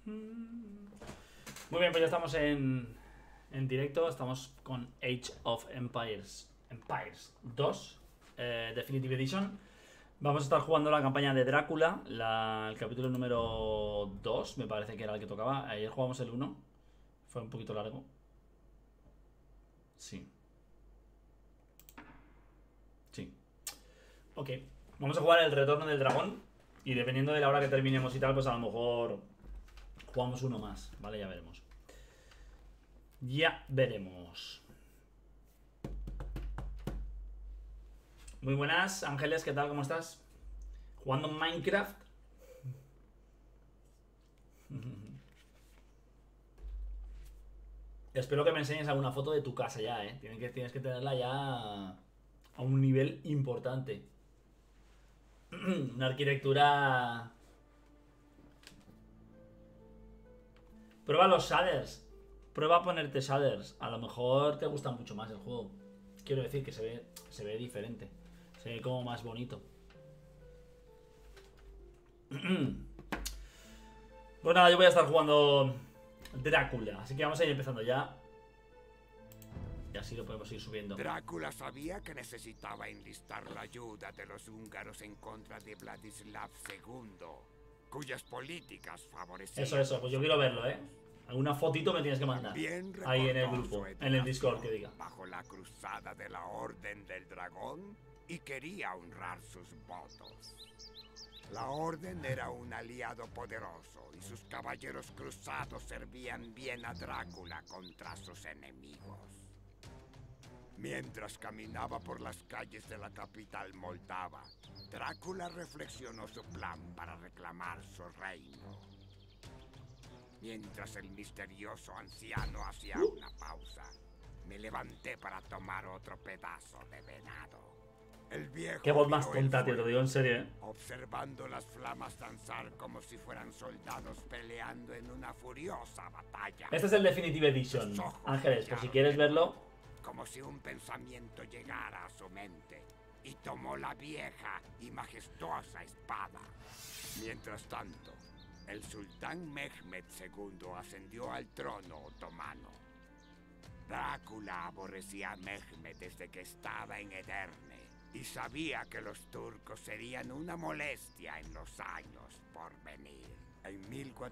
Muy bien, pues ya estamos en directo. Estamos con Age of Empires 2 Definitive Edition. Vamos a estar jugando la campaña de Drácula, el capítulo número 2, me parece que era el que tocaba. Ayer jugamos el 1. Fue un poquito largo. Sí. Ok. Vamos a jugar el Retorno del Dragón. Y dependiendo de la hora que terminemos y tal, pues a lo mejor jugamos uno más. Vale, ya veremos. Ya veremos. Muy buenas, Ángeles, ¿qué tal? ¿Cómo estás? ¿Jugando Minecraft? Espero que me enseñes alguna foto de tu casa ya, ¿eh? Tienes que tenerla ya a un nivel importante. Una arquitectura... Prueba los shaders. Prueba a ponerte shaders. A lo mejor te gusta mucho más el juego. Quiero decir que se ve diferente. Se ve como más bonito. Pues nada, yo voy a estar jugando Drácula. Así que vamos a ir empezando ya. Y así lo podemos ir subiendo. Drácula sabía que necesitaba enlistar la ayuda de los húngaros en contra de Vladislav II, cuyas políticas favorecían... Eso, pues yo quiero verlo, ¿eh? Alguna fotito me tienes que mandar. Ahí en el grupo, en el Discord, que diga. Bajo la cruzada de la Orden del Dragón y quería honrar sus votos. La Orden era un aliado poderoso y sus caballeros cruzados servían bien a Drácula contra sus enemigos. Mientras caminaba por las calles de la capital moldava, Drácula reflexionó su plan para reclamar su reino. Mientras el misterioso anciano hacía una pausa, me levanté para tomar otro pedazo de venado. El viejo... Qué voz más tonta, tío, te lo digo en serio, ¿eh? Observando las flamas danzar como si fueran soldados peleando en una furiosa batalla. Este es el Definitive Edition, Ángeles, por si quieres verlo. Como si un pensamiento llegara a su mente y tomó la vieja y majestuosa espada. Mientras tanto, el sultán Mehmed II ascendió al trono otomano. Drácula aborrecía a Mehmed desde que estaba en Edirne y sabía que los turcos serían una molestia en los años por venir. En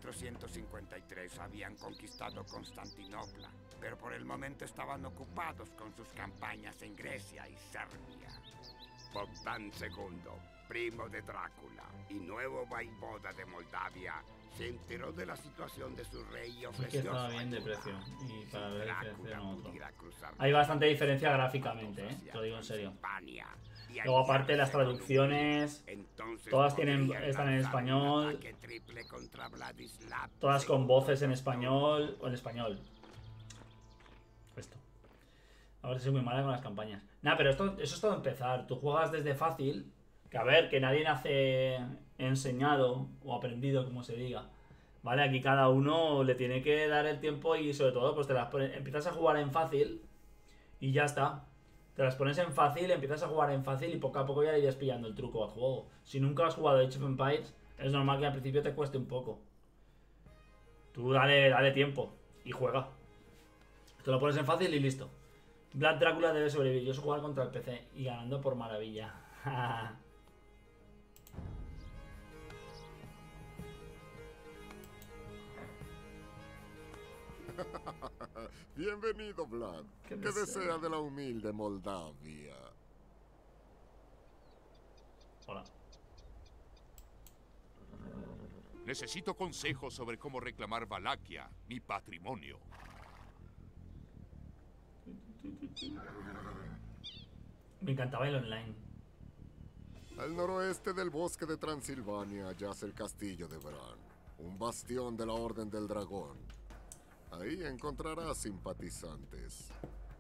1453 habían conquistado Constantinopla, pero por el momento estaban ocupados con sus campañas en Grecia y Serbia. Bogdan II, primo de Drácula y nuevo vaivoda de Moldavia, se enteró de la situación de su rey y ofreció que estaba su bien de ayuda. precio. Y para ver Drácula diferencia en otro. pudiera cruzar Hay bastante diferencia gráficamente, te lo digo en serio. Luego aparte las traducciones, todas están en español, todas con voces en español o en español. Esto. Ahora soy muy mala con las campañas. Nada, pero eso es todo empezar. Tú juegas desde fácil, que a ver, que nadie nace enseñado o aprendido, como se diga. Vale, aquí cada uno le tiene que dar el tiempo y sobre todo pues empiezas a jugar en fácil y ya está. Te las pones en fácil, empiezas a jugar en fácil y poco a poco ya le irías pillando el truco al juego. Si nunca has jugado Age of Empires, es normal que al principio te cueste un poco. Tú dale tiempo y juega. Te lo pones en fácil y listo. Vlad Drácula debe sobrevivir. Yo sé jugar contra el PC y ganando por maravilla. Bienvenido, Vlad. ¿Qué desea de la humilde Moldavia? Hola. Necesito consejos sobre cómo reclamar Valaquia, mi patrimonio. Me encantaba el online. Al noroeste del bosque de Transilvania yace el castillo de Bran, un bastión de la Orden del Dragón. Ahí encontrarás simpatizantes.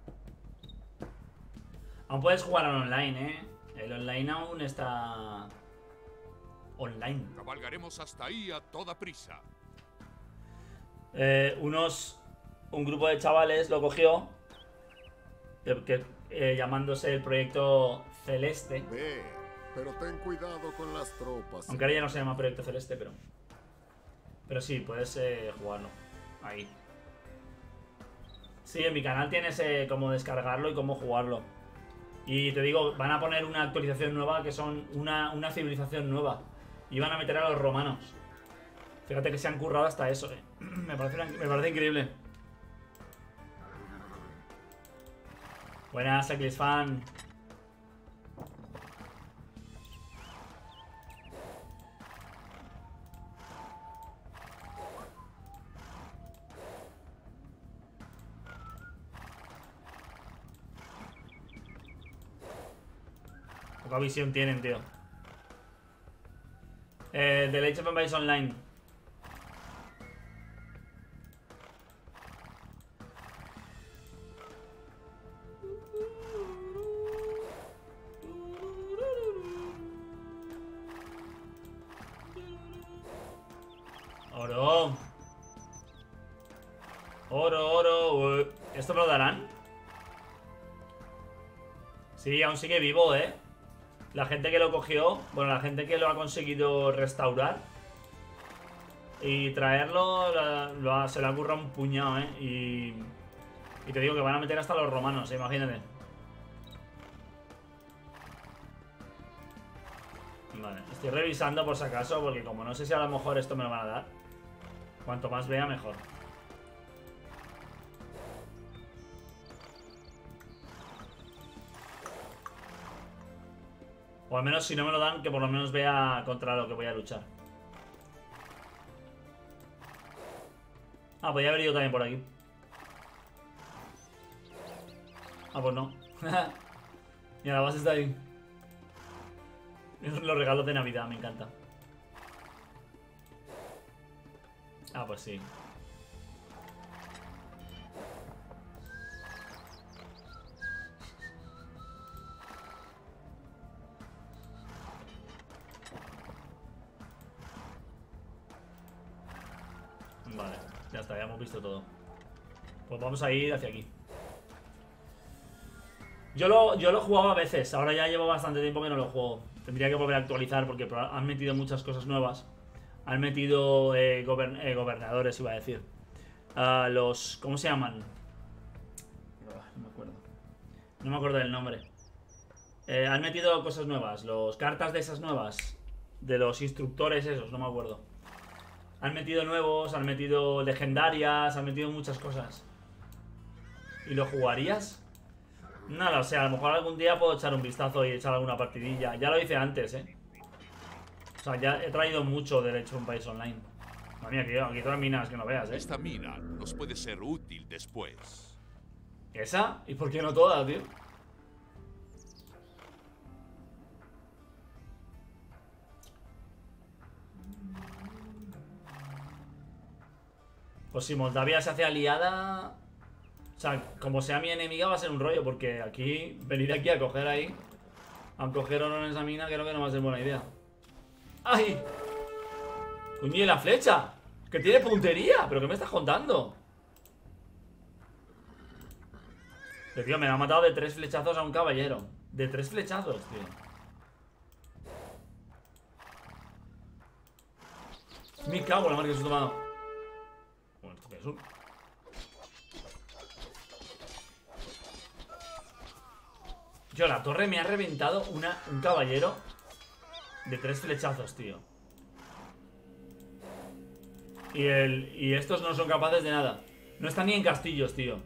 Aún puedes jugar en online, ¿eh? El online aún está... online. Cabalgaremos hasta ahí a toda prisa. Un grupo de chavales lo cogió, llamándose el Proyecto Celeste. Ve, pero ten cuidado con las tropas. Aunque ahora ya no se llama Proyecto Celeste, pero... Pero sí, puedes jugarlo. Ahí. Sí, en mi canal tienes cómo descargarlo y cómo jugarlo. Y te digo, van a poner una actualización nueva que son una civilización nueva. Y van a meter a los romanos. Fíjate que se han currado hasta eso, me parece increíble. Buenas, Eclipse Fan. Poca visión tienen, tío. The Age of Empires Online. Oro. Oro, oro. ¿Esto me lo darán? Sí, aún sigue vivo, La gente que lo cogió, bueno, la gente que lo ha conseguido restaurar y traerlo, se le ha currado un puñado, y te digo que van a meter hasta los romanos, imagínate. Vale, estoy revisando por si acaso, porque como no sé si a lo mejor esto me lo van a dar. Cuanto más vea, mejor. O al menos si no me lo dan, que por lo menos vea contra lo que voy a luchar. Ah, podría haber ido también por aquí. Ah, pues no. Mira, la base está ahí. Los regalos de Navidad, me encanta. Ah, pues sí. Vale, ya está, ya hemos visto todo. Pues vamos a ir hacia aquí. Yo lo jugaba a veces, ahora ya llevo bastante tiempo que no lo juego. Tendría que volver a actualizar porque han metido muchas cosas nuevas. Han metido gobernadores, iba a decir. Los... ¿Cómo se llaman? No me acuerdo. No me acuerdo del nombre. Han metido cosas nuevas. Los cartas de esas nuevas. De los instructores esos, no me acuerdo. Han metido nuevos, han metido legendarias, han metido muchas cosas. ¿Y lo jugarías? Nada, o sea, a lo mejor algún día puedo echar un vistazo y echar alguna partidilla. Ya lo hice antes, O sea, ya he traído mucho del Age of Empires Online. Madre mía, aquí todas minas que no veas, Esta mina nos puede ser útil después. ¿Esa? ¿Y por qué no todas, tío? Pues si Moldavia se hace aliada... O sea, como sea mi enemiga va a ser un rollo, porque aquí, venir aquí a coger ahí, a coger oro en esa mina, creo que no va a ser buena idea. ¡Ay! ¡Coño, y la flecha! ¡Que tiene puntería! ¿Pero qué me estás contando? Pero tío, me ha matado de 3 flechazos a un caballero. De 3 flechazos, tío. Me cago en la madre que se ha tomado. Bueno, ¿esto qué es? Yo, la torre me ha reventado un caballero de 3 flechazos, tío. Y estos no son capaces de nada. No están ni en castillos, tío.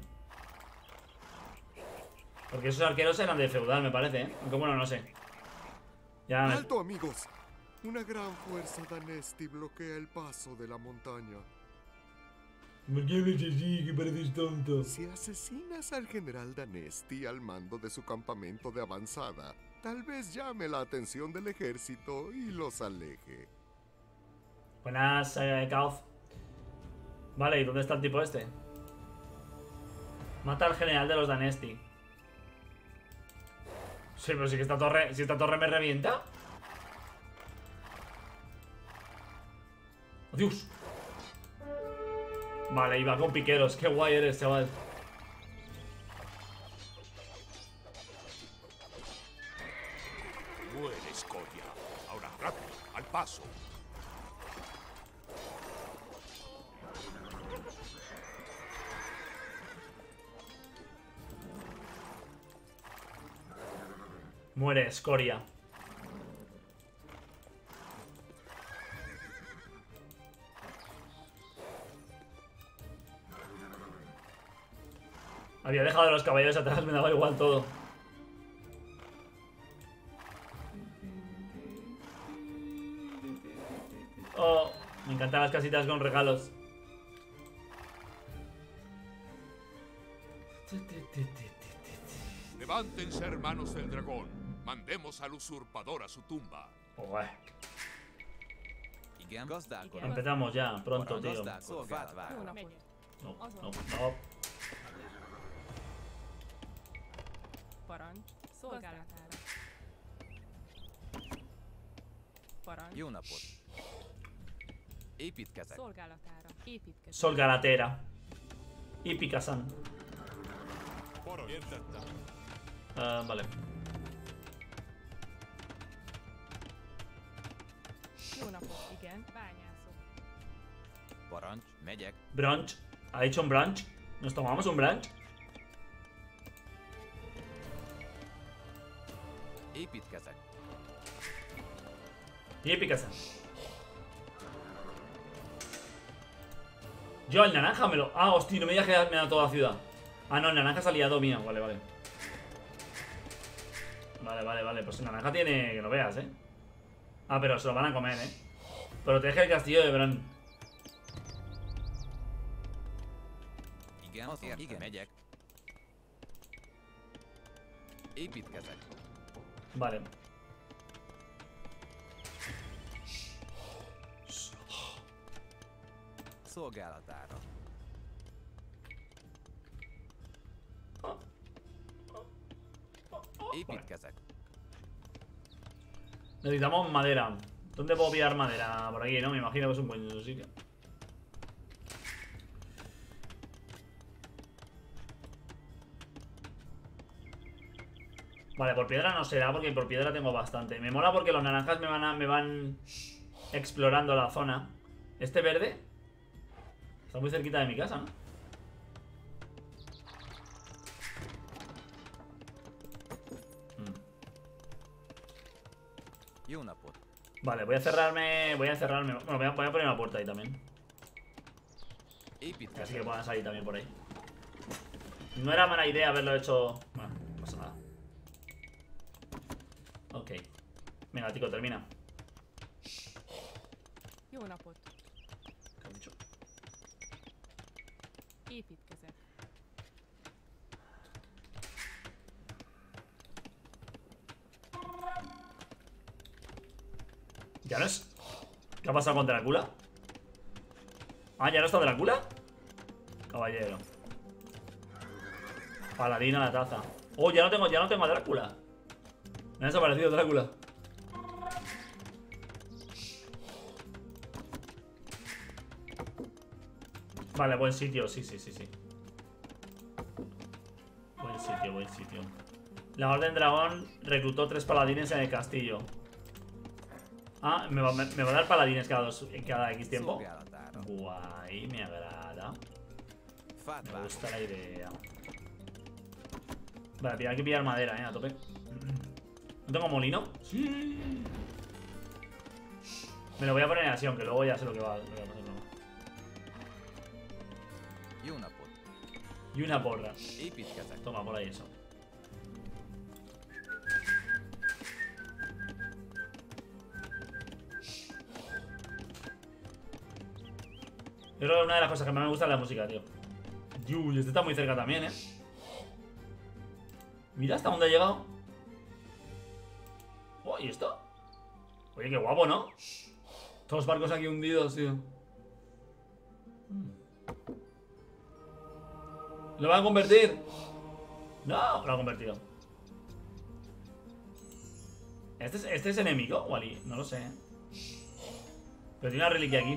Porque esos arqueros eran de feudal, me parece, Aunque bueno, no sé. Ya... ¡Alto, amigos! Una gran fuerza danesti bloquea el paso de la montaña. ¿Por qué me dices así, que pareces tonto? Si asesinas al general Danesti al mando de su campamento de avanzada, tal vez llame la atención del ejército y los aleje. Buenas, Kaoz. Vale, ¿y dónde está el tipo este? Mata al general de los Danesti. Sí, pero si esta torre me revienta. ¡Adiós! Vale, iba con piqueros. Qué guay eres, chaval. Muere, escoria. Ahora rápido, al paso. Muere, escoria. Había dejado a los caballeros atrás, me daba igual todo. Oh, me encantan las casitas con regalos. Levántense, hermanos del dragón. Mandemos al usurpador a su tumba. Joder. Empezamos ya, pronto, tío. No, no, no. Parancs szolgálatára. Parancs Jó napot! Építkezek. szolgálatára. Építkezés. Sol Galatera. Y Picasan. Vale. Jó napot, igen. Bányászok. Parancs, megyek. Brunch. ¿Ha dicho un brunch? ¿Nos tomamos un brunch? Építkezek. Y Picasan. Yo el naranja me lo... Ah, hostia, no me digas que me da toda la ciudad. Ah, no, el naranja es aliado mío. Vale, vale. Vale. Pues el naranja tiene... Que no veas, Ah, pero se lo van a comer, Protege el castillo de Bran. Igen, megyek. Építkezek. Vale. Szolgálatára. Építkezek. Necesitamos madera. ¿Dónde puedo pillar madera? Por aquí, ¿no? Me imagino que es un buen sitio. Vale, por piedra no será, porque por piedra tengo bastante. Me mola porque los naranjas me van explorando la zona. Este verde está muy cerquita de mi casa, ¿no? Jó napot. Vale, voy a cerrarme. Bueno, voy a poner una puerta ahí también. Así que Építkezek. puedan salir también por ahí. No era mala idea haberlo hecho. Bueno, no pasa nada. Ok. Venga, Tico, termina. Jó napot. ¿Qué has dicho? Építkezek. ¿Ya no es? ¿Qué ha pasado con Drácula? Ah, ¿ya no está Drácula? Caballero. Paladino a la taza. Oh, ya no tengo a Drácula. Me ha desaparecido Drácula. Vale, buen sitio, sí. Buen sitio. La Orden Dragón reclutó 3 paladines en el castillo. Ah, ¿me va a dar paladines cada X tiempo? Szolgálatára. Guay, me agrada. Fát Me vágok. gusta la idea. Vale, hay que pillar madera, a tope. ¿No tengo molino? Sí. Me lo voy a poner así, aunque luego ya sé lo que va a pasar. Jó napot. Y una porra. Építkezek. Toma, por ahí eso. Yo creo que una de las cosas que más me gusta es la música, tío. Uy, este está muy cerca también, Mira hasta dónde ha llegado. Oh, ¿y esto? Oye, qué guapo, ¿no? Todos los barcos aquí hundidos, tío. ¿Lo van a convertir? No, lo ha convertido. ¿Este es enemigo, Wally? No lo sé, Pero tiene una reliquia aquí.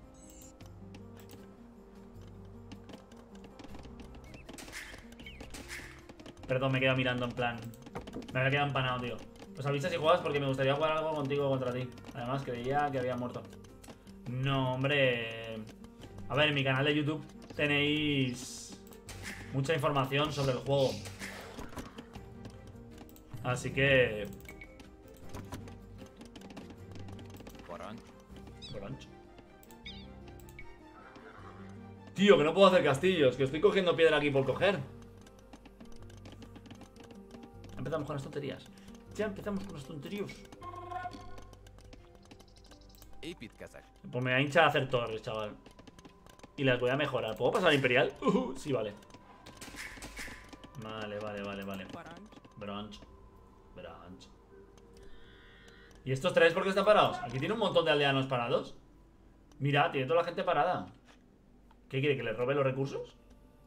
Perdón, me he quedado mirando en plan. Me había quedado empanado, tío. Pues avisas si juegas porque me gustaría jugar algo contigo contra ti. Además, creía que había muerto. No, hombre. A ver, en mi canal de YouTube tenéis mucha información sobre el juego. Así que... Parancs. Branch. Tío, que no puedo hacer castillos. Que estoy cogiendo piedra aquí por coger. Empezamos con las tonterías. Ya empezamos con las tonterías. Építkezek. Pues me va a hinchar a hacer torres, chaval. Y las voy a mejorar. ¿Puedo pasar a Imperial? Sí, vale. Vale. Parancs. Branch. ¿Y estos tres por qué están parados? Aquí tiene un montón de aldeanos parados. Mira, tiene toda la gente parada. ¿Qué quiere? ¿Que les robe los recursos?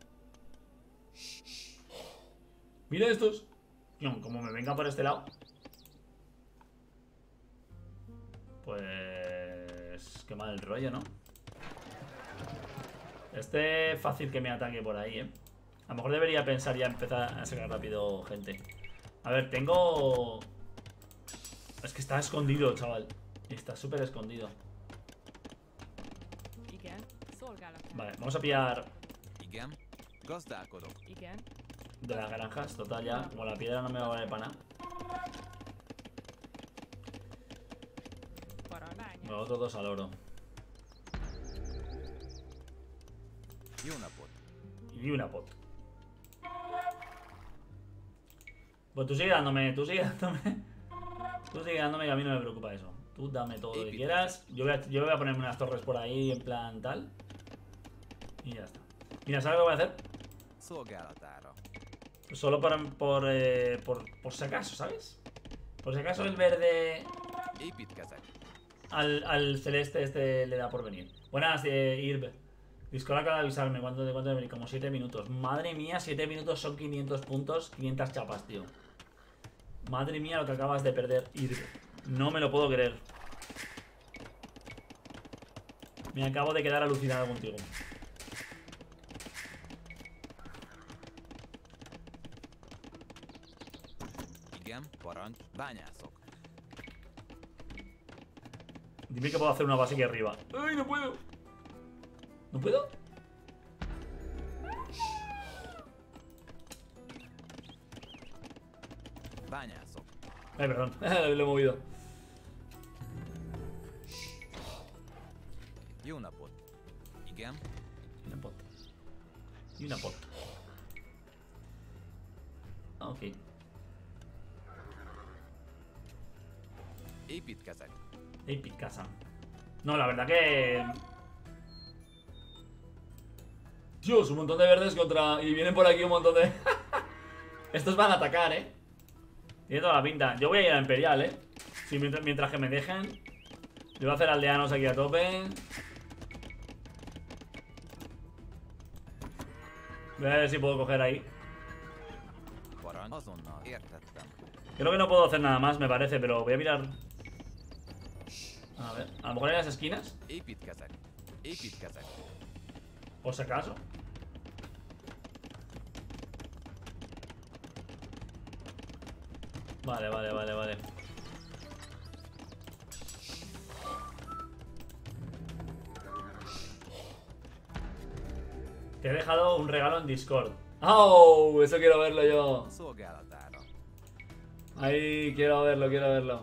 Mira estos. Tío, como me venga por este lado. Pues... qué mal rollo, ¿no? Este fácil que me ataque por ahí, ¿eh? A lo mejor debería pensar ya empezar a sacar rápido gente. A ver, tengo... Es que está escondido, chaval. Está súper escondido. Igen. Szolgálatára. Vale, vamos a pillar Igen. Gazdálkodok. Igen. de las granjas. Total, ya, como la piedra no me va a valer para nada. Parancs. Me voy todos al oro. Jó napot. Y una pot. Pues tú sigue dándome, Tú sigue dándome que a mí no me preocupa eso. Tú dame todo lo que quieras. Yo voy a ponerme unas torres por ahí en plan tal. Y ya está. Mira, ¿sabes lo que voy a hacer? Szolgálatára. Solo por si acaso, ¿sabes? Por si acaso el verde Építkezek. al celeste este le da por venir. Buenas, Irb. Discord acaba de avisarme. ¿Cuánto de venir? Como 7 minutos. Madre mía, 7 minutos son 500 puntos, 500 chapas, tío. Madre mía lo que acabas de perder, Irb. No me lo puedo creer. Me acabo de quedar alucinado contigo. Igen. Parancs. Bányászok. Dime que puedo hacer una base aquí arriba. ¡Ay, no puedo! ¿No puedo? Bányászok. Ay, perdón. Lo he movido. Jó napot. Igen. Y una pot. Y una pot. Ah, ok. Építkezek. Epic casa. No, la verdad que... Dios, un montón de verdes contra... Y vienen por aquí un montón de... Estos van a atacar, ¿eh? Tiene toda la pinta. Yo voy a ir a Imperial, ¿eh? Sí, mientras que me dejen. Yo voy a hacer aldeanos aquí a tope. Voy a ver si puedo coger ahí. Parancs. Azonnal. Értettem. Creo que no puedo hacer nada más, me parece, pero voy a mirar. A ver, a lo mejor en las esquinas, Építkezek. Építkezek. por si acaso. Vale. Te he dejado un regalo en Discord. ¡Oh! Eso quiero verlo yo. Szolgálatára. Ahí, quiero verlo.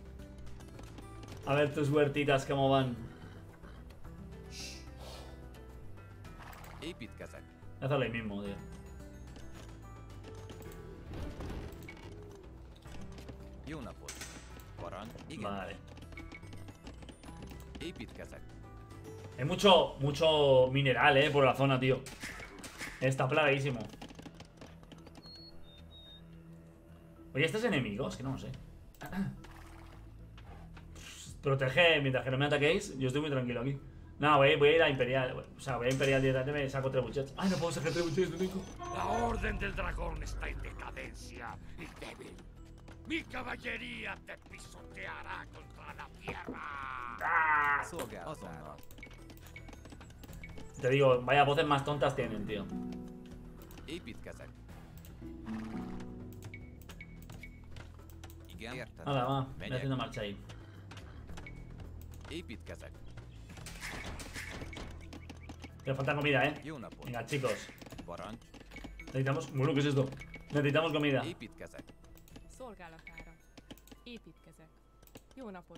A ver tus huertitas cómo van. Építkezek. Hazlo ahí mismo, tío. Jó napot. Parancs. Igen. Vale. Építkezek. Hay mucho mineral, por la zona, tío. Está plagadísimo. Oye, ¿estos enemigos? Que no lo sé. Protege mientras que no me ataquéis. Yo estoy muy tranquilo aquí. No, voy a ir a Imperial. O sea, voy a Imperial directamente, me saco trebuchets. Ay, no puedo sacar trebuchets, no tengo. La Orden del Dragón está en decadencia y débil. Mi caballería te pisoteará contra la tierra. Szolgálatára. Te digo, vaya voces más tontas tienen, tío. Építkezek. Igen. Értettem. Nada, va. Voy Megyek. haciendo marcha ahí. Építkezek. Me falta comida, Jó napot. Venga, chicos. Parancs. Necesitamos... Bueno, ¿qué es esto? Necesitamos comida. Építkezek. Szolgálatára. Építkezek. Jó napot.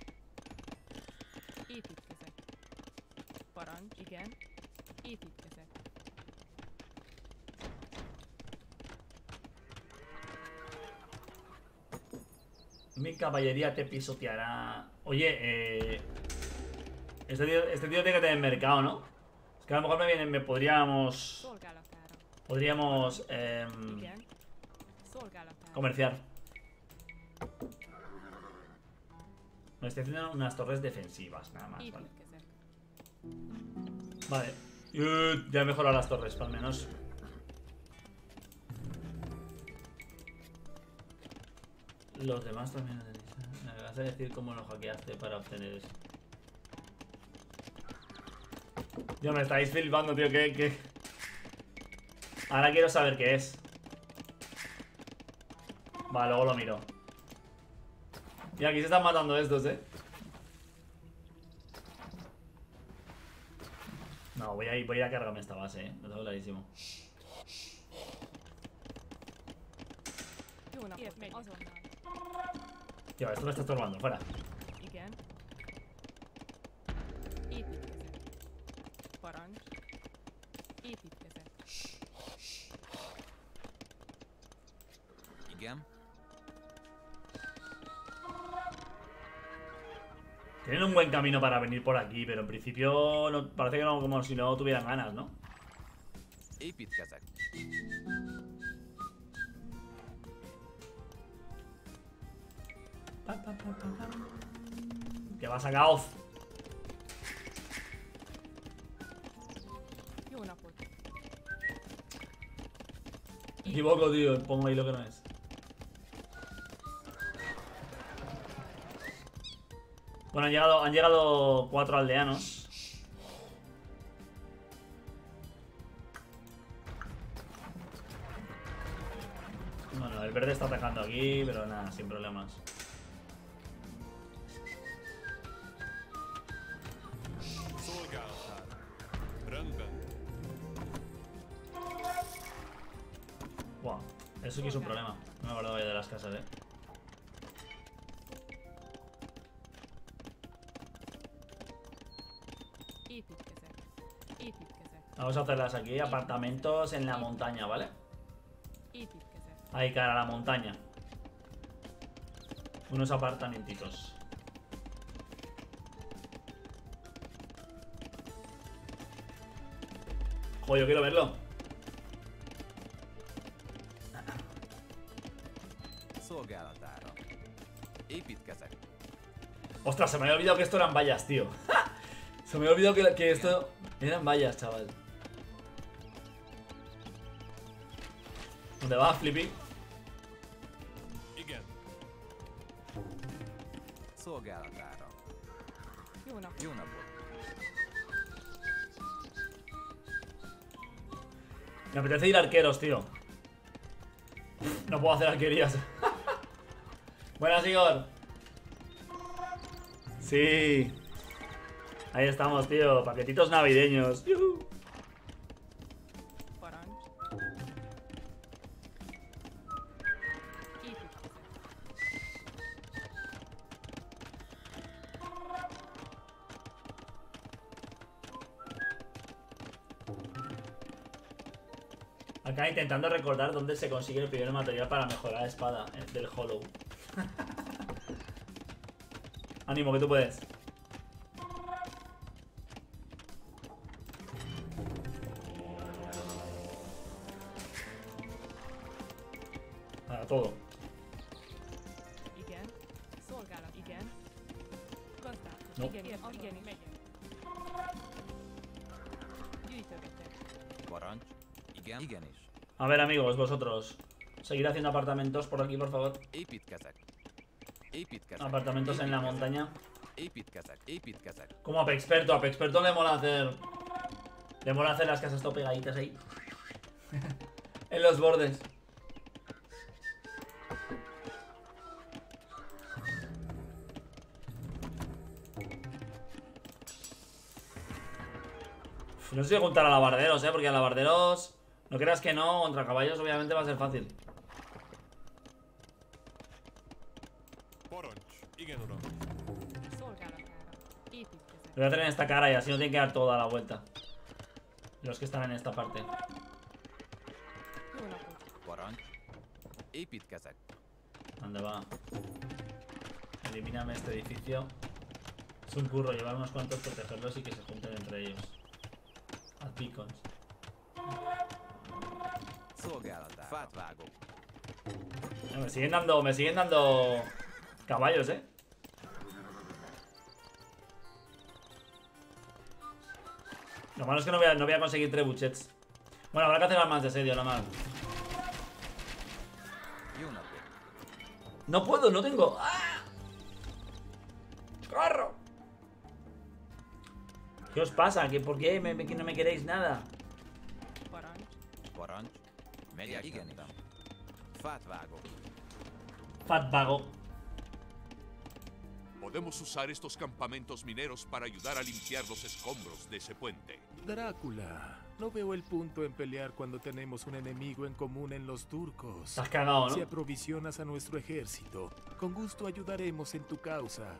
Építkezek. Parancs, igen. Építkezek. Mi caballería te pisoteará. Oye, este tío tiene que tener mercado, ¿no? Es que a lo mejor podríamos Szolgálatára. podríamos Igen. Szolgálatára. comerciar. Me estoy haciendo unas torres defensivas, nada más, vale. Építkezek. Vale. Ya he mejorado las torres, al menos. Los demás también lo tenéis. Me vas a decir cómo lo hackeaste para obtener eso. Ya me estáis flipando, tío. ¿Qué? Ahora quiero saber qué es. Vale, luego lo miro. Y aquí se están matando estos, No, voy a ir a cargarme esta base, Lo tengo clarísimo. Jó napot. Azonnal. Tío, esto me está estorbando, fuera. Igen. Építkezek. Parancs. Építkezek. Igen. Tienen un buen camino para venir por aquí, pero en principio parece que no, como si no tuvieran ganas, ¿no? Építkezek. ¿Qué pasa, Gaoz? Jó napot. Me equivoco, tío. Pongo ahí lo que no es. Bueno, han llegado 4 aldeanos. Bueno, el verde está atacando aquí, pero nada, sin problemas. Szolgálatára. Rendben. Wow, eso aquí es un problema. No me acuerdo ya de las casas, Építkezek. Építkezek. Vamos a hacerlas aquí, apartamentos en la montaña, ¿vale? Építkezek. Ahí, cara a la montaña. Unos apartamentitos. Joder, yo quiero verlo. Szolgálatára. Építkezek. Ostras, se me había olvidado que esto eran vallas, tío. Se me había olvidado que esto eran vallas, chaval. ¿Dónde vas, Flippy? Igen. Szolgálatára. Jó napot. Jó napot. Me apetece ir arqueros, tío. No puedo hacer arquerías. Buenas, Igor. Sí. Ahí estamos, tío. Paquetitos navideños. ¡Yujú! Parancs. Építkezek. Acá intentando recordar dónde se consigue el primer material para mejorar la espada del Hollow. Ánimo, que tú puedes. Para todo. Igen. Szolgálat. Igen. Gazdálkodó. Nope. Igen, igen, megyek. Gyűjtögetek. Parancs. Igen. Igenis. A ver, amigos, vosotros. Seguir haciendo apartamentos por aquí, por favor. Építkezek. Építkezek. Apartamentos en la montaña. Építkezek. Építkezek. Como a Pexperto. A Pexperto le mola hacer... Le mola hacer las casas todo pegaditas ahí. En los bordes. Uf, no sé si juntar a alabarderos, porque a alabarderos... No creas que no, contra caballos obviamente va a ser fácil. Szolgálatára. Építkezet. Lo voy a tener en esta cara y así no tiene que dar toda la vuelta. Los que están en esta parte. Jó napot. Parancs. Építkezet. ¿Dónde va? Elimíname este edificio. Es un curro llevar unos cuantos, protegerlos y que se junten entre ellos. A beacons. Szolgálatára. Fát vágok. Me siguen dando caballos, eh. Lo malo es que no voy a conseguir trebuchets. Bueno, habrá que hacer armas de asedio, nada más. Jó napot. No puedo, no tengo. ¡Ah! ¡Corro! ¿Qué os pasa? ¿Por qué que no me queréis nada? Parancs. Parancs. Megyek. Igen, uram. Fát vágok. Fat vago. Podemos usar estos campamentos mineros para ayudar a limpiar los escombros de ese puente. Drácula, no veo el punto en pelear cuando tenemos un enemigo en común en los turcos. Estás cagado, Si ¿no? aprovisionas a nuestro ejército, con gusto ayudaremos en tu causa.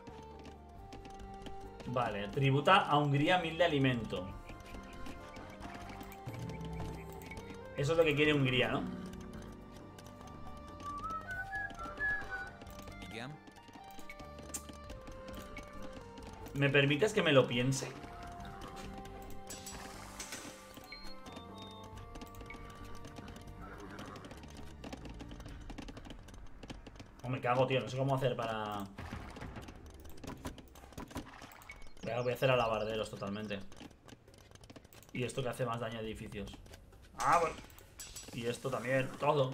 Vale, tributa a Hungría 1000 de alimento. Eso es lo que quiere Hungría, ¿no? Igen. ¿Me permites que me lo piense? No me cago, tío. No sé cómo hacer para... Voy a hacer alabarderos totalmente. Y esto que hace más daño a edificios. Ah, bueno. Y esto también. Todo.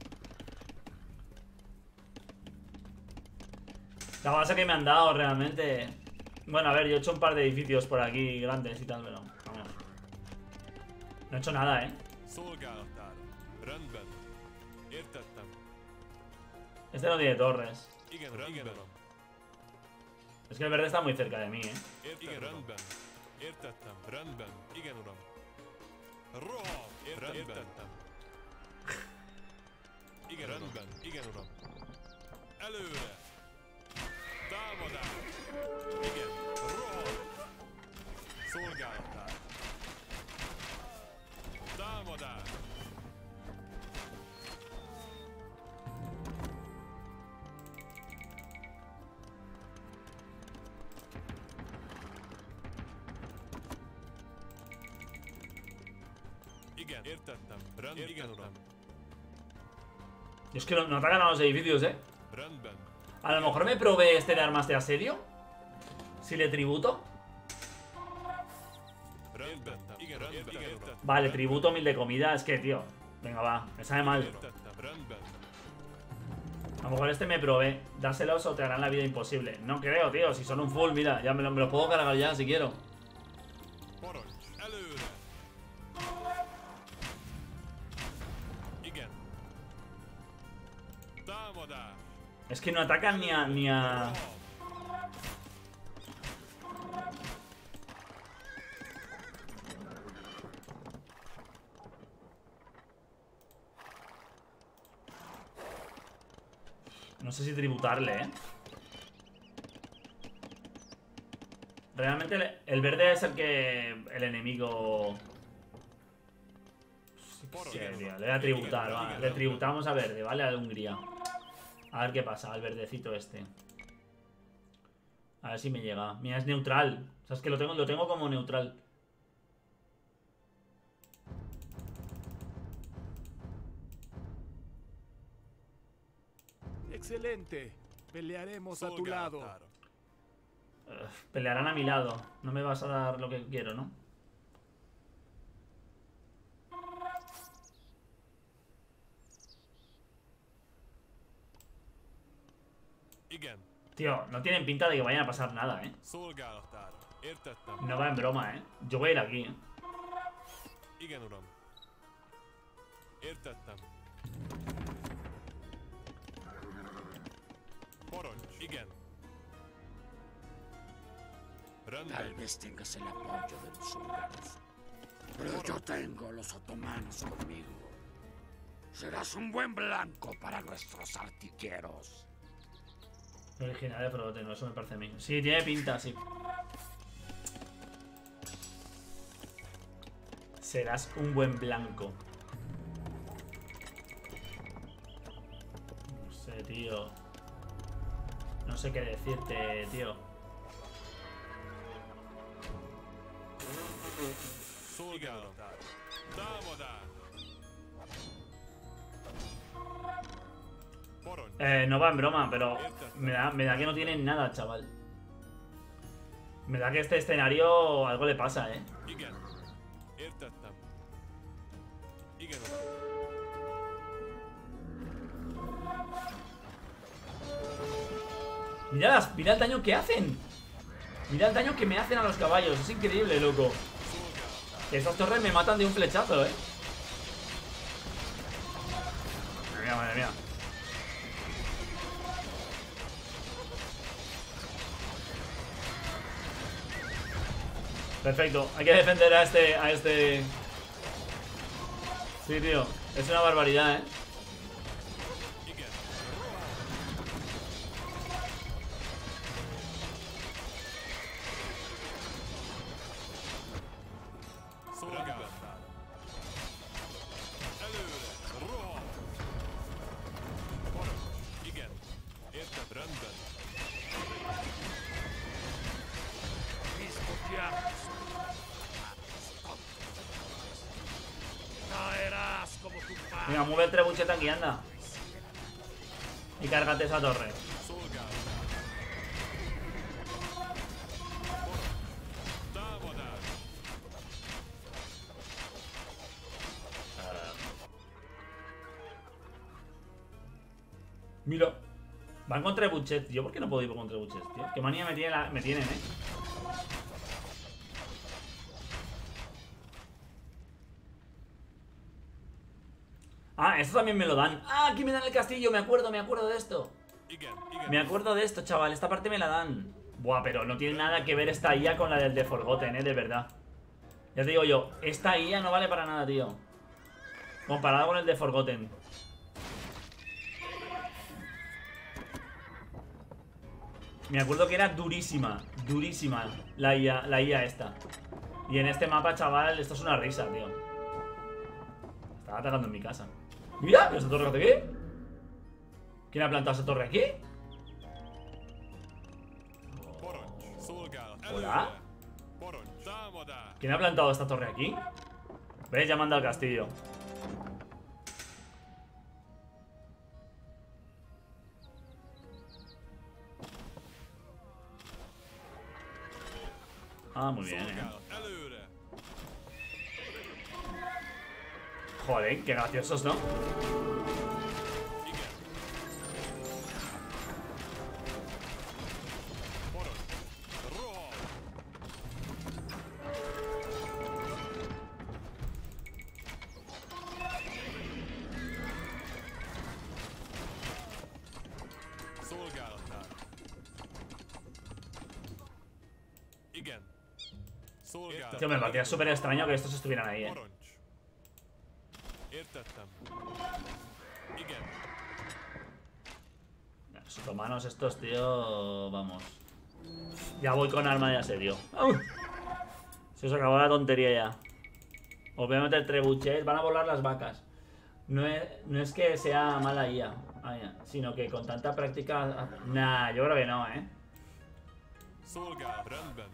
La base que me han dado realmente... Bueno, a ver, yo he hecho un par de edificios por aquí grandes y tal, pero... Vamos. No he hecho nada, ¿eh? Szolgálatára. Rendben. Értettem. Este no tiene torres. Igen, rendben. Es que el verde está muy cerca de mí, ¿eh? Igen, rendben. Értettem. Rendben. Igen, uram. Roham. Értettem. Igen, rendben. Igen, uram. Előre. Támadás. Igen. Roham. Szolgálatára. Támadás. Igen, értettem. Rendben. Igen, uram. Y es que no atacan a los edificios, ¿eh? Rendben. A lo mejor me provee este de armas de asedio. Si le tributo. Rendben. Igen, rendben. Igen, uram. Vale, tributo 1000 de comida. Es que, tío. Venga, va. Me sabe mal. Értettem. Rendben. A lo mejor este me provee. Dáselos o te harán la vida imposible. No creo, tío. Si son un full, mira. Ya me lo puedo cargar ya si quiero. Parancs. Előre. Igen. Támadás. Es que no atacan ni a... No sé si tributarle, ¿eh? Realmente el verde es el que... El enemigo... Sí, tío, le voy a tributar, va. Le tributamos a verde, ¿vale? A Hungría. A ver qué pasa, al verdecito este. A ver si me llega. Mira, es neutral. O sea, es que lo tengo como neutral. Excelente. Pelearemos a tu lado. Szolgálatára. Pelearán a mi lado. No me vas a dar lo que quiero, ¿no? Igen. Tío, no tienen pinta de que vayan a pasar nada, ¿eh? Szolgálatára. Értettem. No va en broma, ¿eh? Yo voy a ir aquí, ¿eh? Igen, uram. Értettem. Parancs. Igen. Rendben. Tal vez tengas el apoyo de los húngaros, pero yo tengo los otomanos conmigo. Serás un buen blanco para nuestros artilleros. Original de Frogote, no, eso me parece a mí. Sí, tiene pinta, sí. Serás un buen blanco. No sé, tío. No sé qué decirte, tío. Szolgálat. Támadás. Parancs. No va en broma, pero me da que no tienen nada, chaval. Me da que este escenario algo le pasa, Igen. Értettem. Igen, uram. Mira el daño que hacen. Mira el daño que me hacen a los caballos. Es increíble, loco. Que estas torres me matan de un flechazo, Madre mía, madre mía. Perfecto, hay que defender a este. Sí, tío, es una barbaridad, Igen. Szolgálat. Előre. Rohan. Parancs. Igen. Érted, rendben. Venga, mueve el trebuchet aquí, anda. Y cárgate esa torre. Szolgálat. Támadás. Mira. Van con trebuchet. ¿Yo por qué no puedo ir con trebuchet, tío? Qué manía me tienen, Ah, esto también me lo dan. Ah, aquí me dan el castillo, me acuerdo de esto. Igen. Igen. Me acuerdo de esto, chaval, esta parte me la dan. Buah, pero no tiene nada que ver esta IA con la del The Forgotten, de verdad. Ya te digo yo, esta IA no vale para nada, tío. Comparado con el The Forgotten. Me acuerdo que era durísima la IA esta. Y en este mapa, chaval, esto es una risa, tío. Estaba atacando en mi casa. ¡Mira! ¿Pero esta torre de aquí? ¿Quién ha plantado esa torre aquí? Parancs. Szolgálat. Hola? Előre. Parancs. Támadás. ¿Quién ha plantado esta torre aquí? ¿Ves? Llamando al castillo. Ah, muy bien, Szolgálat. Előre. Joder, qué graciosos, ¿no? Igen. Parancs. Rohan. Szolgálatnál. Igen. Szolgálat. Tío, me parecía súper extraño que estos estuvieran ahí, Parancs. Értettem. Igen. Los otomanos estos, tío, vamos. Ya voy con arma de asedio. ¡Au! Se os acabó la tontería ya. Os voy a meter trebuchet, van a volar las vacas. No es que sea mala IA, sino que con tanta práctica... Nah, yo creo que no, Szolgálat. Rendben.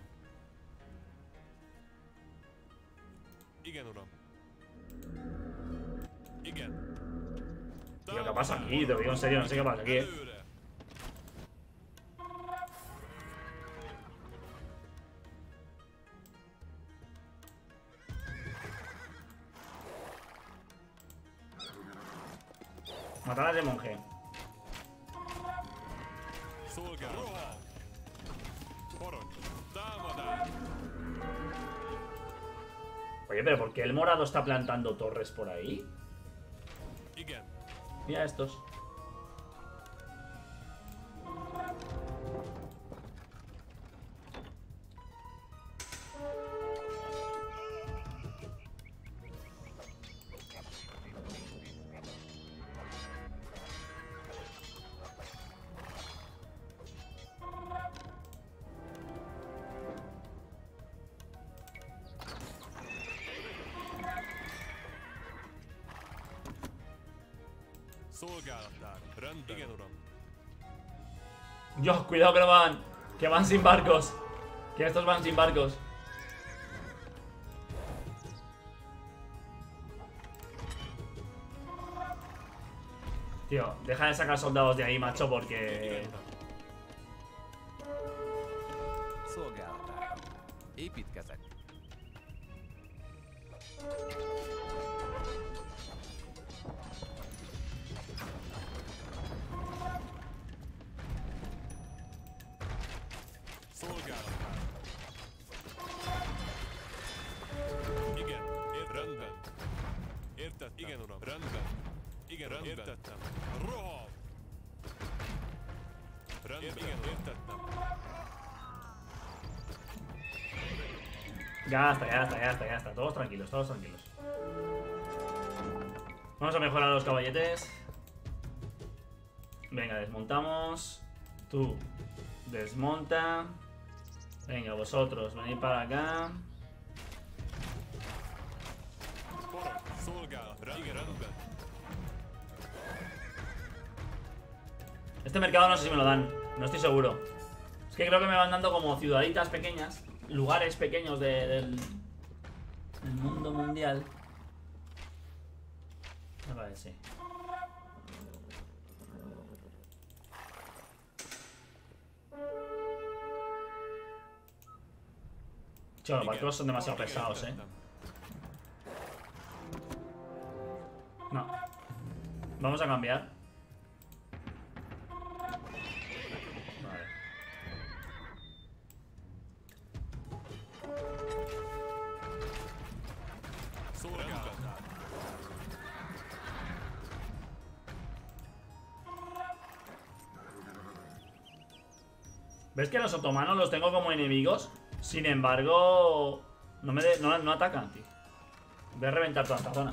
Igen, uram. Igen. Tío, ¿qué pasa aquí? Te lo digo en serio, no sé qué pasa aquí, Előre. Matar al de monje. Szolgálat. Rohan. Parancs. Támadás. Oye, pero ¿por qué el morado está plantando torres por ahí? Igen. Mira estos. Szolgálatára. Rendben. Igen, uram. Dios, cuidado que van sin barcos. Que estos van sin barcos. Tío, deja de sacar soldados de ahí, macho, porque... Igen, uram. Szolgálatára. Építkezek. Szolgálatára. Igen, rendben. Értettem. Igen, uram. Rendben. Igen, rendben. Értettem. Roham! Rendben. Igen, értettem. Ya está. Todos tranquilos, todos tranquilos. Vamos a mejorar los caballetes. Venga, desmontamos. Tú, desmonta. Venga, vosotros, venid para acá. Parancs. Szolgálat. Igen, rendben. Este mercado no sé si me lo dan, no estoy seguro. Es que creo que me van dando como ciudaditas pequeñas, lugares pequeños del mundo mundial. Me parece. Tío, los barcos son demasiado pesados, No. Vamos a cambiar. Vale. Szolgálatára. ¿Ves que los otomanos los tengo como enemigos? Sin embargo, no atacan, tío. Voy a reventar toda esta zona.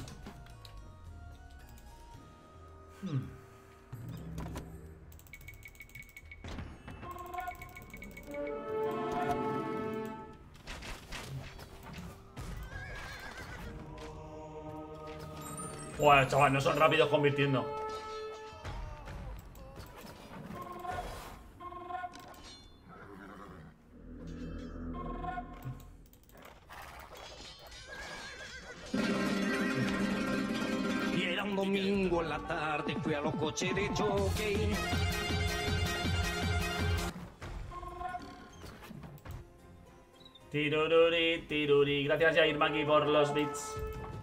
Joder, chaval, no son rápidos convirtiendo. Y era un domingo en la tarde, fui a los coches de choque. Tirururi, tiruri. Gracias, Jair Maki, por los bits.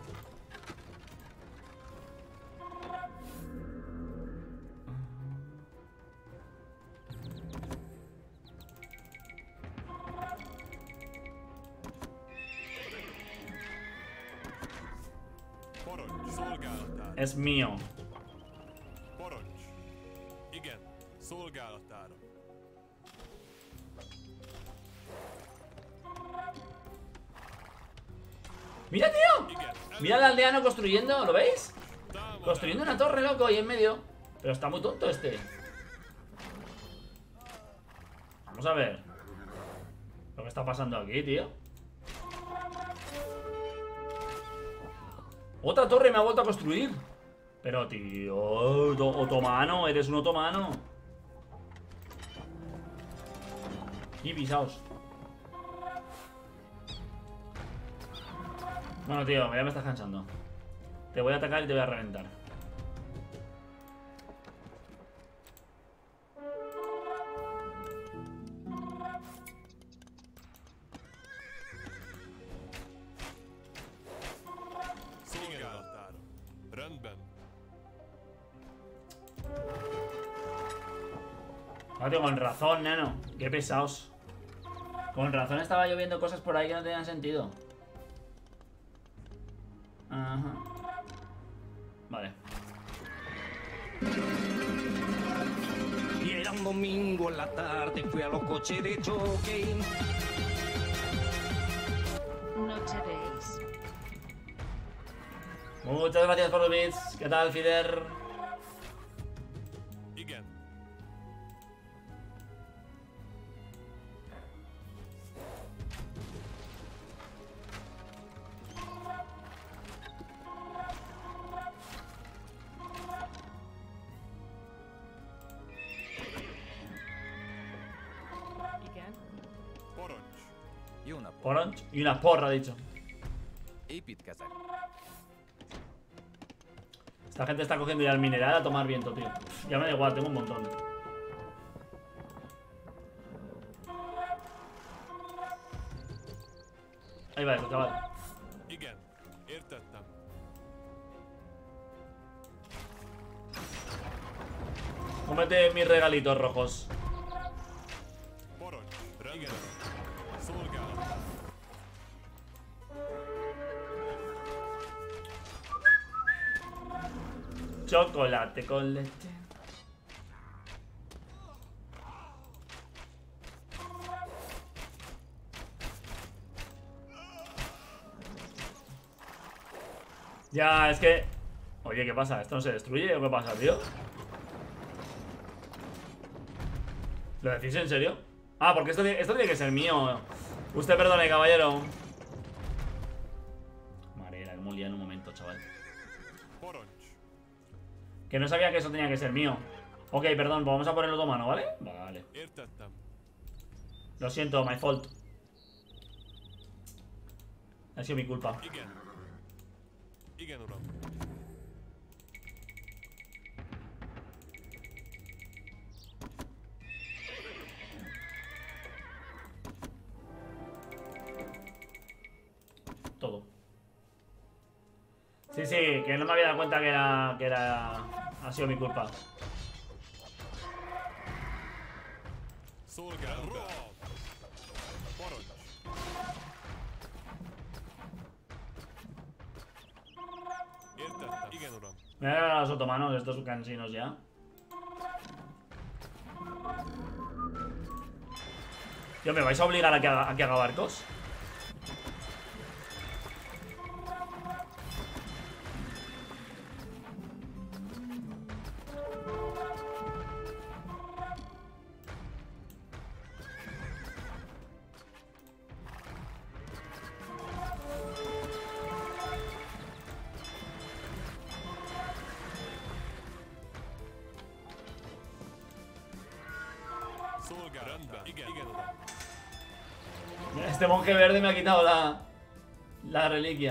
Parancs. Szolgálatára. Es mío. Parancs. Igen. Szolgálatára. ¡Mira, tío! Igen. Mira al aldeano construyendo, ¿lo veis? Támadás. Construyendo una torre, loco, ahí en medio. Pero está muy tonto este. Vamos a ver lo que está pasando aquí, tío. Otra torre me ha vuelto a construir. Pero, tío, otomano, eres un otomano. Y pisaos. Bueno, tío, ya me estás cansando. Te voy a atacar y te voy a reventar. Szolgálatára. Rendben. Ah, tío, con razón, nano. Qué pesados. Con razón estaba lloviendo cosas por ahí que no tenían sentido. Ajá. Vale. Y era un domingo en la tarde, fui a los coches de choque. No te veis. Muchas gracias por los bits. ¿Qué tal, Fider? Igen. Orange. Y una porra, dicho. Építkezek. Esta gente está cogiendo ya el mineral a tomar viento, tío. Ya me da igual, tengo un montón. Ahí va eso, chaval. Igen, értettem. Cómete mis regalitos rojos. Parancs. Rendben. Szolgálat. Chocolate con leche. Ya, es que... Oye, ¿qué pasa? ¿Esto no se destruye o qué pasa, tío? ¿Lo decís en serio? Ah, porque esto tiene que ser mío. Usted perdone, caballero. Madre, la hemos liado en un momento, chaval. Parancs. Que no sabía que eso tenía que ser mío. Ok, perdón, pues vamos a ponerlo otomano, ¿vale? Vale. Értettem. Lo siento, my fault. Ha sido mi culpa. Igen. Igen, uram. Todo. Sí, sí, que no me había dado cuenta que era... Ha sido mi culpa. Szolgálat. Parancs. Értettem. Igen, uram. Me voy a dar a los otomanos, estos cansinos ya. Tío, ¿me vais a obligar a que haga barcos? Szolgálat. Rendben. Igen, igen, uram. Este monje verde me ha quitado la reliquia.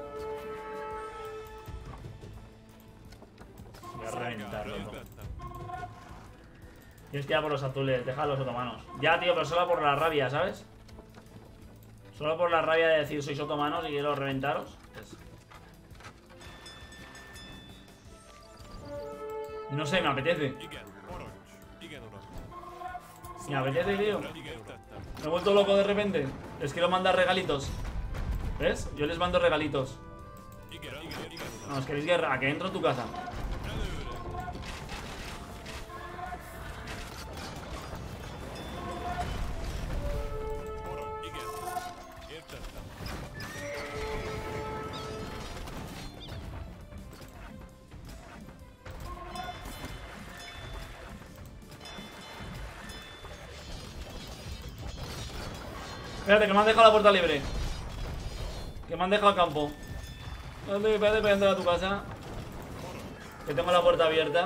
Voy a reventarlo, ¿no? Értettem. Tienes que ir a por los azules, deja a los otomanos. Ya, tío, pero solo por la rabia, ¿sabes? Solo por la rabia de decir sois otomanos y quiero reventaros. No sé, me apetece. Igen, parancs. Igen, uram. Me apetece, tío. Igen, értettem. Me he vuelto loco de repente. Les quiero mandar regalitos. ¿Ves? Yo les mando regalitos. Igen, igen, igen, uram. No, os queréis guerra. ¿A que entro en tu casa? Előre. Parancs. Igen. Értettem. Espérate, que me han dejado la puerta libre. Que me han dejado el campo. Espérate, espérate, voy a entrar a tu casa. Que tengo la puerta abierta.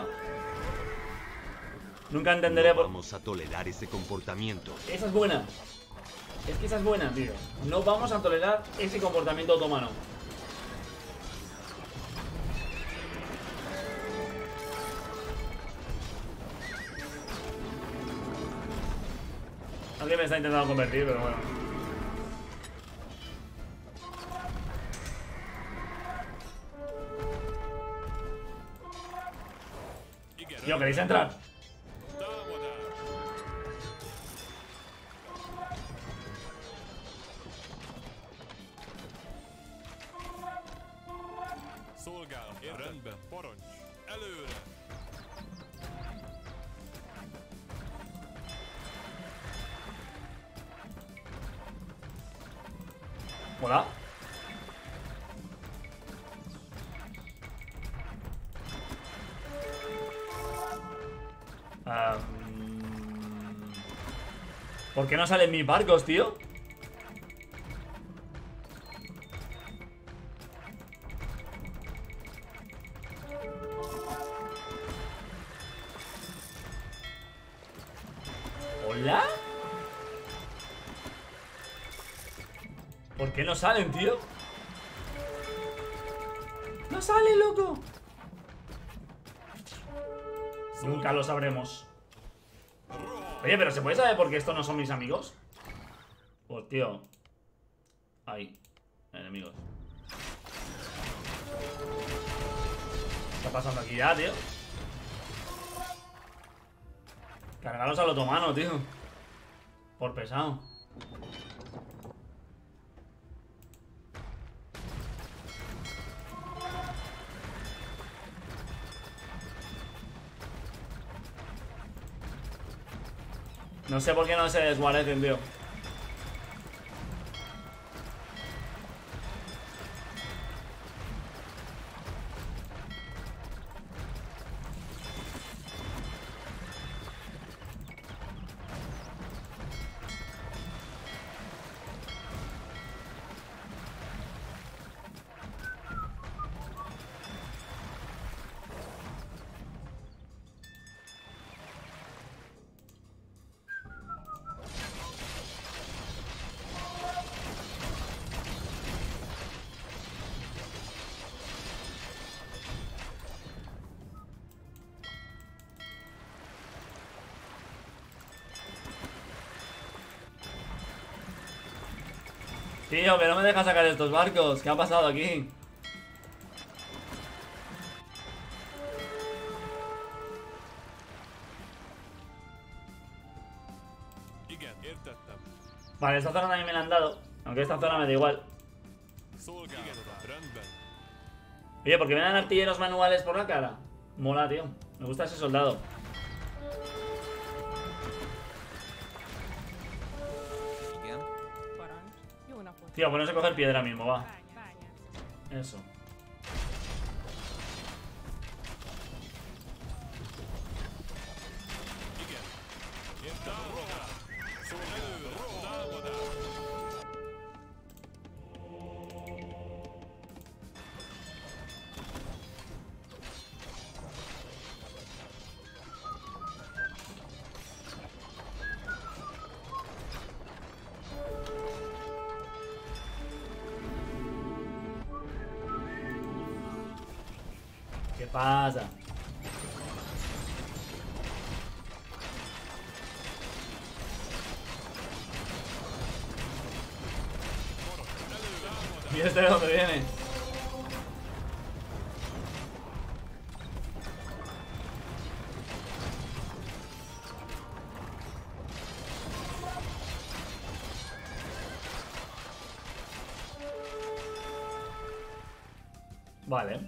Nunca entenderé por... Vamos a tolerar ese comportamiento. Esa es buena. Es que esa es buena, tío. No vamos a tolerar ese comportamiento otomano. Alguien me está intentando convertir, pero bueno. Igen. Tío, ¿queréis entrar? Támadás. Szolgálat. Rendben. Parancs. Előre. Hola. ¿Por qué no salen mis barcos, tío? ¿Hola? qué no salen, tío? ¡No sale, loco! Nunca lo sabremos. Oye, pero ¿se puede saber por qué estos no son mis amigos? Pues, tío. Ahí. Enemigos. ¿Qué está pasando aquí ya, tío? Cargaros al otomano, tío. Por pesado. No sé por qué no se desguarecen, tío. Tío, que no me deja sacar estos barcos. ¿Qué ha pasado aquí? Vale, esta zona también me la han dado. Aunque esta zona me da igual. Oye, ¿por qué me dan artilleros manuales por la cara? Mola, tío. Me gusta ese soldado. Tío, ponerse a coger piedra mismo, va. Eso. ¿Qué pasa? ¿Y este de dónde viene? Vale.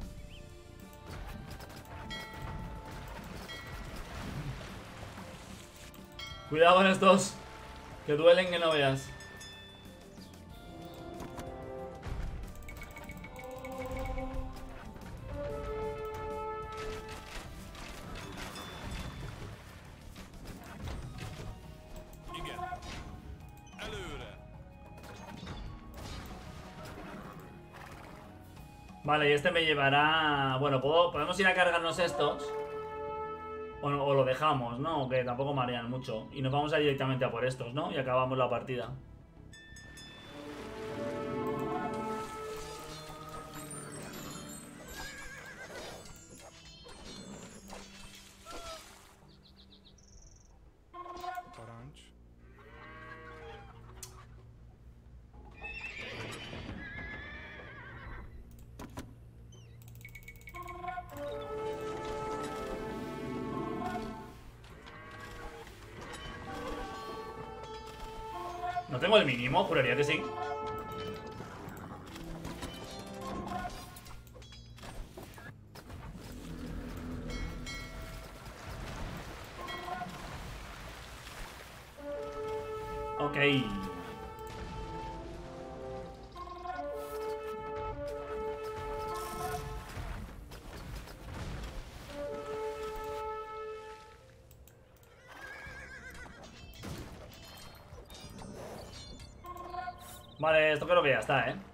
Cuidado con estos, que duelen que no veas. Vale, y este me llevará... Bueno, podemos ir a cargarnos estos. O lo dejamos, ¿no? Que tampoco marean mucho. Y nos vamos a ir directamente a por estos, ¿no? Y acabamos la partida. ¿No tengo el mínimo? Juraría que sí. Ok. Vale, esto creo que ya está, ¿eh?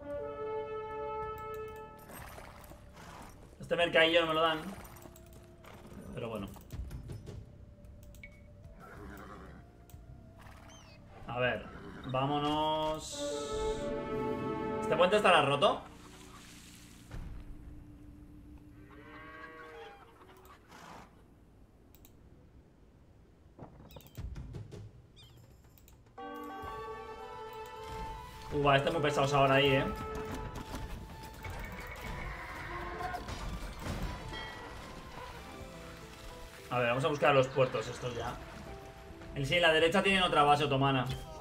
Este mercadillo no me lo dan. Pero bueno. A ver. Vámonos. ¿Este puente estará roto? Vale, están muy pesados ahora ahí, ¿eh? A ver, vamos a buscar los puertos estos ya. Sí, en la derecha tienen otra base otomana.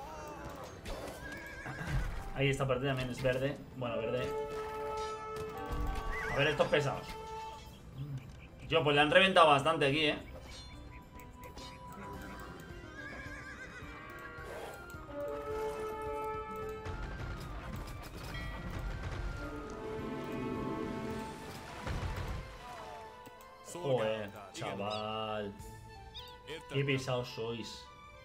Ahí esta parte también es verde. Bueno, verde. A ver estos pesados. Yo, pues le han reventado bastante aquí, ¿eh? Joder, chaval. Qué pesados sois.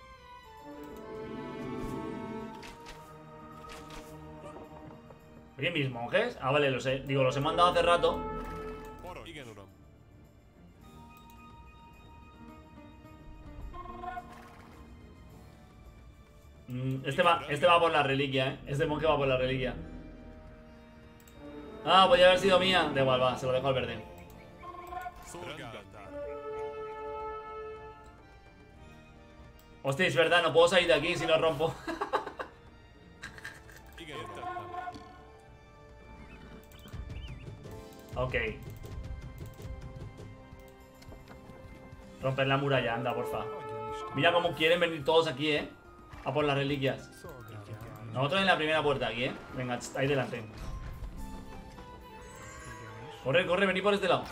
Oye, mis monjes. Ah, vale, los he mandado hace rato. Este va por la reliquia, ¿eh? Este monje va por la reliquia. Ah, podría haber sido mía. Da igual, va, se lo dejo al verde. Hostia, es verdad, no puedo salir de aquí si no rompo. Ok. Romper la muralla, anda, porfa. Mira cómo quieren venir todos aquí, a por las reliquias. Nosotros en la primera puerta aquí, Venga, ahí delante. Corre, corre, vení por este lado.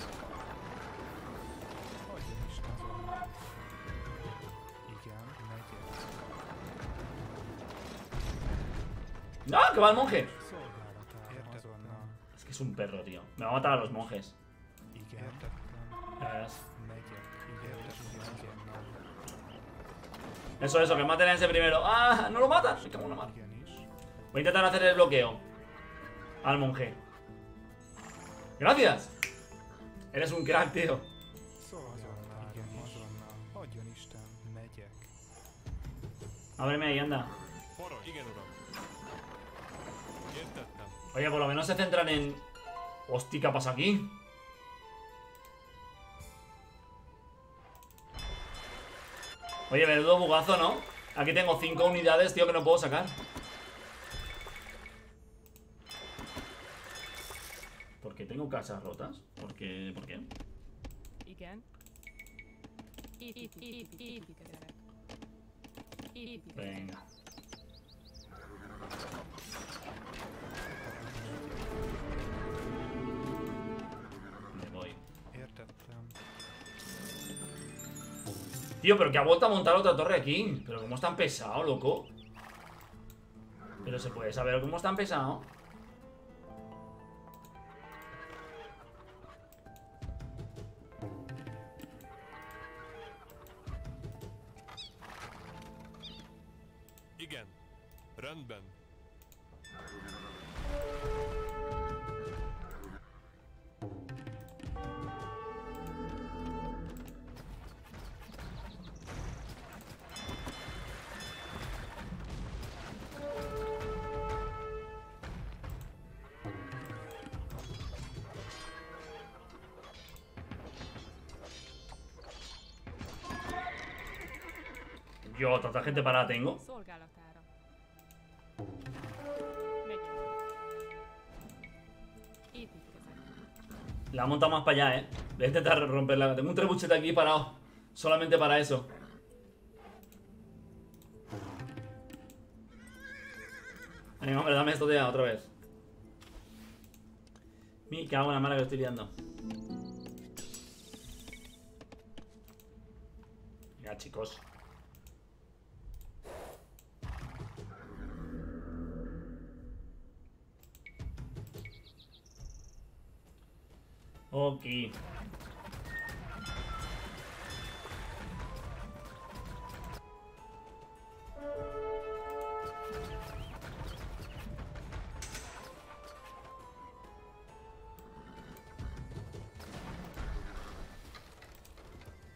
¡No! ¡Que va el monje! Es que es un perro, tío. Me va a matar a los monjes. Ya verás. Eso, que maten a ese primero. ¡Ah! ¡No lo matan! Me cago en la mano. Voy a intentar hacer el bloqueo al monje. ¡Gracias! Eres un crack, tío. Ábreme ahí, anda. Oye, por lo menos se centran en... Hostia, ¿qué pasa aquí? Oye, menudo bugazo, ¿no? Aquí tengo 5 unidades, tío, que no puedo sacar. ¿Por qué tengo casas rotas? ¿Por qué? ¿Por qué? Venga. Me voy. Tío, pero que ha vuelto a montar otra torre aquí. Pero cómo es tan pesado, loco. Pero se puede saber cómo es tan pesado. Igen. Rendben. Yo, tanta gente parada tengo. Szolgálatára. Építkezet. La ha montado más para allá, Voy a intentar romperla. Tengo un trebuchete aquí parado. Solamente para eso. Venga, hombre, dame esto ya otra vez. Me cago en la mala que estoy liando. Venga, chicos. Ok.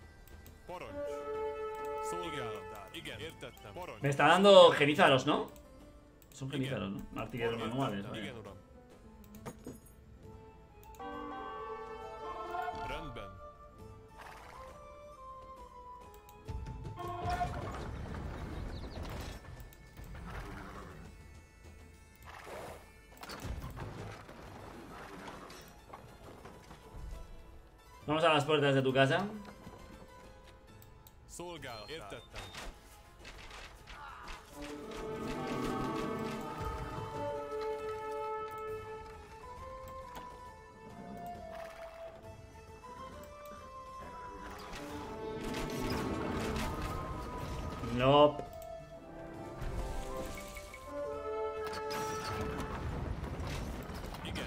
Parancs. Szolgálatára. Igen, értettem. Parancs. Me está dando genízaros, ¿no? Son genízaros, ¿no? Artilleros manuales. Vaya. Igen, uram. Rendben. Vamos a las puertas de tu casa. Szolgálat. Értettem. Nope. Igen.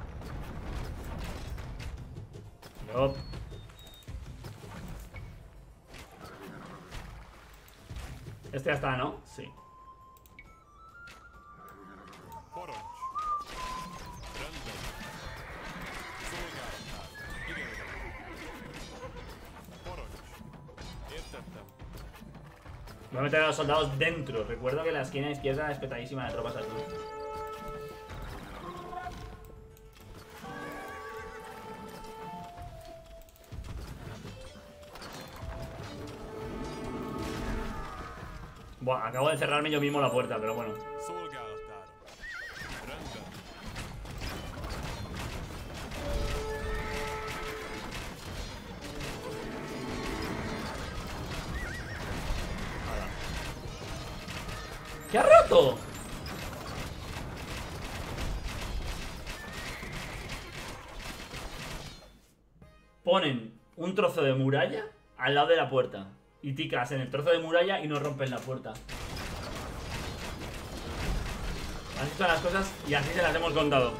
Nope. Este ya está, ¿no? Sí. Parancs. Rendben. Szolgálatnál. Igen, uram. Parancs. Értettem. Voy a meter a los soldados dentro. Recuerdo que la esquina izquierda es petadísima de tropas azul. Buah, acabo de cerrarme yo mismo la puerta, pero bueno. Szolgálatára. Rendben. ¿Qué ha roto? Ponen un trozo de muralla al lado de la puerta. Y ticas en el trozo de muralla y no rompen la puerta. Así son las cosas y así se las hemos contado.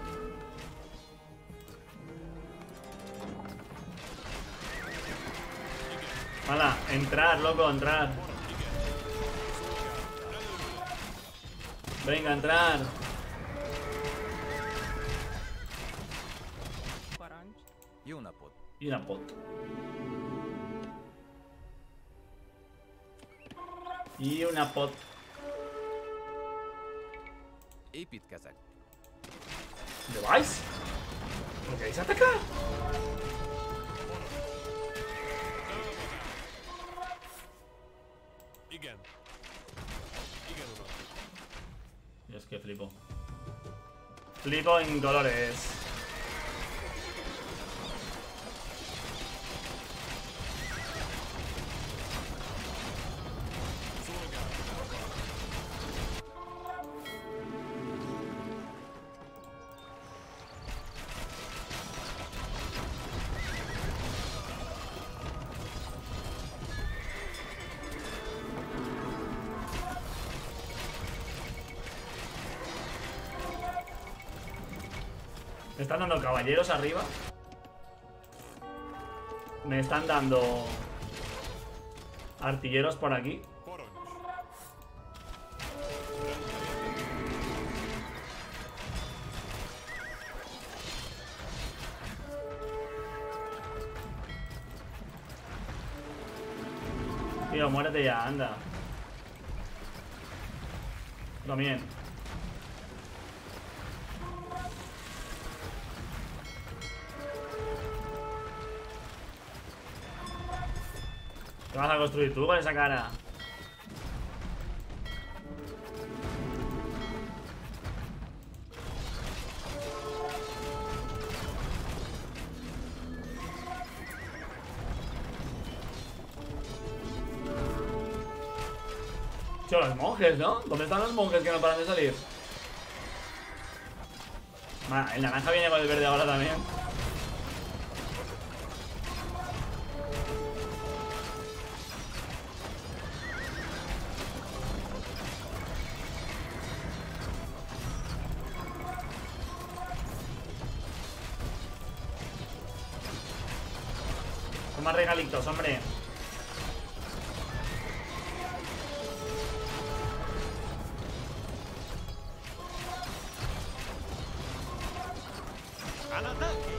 Hala, entrar, loco, entrar. Venga, entrar. Parancs. Jó napot. Y una pot. Y una pot. Építkezek. ¿Dónde vais? ¿Por qué queréis atacar? Igen. Igen, uram. Dios, que flipo. Flipo en colores. Me están dando caballeros arriba. Me están dando artilleros por aquí. Parancs. Tío, muérete ya, anda. También. ¿Qué vas a construir tú con esa cara? Tío, los monjes, ¿no? ¿Dónde están los monjes que no paran de salir? El naranja viene con el verde ahora también. Son más regalitos, hombre. ¡Al ataque!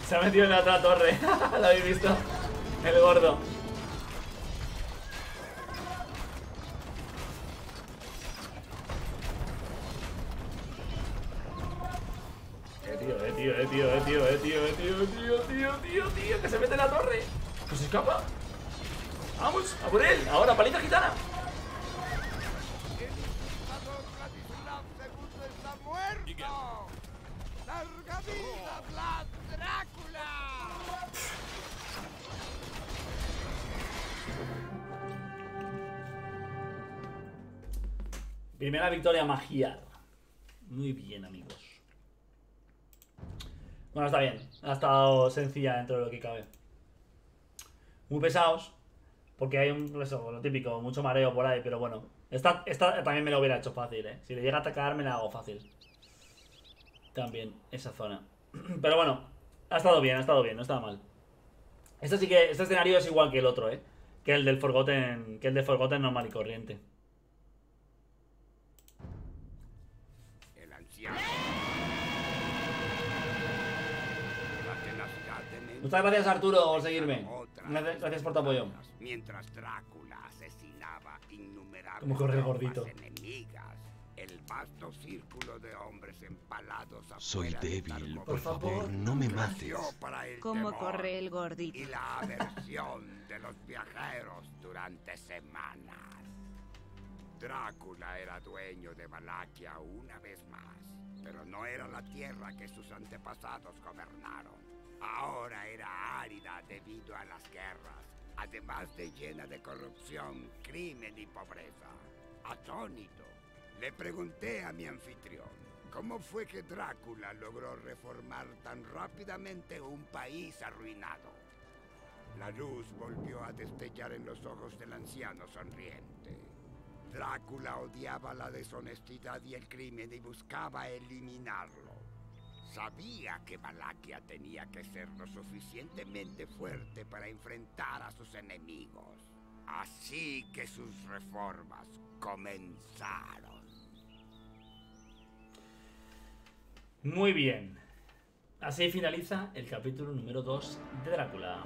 Se ha metido en la otra torre. ¿Lo habéis visto? El gordo. Tío, que se mete en la torre. Que se escapa. Vamos, a por él. Ahora, paliza gitana. El dictador Vladislav II está muerto. ¡Larga vida, Vlad Drácula! Primera victoria magiar. Muy bien, amigos. Bueno, está bien. Ha estado sencilla dentro de lo que cabe. Muy pesados. Porque hay eso, lo típico, mucho mareo por ahí, pero bueno. Esta también me lo hubiera hecho fácil, ¿eh? Si le llega a atacar, me la hago fácil. También, esa zona. Pero bueno, ha estado bien, no estaba mal. Este sí que, este escenario es igual que el otro, ¿eh? Que el del Forgotten, normal y corriente. El anciano. La tenacidad de mente. Muchas gracias, Arturo, por seguirme. Gracias por tu apoyo. Mientras Drácula asesinaba innumerables Como corre el tropas gordito. enemigas, el vasto círculo de hombres empalados Soy afuera de débil, Targov por favor, no me mates. creció para el ¿Cómo temor corre el gordito? y la aversión de los viajeros durante semanas. Drácula era dueño de Valaquia una vez más, pero no era la tierra que sus antepasados gobernaron. Ahora era árida debido a las guerras, además de llena de corrupción, crimen y pobreza. Atónito, le pregunté a mi anfitrión, ¿cómo fue que Drácula logró reformar tan rápidamente un país arruinado? La luz volvió a destellar en los ojos del anciano sonriente. Drácula odiaba la deshonestidad y el crimen y buscaba eliminarlo. Sabía que Valaquia tenía que ser lo suficientemente fuerte para enfrentar a sus enemigos. Así que sus reformas comenzaron. Muy bien. Así finaliza el capítulo número 2 de Drácula.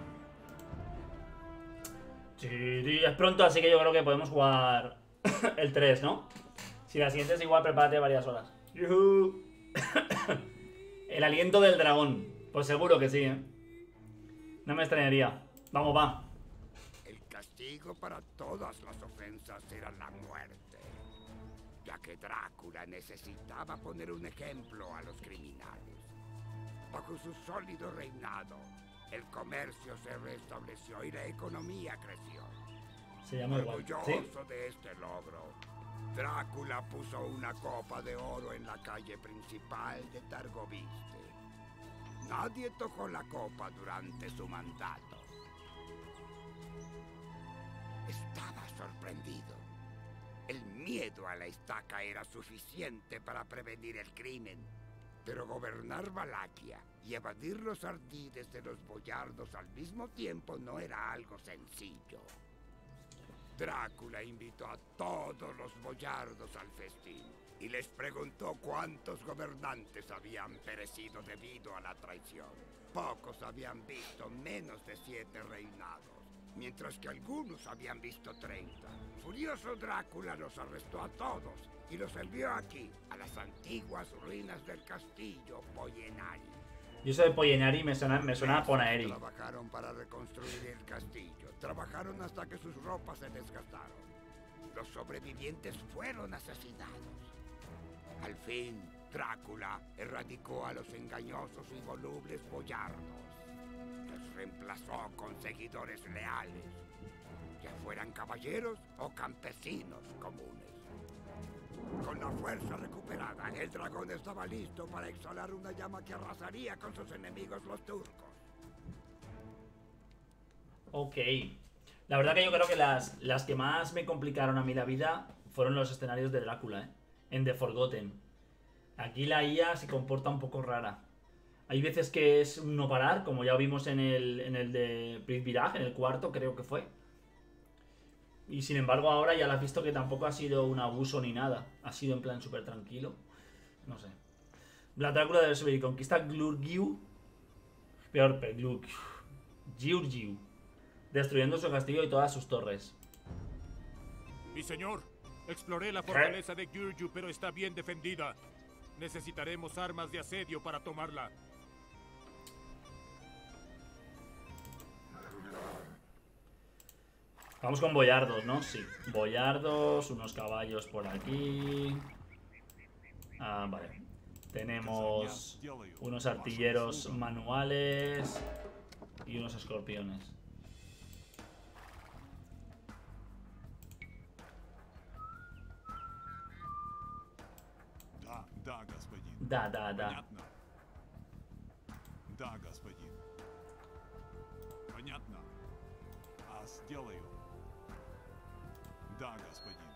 Sí, es pronto, así que yo creo que podemos jugar el 3, ¿no? Si la siguiente es igual, prepárate varias horas. ¡Yuhu! El aliento del dragón. Pues seguro que sí, ¿eh? No me extrañaría. Vamos, va. El castigo para todas las ofensas era la muerte, ya que Drácula necesitaba poner un ejemplo a los criminales. Bajo su sólido reinado, el comercio se restableció y la economía creció. Se llama igual. Orgulloso de este logro, Drácula puso una copa de oro en la calle principal de Targoviste. Nadie tocó la copa durante su mandato. Estaba sorprendido. El miedo a la estaca era suficiente para prevenir el crimen. Pero gobernar Valaquia y evadir los ardides de los boyardos al mismo tiempo no era algo sencillo. Drácula invitó a todos los boyardos al festín y les preguntó cuántos gobernantes habían perecido debido a la traición. Pocos habían visto menos de 7 reinados, mientras que algunos habían visto 30. Furioso, Drácula los arrestó a todos y los envió aquí, a las antiguas ruinas del castillo Pollenari. Yo soy de Pollenari, me suena a Ponaeri. Trabajaron para reconstruir el castillo. Trabajaron hasta que sus ropas se desgastaron. Los sobrevivientes fueron asesinados. Al fin, Drácula erradicó a los engañosos y volubles boyardos. Los reemplazó con seguidores leales, ya fueran caballeros o campesinos comunes. Con la fuerza recuperada, el dragón estaba listo para exhalar una llama que arrasaría con sus enemigos los turcos. Ok. La verdad que yo creo que las que más me complicaron a mí la vida fueron los escenarios de Drácula, ¿eh? En The Forgotten. Aquí la IA se comporta un poco rara. Hay veces que es un no parar, como ya vimos en el de Prithviraj, en el cuarto creo que fue. Y sin embargo ahora ya la has visto que tampoco ha sido un abuso ni nada. Ha sido en plan súper tranquilo. No sé. La Drácula debe subir y conquista Glurgiu. Peor Pegluk. Giurgiu. Destruyendo su castillo y todas sus torres. Mi señor, exploré la fortaleza de Giurgiu, pero está bien defendida. Necesitaremos armas de asedio para tomarla. Vamos con boyardos, ¿no? Sí. Boyardos, unos caballos por aquí. Ah, vale. Tenemos unos artilleros manuales y unos escorpiones. Да, господин. Da. Понятно? Да, господин. Понятно? Сделаю. Да, господин.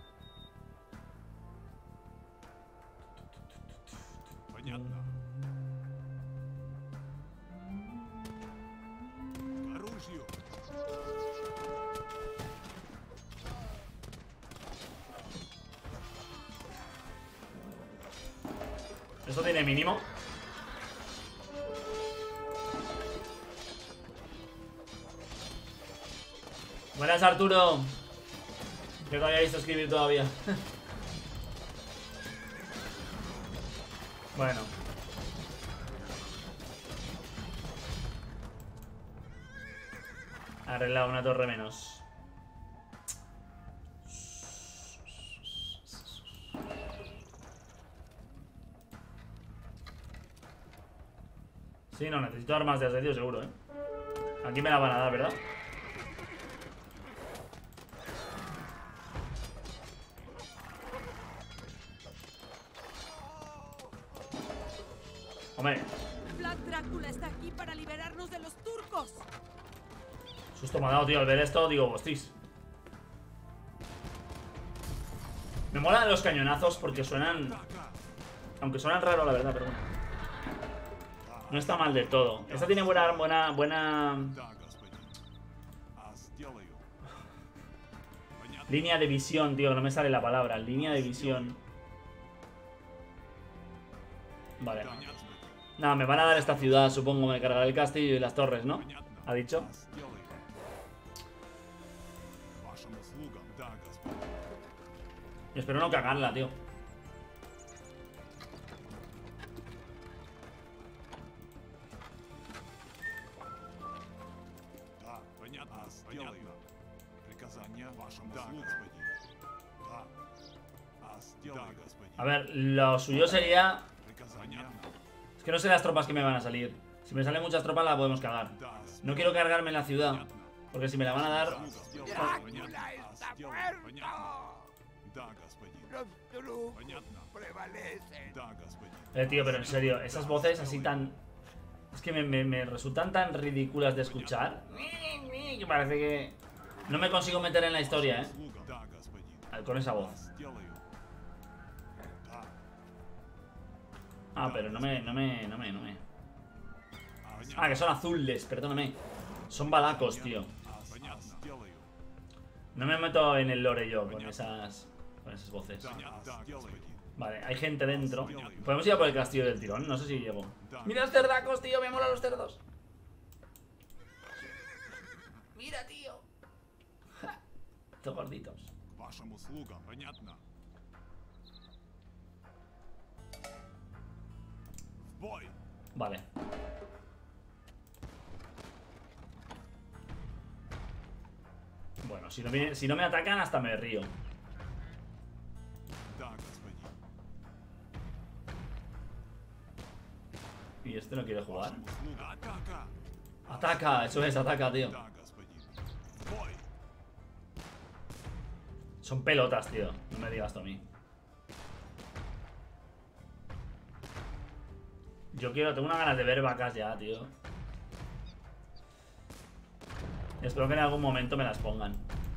Понятно? К оружию. ¿Esto tiene mínimo? Buenas, Arturo. Que no había visto escribir todavía. Bueno. Arreglado una torre menos. Sí, no, necesito armas de asedio seguro, ¿eh? Aquí me la van a dar, ¿verdad? Hombre. Vlad Drácula está aquí para liberarnos de los turcos. Susto me ha dado, tío, al ver esto, digo, hostis. Me molan los cañonazos porque suenan... Aunque suenan raro, la verdad, pero bueno. No está mal del todo. Esta tiene buena... Línea de visión, tío, no me sale la palabra. Línea de visión. Vale. Nada, me van a dar esta ciudad, supongo. Me cargaré el castillo y las torres, ¿no? ¿Ha dicho? Y espero no cagarla, tío. A ver, lo suyo sería... Es que no sé las tropas que me van a salir. Si me salen muchas tropas la podemos cagar. No quiero cargarme la ciudad, porque si me la van a dar... ¡Drácula está muerto! Los Turuk prevalecen. Tío, pero en serio, esas voces así tan... Es que me resultan tan ridículas de escuchar. Que parece que... No me consigo meter en la historia, con esa voz. Ah, pero no me... Ah, que son azules, perdóname. Son balacos, tío. No me meto en el lore yo con esas voces. Vale, hay gente dentro. Podemos ir a por el castillo del tirón, no sé si llego. Mira los cerdacos, tío, me molan los cerdos. Mira, tío. Estos gorditos. Vale. Bueno, si no me atacan hasta me río. ¿Y este no quiere jugar? Ataca, eso es, ataca, tío. Son pelotas, tío. No me digas tú a mí. Tengo unas ganas de ver vacas ya, tío. Espero que en algún momento me las pongan.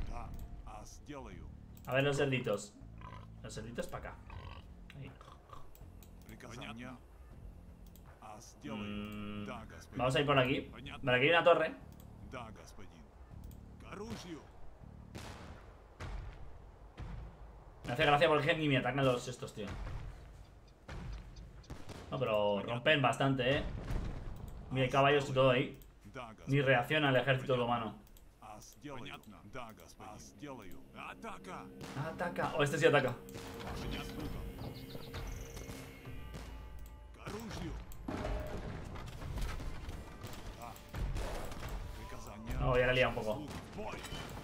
A ver los cerditos. Los cerditos para acá. Ahí. Vamos a ir por aquí. Vale, aquí hay una torre. Me hace gracia porque ni me atacan los estos, tío. No, pero rompen bastante, Mira, hay caballos y todo ahí. Ni reacciona al ejército otomano. Понятно? Да, господин. Сделаю. Атака! Ataca. O este sí ataca. К оружию! Да. Приказание. No, ya la lía un poco. В бой!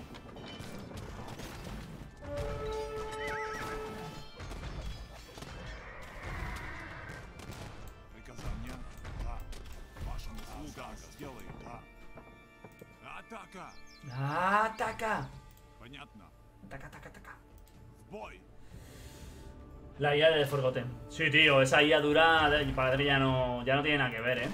Приказание. Да. Ваша услуга. Сделаю. Да. Атака! Ataca. Понятно. Ataca, ataca, ataca. В бой! La IA de Forgotten. Sí, tío, esa IA dura. Mi padre ya no tiene nada que ver, ¿eh?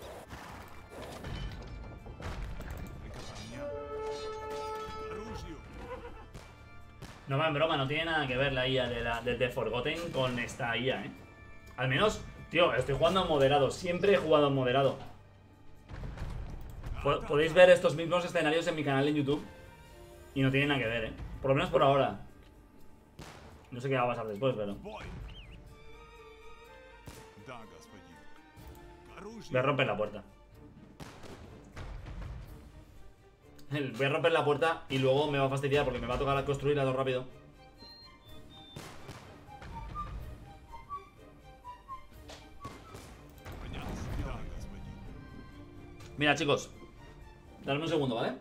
No va en broma, no tiene nada que ver la IA del de Forgotten con esta IA, ¿eh? Al menos, tío, estoy jugando en moderado. Siempre he jugado en moderado. Podéis ver estos mismos escenarios en mi canal en YouTube. Y no tienen nada que ver, ¿eh? Por lo menos por ahora. No sé qué va a pasar después, pero... Да, господин. К оружию! Voy a romper la puerta. Voy a romper la puerta y luego me va a fastidiar porque me va a tocar construirla todo rápido. Mira, chicos. Dadme un segundo, ¿vale?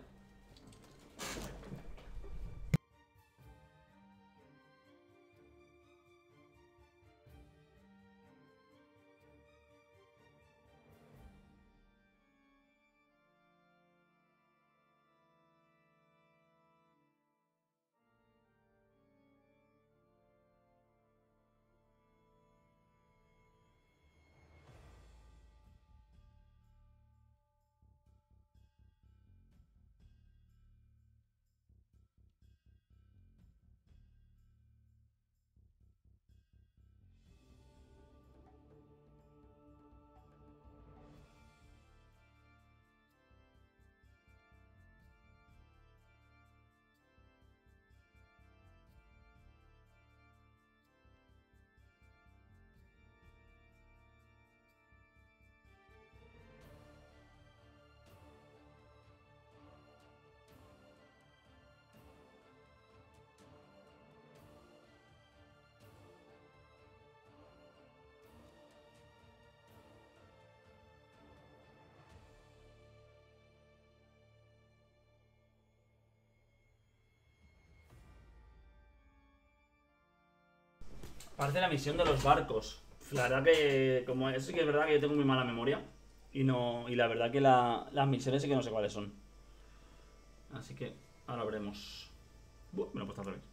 Parece la misión de los barcos. La verdad que, como eso sí que es verdad que yo tengo muy mala memoria. Y la verdad que las misiones sí que no sé cuáles son. Así que ahora veremos. Me lo he puesto al revés.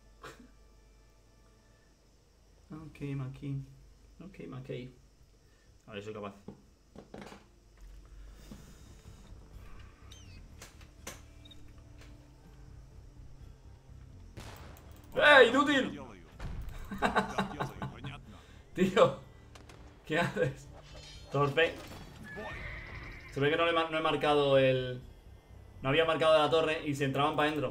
Ok, Maki. Ok, Maki. A ver, soy capaz. ¡Eh, inútil! Tío, ¿qué haces? Torpe. Se ve que no he marcado el... No había marcado la torre y se entraban para adentro.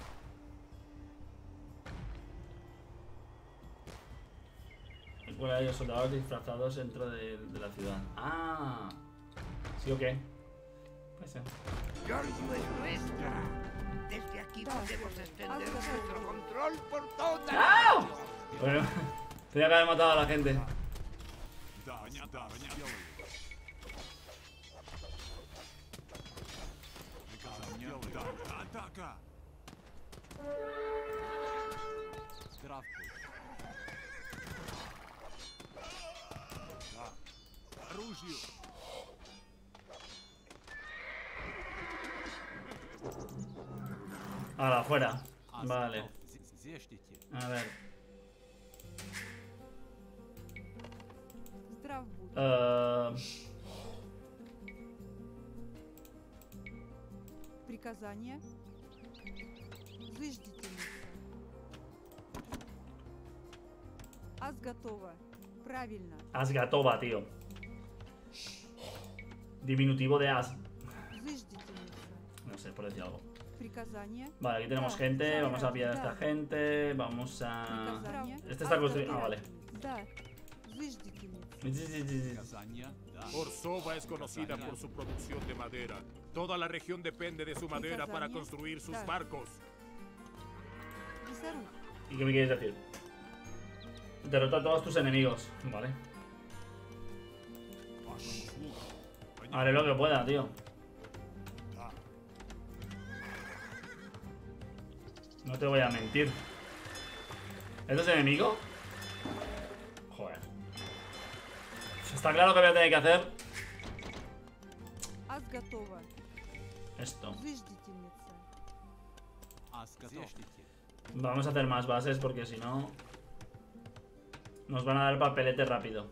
Bueno, hay soldados disfrazados dentro de la ciudad. Ah, ¿sí o qué? Puede ser. Giorgio es nuestra. Desde aquí podemos extender nuestro control por toda la ¡Ah! Bueno, tenía que haber matado a la gente. Атака! Здравствуй. Да. К оружию! Ahora, afuera. Vale. A ver. Приказание. Заждительница. Аз готова. Правильно. As готова, tío. Diminutivo de as. No sé, por decir algo. Vale, aquí tenemos gente. Vamos a pillar a esta gente. Vamos a... Este está construido. Ah, vale. Orsova es conocida por su producción de madera. Toda la región depende de su madera para construir sus barcos. ¿Y qué me quieres decir? Derrota a todos tus enemigos. Vale. Haré lo que pueda, tío. No te voy a mentir. ¿Esto es enemigo? Joder. Está claro que voy a tener que hacer esto. Vamos a hacer más bases porque si no nos van a dar papelete rápido.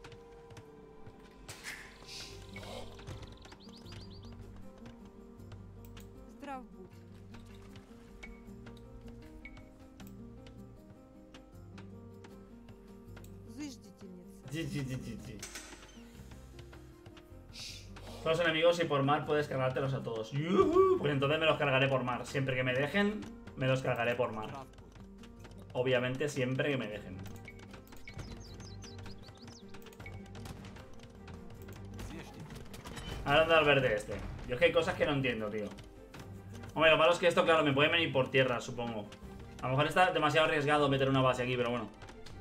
Todos los enemigos y por mar puedes cargártelos a todos. Pues entonces me los cargaré por mar. Siempre que me dejen, me los cargaré por mar. Obviamente siempre que me dejen. Ahora anda al verde este. Yo es que hay cosas que no entiendo, tío. Hombre, lo malo es que esto, claro, me puede venir por tierra, supongo. A lo mejor está demasiado arriesgado meter una base aquí, pero bueno.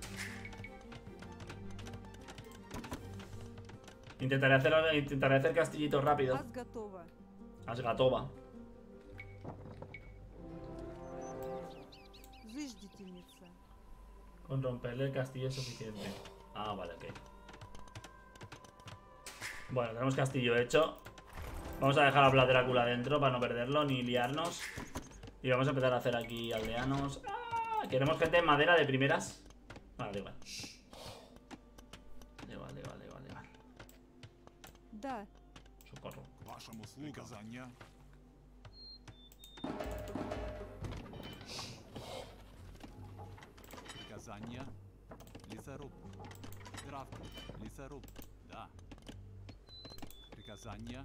Intentaré hacer castillitos rápido. Asgatova. Con romperle el castillo es suficiente. Ah, vale, ok. Bueno, tenemos castillo hecho. Vamos a dejar a Vlad Drácula dentro para no perderlo ni liarnos. Y vamos a empezar a hacer aquí aldeanos. ¡Ah! ¿Queremos gente en madera de primeras? Vale, igual. Да. Socorro. Вашему приказания. Приказания. Лесоруб. Здравствуй. Лесоруб. Да. Приказания.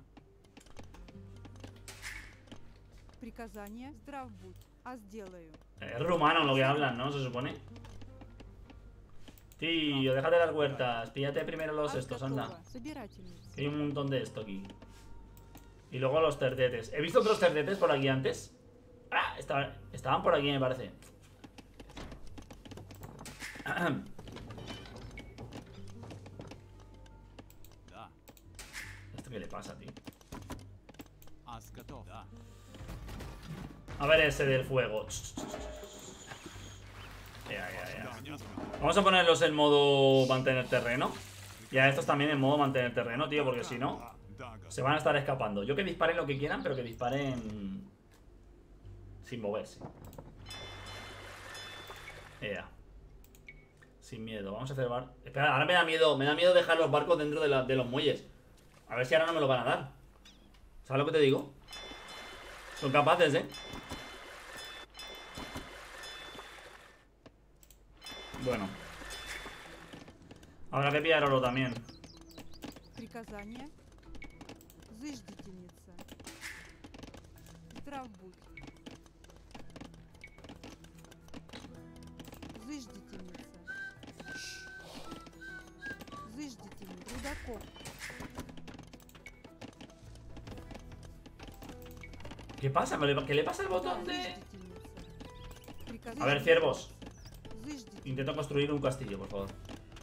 Приказание. Здрав будь. А сделаю. Es rumano lo que hablan, ¿no? Se supone. Tío, déjate las huertas. Píllate primero los estos, anda. Que hay un montón de esto aquí. Y luego los cerdetes. ¿He visto otros cerdetes por aquí antes? ¡Ah! Estaban por aquí, me parece. ¿Esto qué le pasa, tío? A ver ese del fuego. Ya. Vamos a ponerlos en modo mantener terreno. Y a estos también en modo mantener terreno, tío, porque si no se van a estar escapando. Yo que disparen lo que quieran, pero que disparen sin moverse. Sin miedo, vamos a hacer bar. Espera, ahora me da miedo dejar los barcos dentro de los muelles. A ver si ahora no me lo van a dar. ¿Sabes lo que te digo? Son capaces, Bueno. Habrá que pillar oro también. Приказание. Заждительница. Здрав будь. Заждительница. Заждительница. Рудокоп. ¿Qué pasa? ¿Qué le pasa al botón de...? A ver, ciervos. Intento construir un castillo, por favor.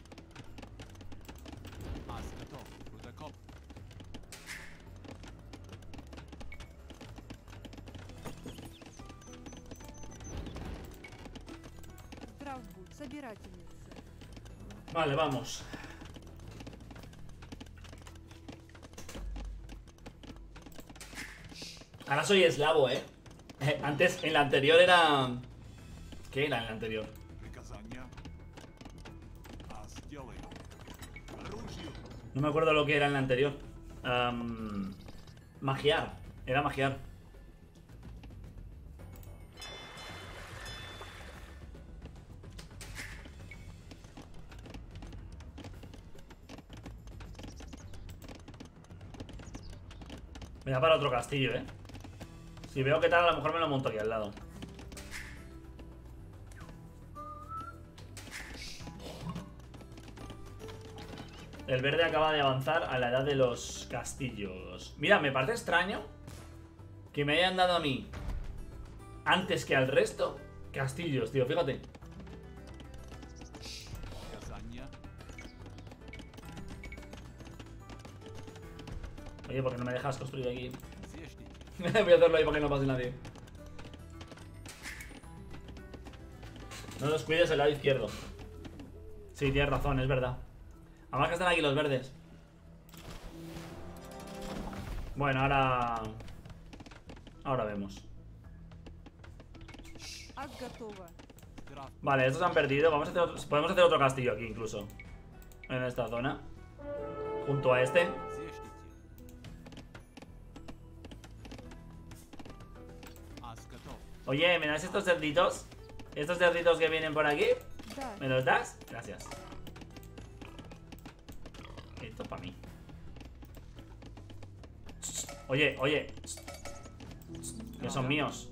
Vale, vamos. Ahora soy eslavo, Antes, en la anterior era... ¿Qué era en la anterior? No me acuerdo lo que era en la anterior. Magiar. Era magiar. Me da para otro castillo, Si veo que tal, a lo mejor me lo monto aquí al lado. El verde acaba de avanzar a la edad de los castillos. Mira, me parece extraño que me hayan dado a mí, antes que al resto, castillos, tío, fíjate. Oye, ¿por qué no me dejas construir aquí? Voy a hacerlo ahí para que no pase nadie. No los cuides el lado izquierdo. Sí, tienes razón, es verdad. Además que están aquí los verdes. Bueno, ahora vemos. Vale, estos han perdido. Podemos hacer otro castillo aquí incluso. En esta zona. Junto a este. Oye, ¿me das estos cerditos? ¿Estos cerditos que vienen por aquí? ¿Me los das? Gracias. Esto es para mí. Oye, oye. Que son míos.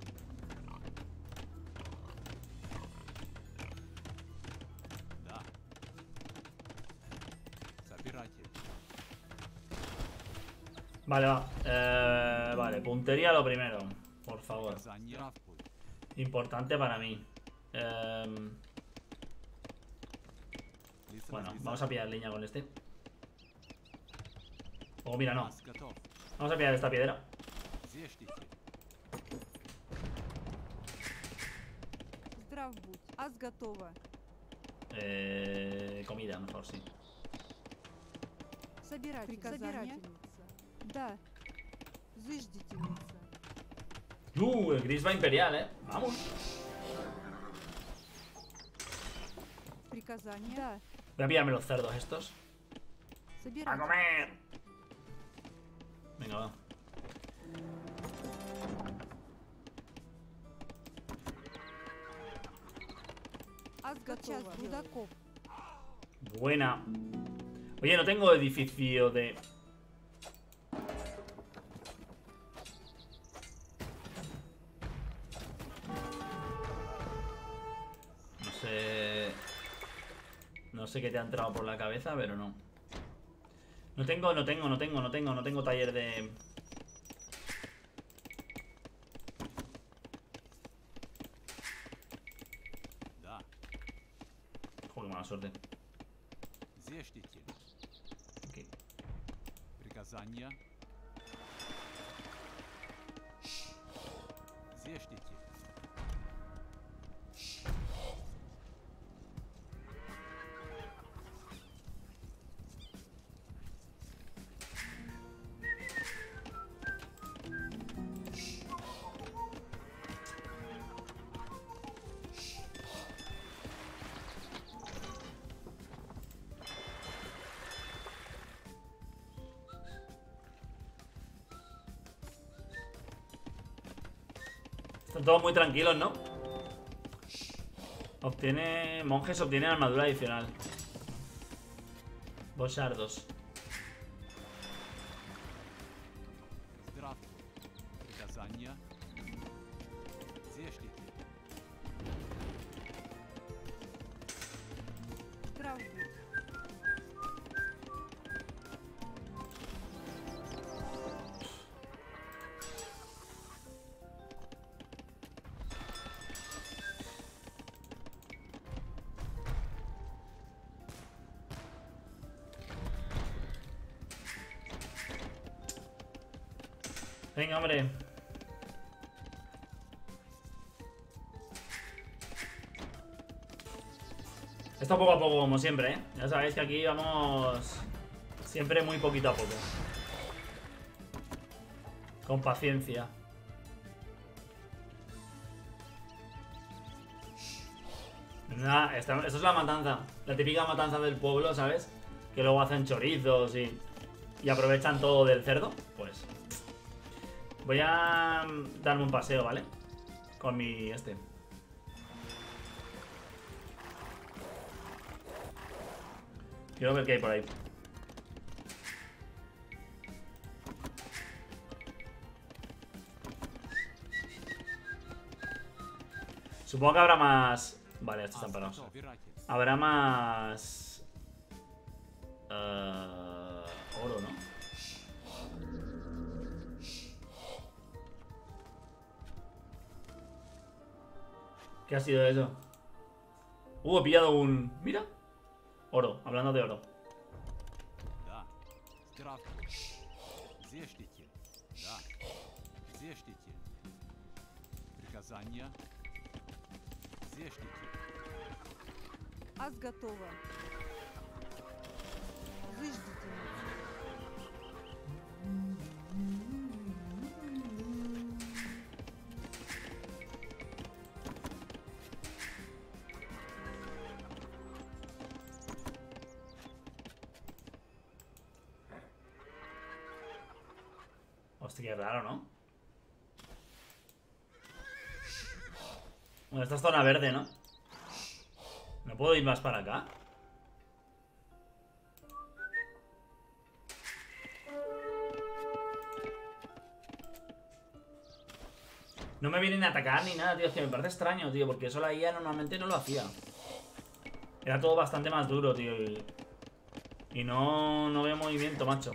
Vale, va. Vale, puntería lo primero. Por favor. Importante para mí. Bueno, vamos a pillar leña con este. Oh, mira, no. Vamos a pillar esta piedra. Comida, mejor, sí. El gris va imperial, vamos. Voy a pillarme los cerdos estos. ¡A comer! Venga, va. Buena. Oye, no tengo edificio de... No sé qué te ha entrado por la cabeza, pero no. No tengo taller de... Joder, mala suerte. Okay. Están todos muy tranquilos, ¿no? Monjes obtienen armadura adicional. Boshardos. Venga, hombre. Esto poco a poco, como siempre, ¿eh? Ya sabéis que aquí vamos siempre muy poquito a poco. Con paciencia. Nada, esto es la matanza. La típica matanza del pueblo, ¿sabes? Que luego hacen chorizos y aprovechan todo del cerdo. Pues... voy a darme un paseo, ¿vale? Con mi Quiero ver qué hay por ahí. Supongo que habrá más... Vale, estos están parados. Habrá más... Oro, ¿no? ¿Qué ha sido eso? He pillado un... Mira. Oro, hablando de oro. Да. Здравствуй. Зештите. Да. Зештите. Приказания. Зештите. Аз готова. Зыждите. Hostia, qué raro, ¿no? Bueno, esta es zona verde, ¿no? ¿No puedo ir más para acá? No me vienen a atacar ni nada, tío. Es que me parece extraño, tío. Porque eso la IA normalmente no lo hacía. Era todo bastante más duro, tío. Y no veo movimiento, macho.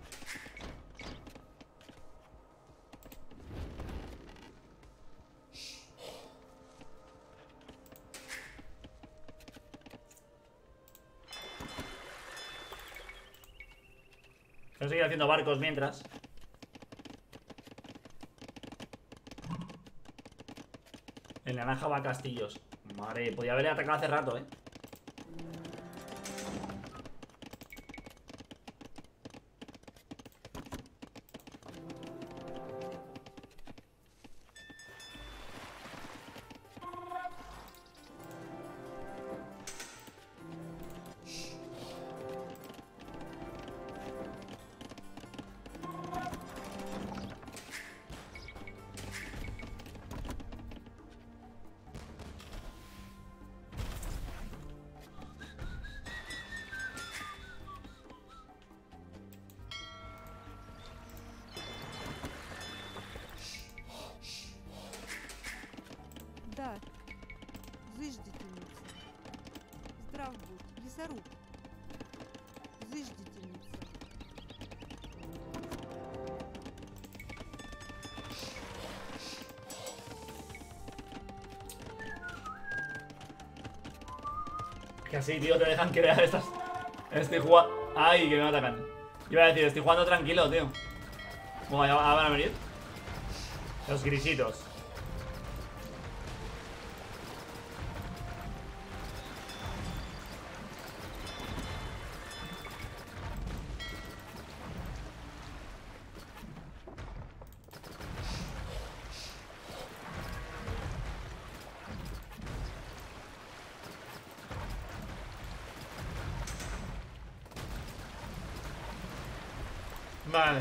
Voy a seguir haciendo barcos mientras. El naranja va a castillos. Madre, podía haberle atacado hace rato, ¿eh? Да. Зыждительница. Здрав будь. Лесоруб. Зыждительница. Que así, tío, te dejan crear estas... Estoy jugando... Ay, que me atacan. Iba a decir, estoy jugando tranquilo, tío. Bueno, ya van a venir los grisitos. Vale.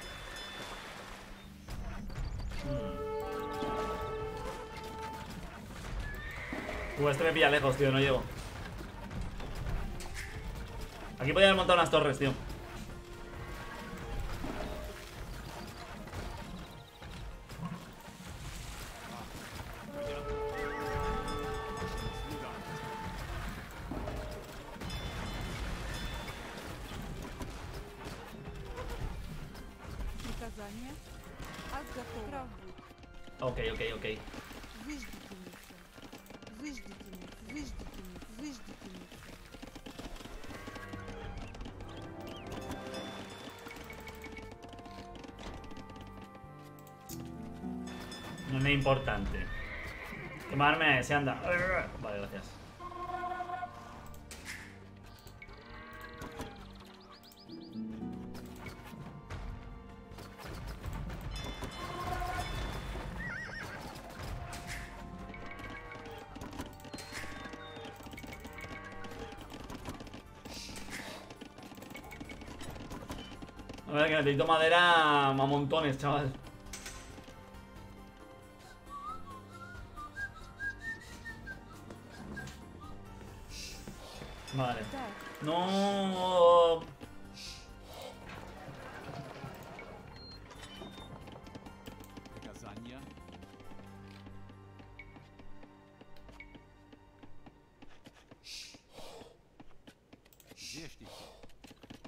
Este me pilla lejos, tío, no llego. Aquí podía haber montado unas torres, tío. Приказание. Аз готов. Здрав будь. Ok. Зыждительница. Зыждительница. Зыждительница. Зыждительница. No es importante. Quemarme a ese, anda. Vale, gracias. A ver, que necesito madera a montones, chaval. Vale. No. Приказания. Зештите.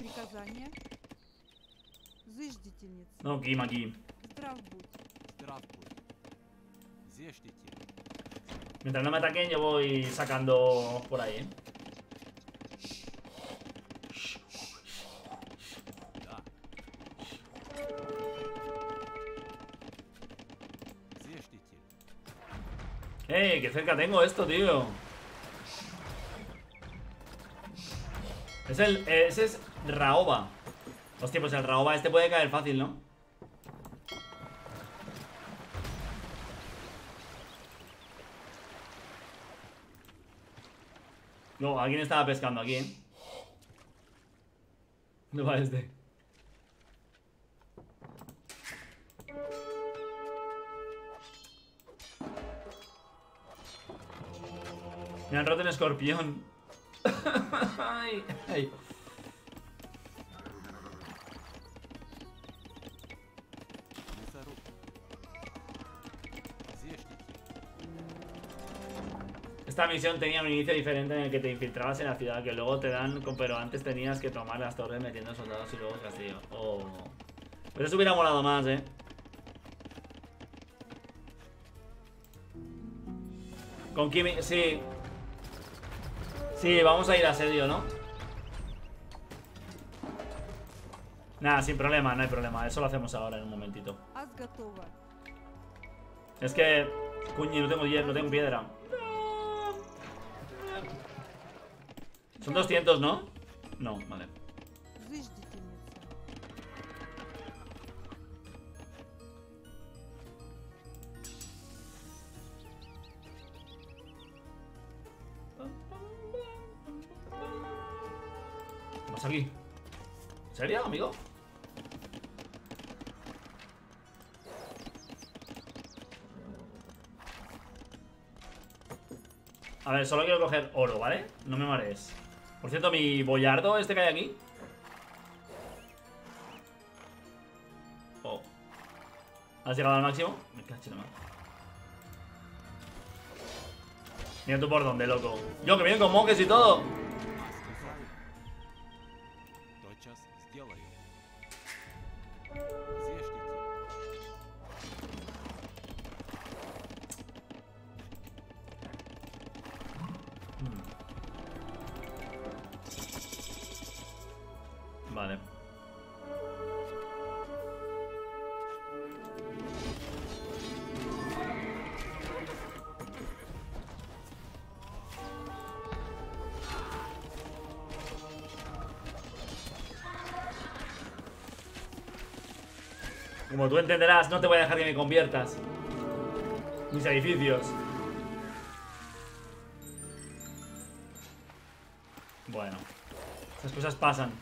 приказания? Зыждительница. No, aquí. Здрав будь. Zdrav buď. Zještite. Mientras no me ataquen, yo voy sacando por ahí, Da. Zještite. ¡Qué cerca tengo esto, tío! Ese es Raoba. Hostia, pues el Raoba este puede caer fácil, ¿no? No, alguien estaba pescando aquí, ¿eh? ¿Dónde va este? Me han roto un escorpión. Ay, ay. Лесоруб. Zještite. Esta misión tenía un inicio diferente en el que te infiltrabas en la ciudad, que luego te dan, pero antes tenías que tomar las torres metiendo soldados y luego el castillo. Oh. Pero eso hubiera molado más, ¿eh? Con Kimi, sí. Sí, vamos a ir a asedio, ¿no? Nada, sin problema, no hay problema. Eso lo hacemos ahora en un momentito. Haz готово. Es que, cuñi, no tengo hierro, no tengo piedra. Son 200, ¿no? No, vale. Зыждительница. ¿Qué pasa aquí? ¿En serio, amigo? A ver, solo quiero coger oro, ¿vale? No me marees. Por cierto, mi boyardo este que hay aquí. Oh. ¿Has llegado al máximo? Me cacho nomás. Mira tú por dónde, loco. Yo, que vienen con monjes y todo. Тотчас сделаю. Зještite. Vale. Como tú entenderás, no te voy a dejar que me conviertas. Mis edificios. Bueno, esas cosas pasan.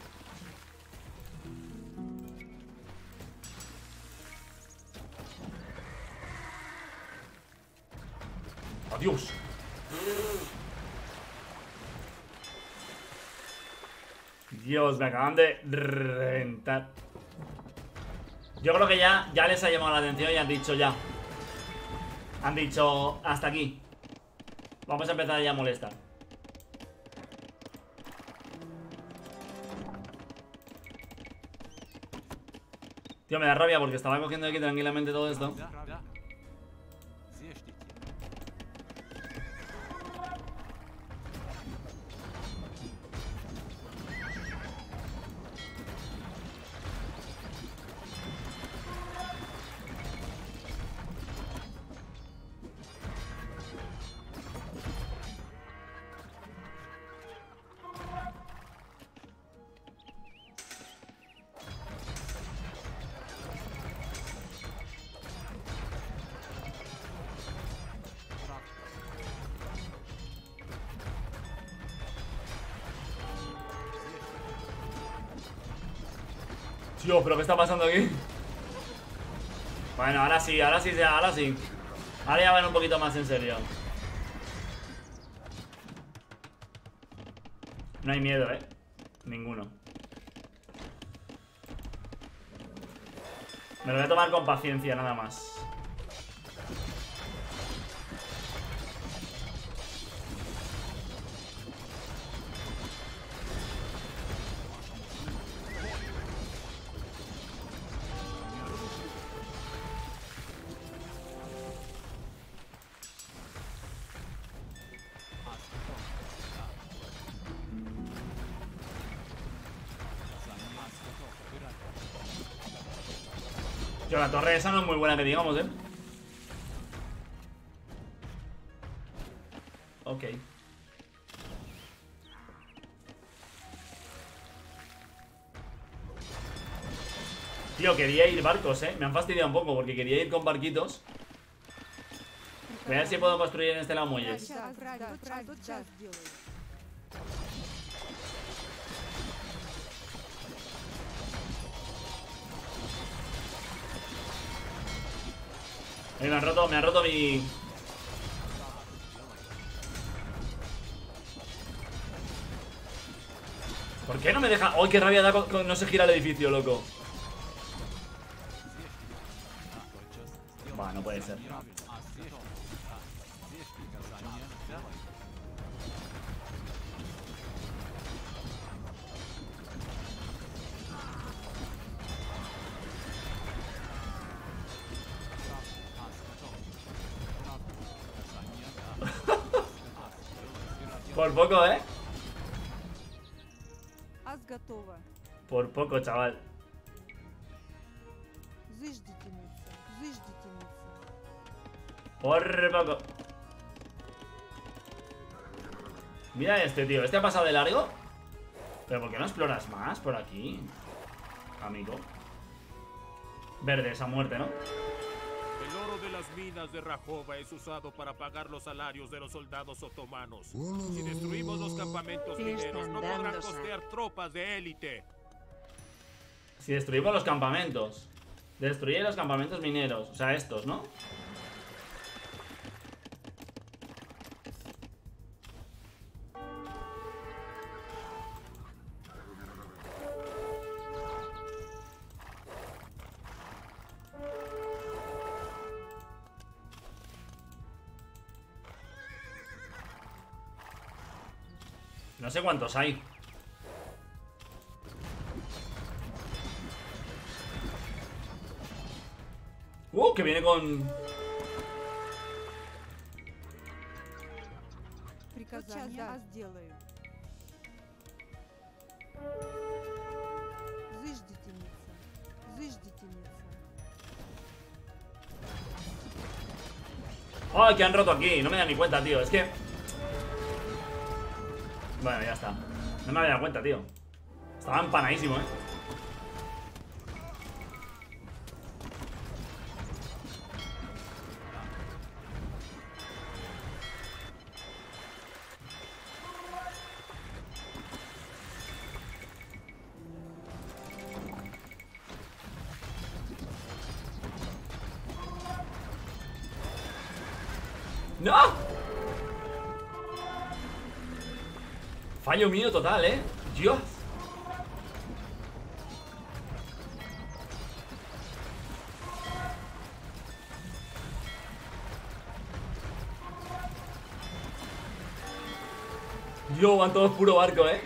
Adiós. Dios, me acaban de reventar. Yo creo que ya les ha llamado la atención y han dicho ya. Han dicho hasta aquí. Vamos a empezar ya a molestar. Tío, me da rabia porque estaba cogiendo aquí tranquilamente todo esto. Да, да. Зještite. Tío, pero ¿qué está pasando aquí? Bueno, ahora sí, ahora sí, ahora sí. Ahora ya van un poquito más en serio. No hay miedo, ninguno. Me lo voy a tomar con paciencia, nada más. Yo, la torre esa no es muy buena que digamos, ¿eh? Ok. Tío, quería ir barcos, ¿eh? Me han fastidiado un poco porque quería ir con barquitos. Voy a ver si puedo construir en este lado muelles. Me han roto mi... ¿Por qué no me deja? ¡Ay, qué rabia da con no se gira el edificio, loco! Bah, no puede ser. Por poco, ¿eh? Por poco, chaval. Por poco. Mira este, tío. ¿Este ha pasado de largo? ¿Pero por qué no exploras más por aquí? Amigo. Verdes a muerte, ¿no? El oro de las minas de Rajova es usado para pagar los salarios de los soldados otomanos. Si destruimos los campamentos mineros, no podrán costear tropas de élite. Si destruimos los campamentos. Destruir los campamentos mineros. O sea, estos, ¿no? No sé cuántos hay. Que viene con... ¡Ay, que han roto aquí! No me da ni cuenta, tío. Es que... Bueno, ya está. No me había dado cuenta, tío. Estaba empanadísimo, ¿eh? ¡No! Fallo mío total, ¿eh? Dios. Yo, van todos puro barco, ¿eh?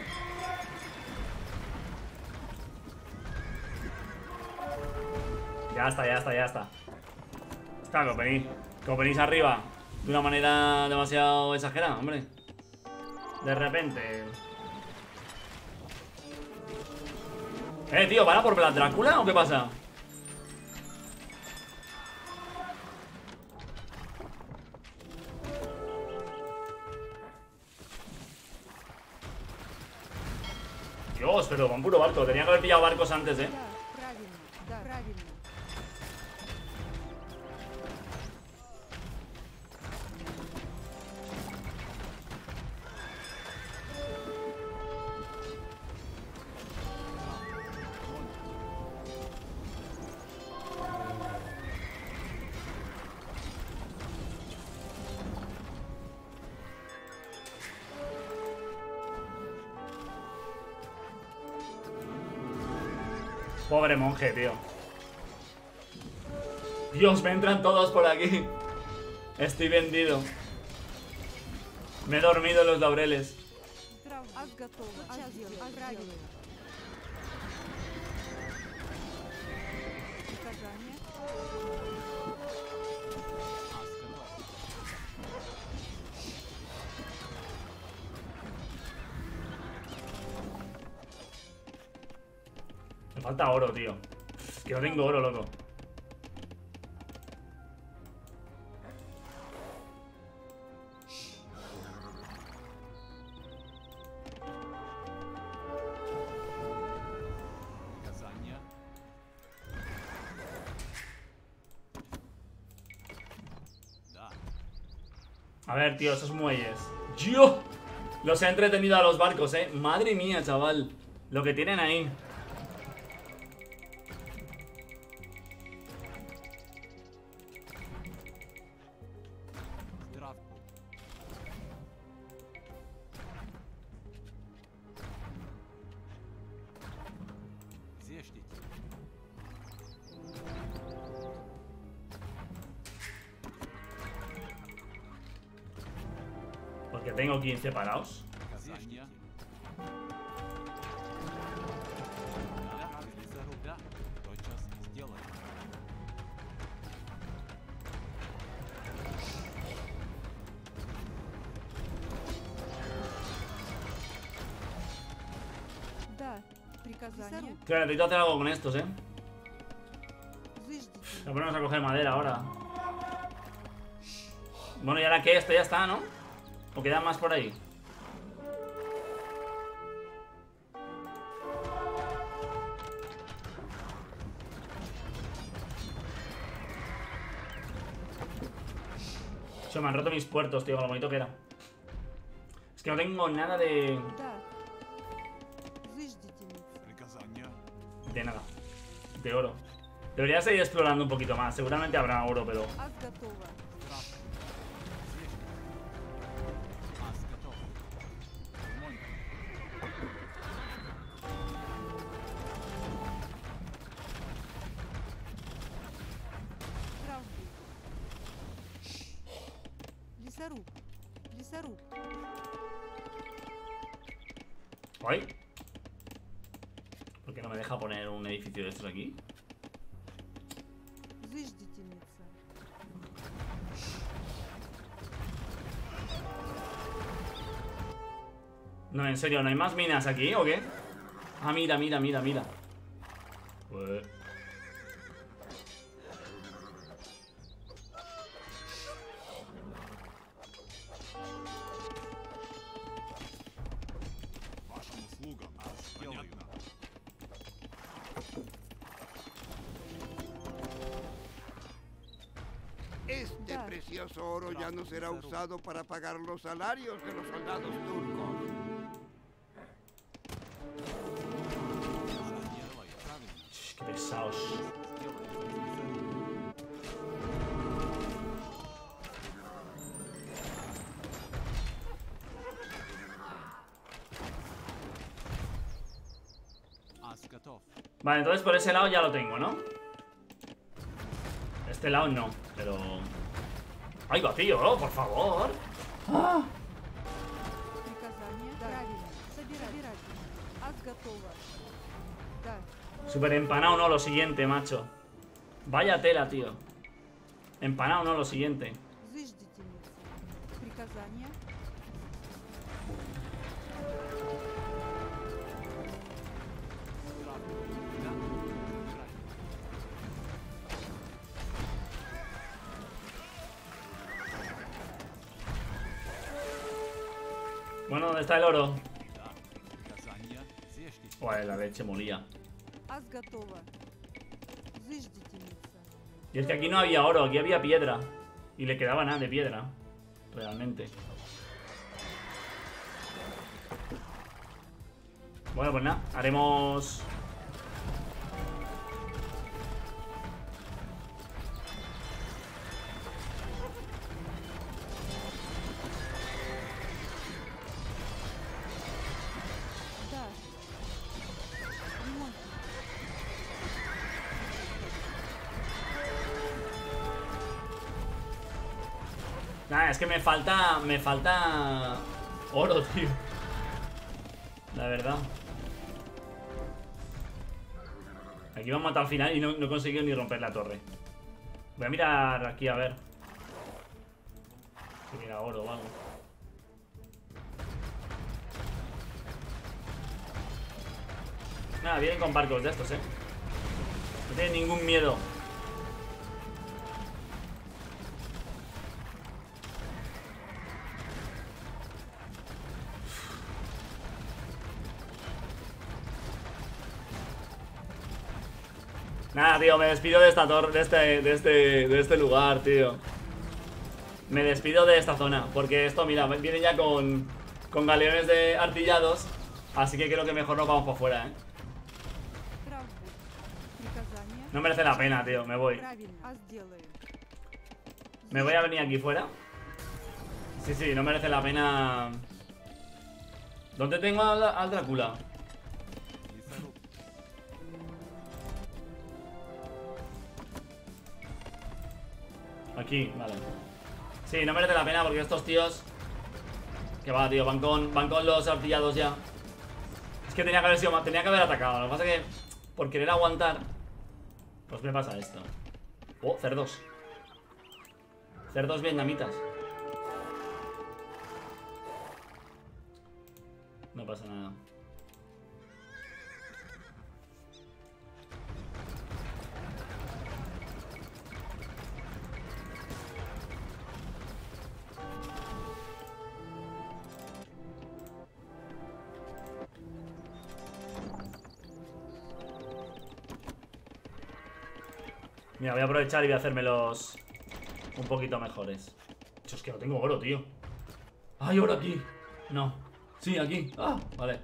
Ya está, ya está, ya está. Está, venís arriba de una manera demasiado exagerada, hombre. De repente. Tío, ¿para por Vlad Drácula o qué pasa? Dios, pero van puro barco. Tenía que haber pillado barcos antes, ¿eh? Pobre monje, tío. Dios, me entran todos por aquí. Estoy vendido. Me he dormido en los laureles. Me falta oro, tío. Que no tengo oro, loco. A ver, tío, esos muelles. ¡Yo! Los he entretenido a los barcos, Madre mía, chaval. Lo que tienen ahí. Porque tengo 15 parados. Claro, necesito hacer algo con estos, Voy a ponernos a coger madera ahora. Bueno, y ahora que esto ya está, ¿no? ¿O quedan más por ahí? Se me han roto mis puertos, tío, con lo bonito que era. Es que no tengo nada de... De nada. De oro. Debería seguir explorando un poquito más. Seguramente habrá oro, pero... ¿Ay? ¿Por qué no me deja poner un edificio de estos aquí? No, en serio, ¿no hay más minas aquí o qué? Ah, mira, mira, mira, mira. Pues... Este precioso oro ya no será usado para pagar los salarios de los soldados turcos. Qué pesados. Vale, entonces por ese lado ya lo tengo, ¿no? Este lado no, pero... ¡Ay, vacío, oh, por favor! ¡Ah! Súper empanado, no, lo siguiente, macho. Vaya tela, tío. Empanado, no, lo siguiente. Bueno, ¿dónde está el oro? Joder, la leche molía. Y es que aquí no había oro, aquí había piedra. Y le quedaba nada de piedra. Realmente. Bueno, pues nada, haremos... Nah, es que me falta oro, tío. La verdad. Aquí me han matado al final y no he conseguido ni romper la torre. Voy a mirar aquí a ver. Si mira oro o algo. Nada, vienen con barcos de estos, No tienen ningún miedo. Nada, tío, me despido de esta torre, de este lugar, tío. me despido de esta zona. Porque esto, mira, viene ya con galeones de artillados. Así que creo que mejor nos vamos para afuera, ¿eh? No merece la pena, tío, me voy. Me voy a venir aquí fuera. Sí, sí, no merece la pena. ¿Dónde tengo al Drácula? Aquí, vale. Sí, no merece la pena porque estos tíos... Que va, tío, van con los artillados ya. Es que tenía que haber atacado. Lo que pasa es que por querer aguantar, pues me pasa esto. Oh, cerdos. Cerdos vietnamitas. No pasa nada. Mira, voy a aprovechar y voy a hacérmelos un poquito mejores. Es que no tengo oro, tío. ¡Hay oro aquí! No. Sí, aquí. Ah, vale.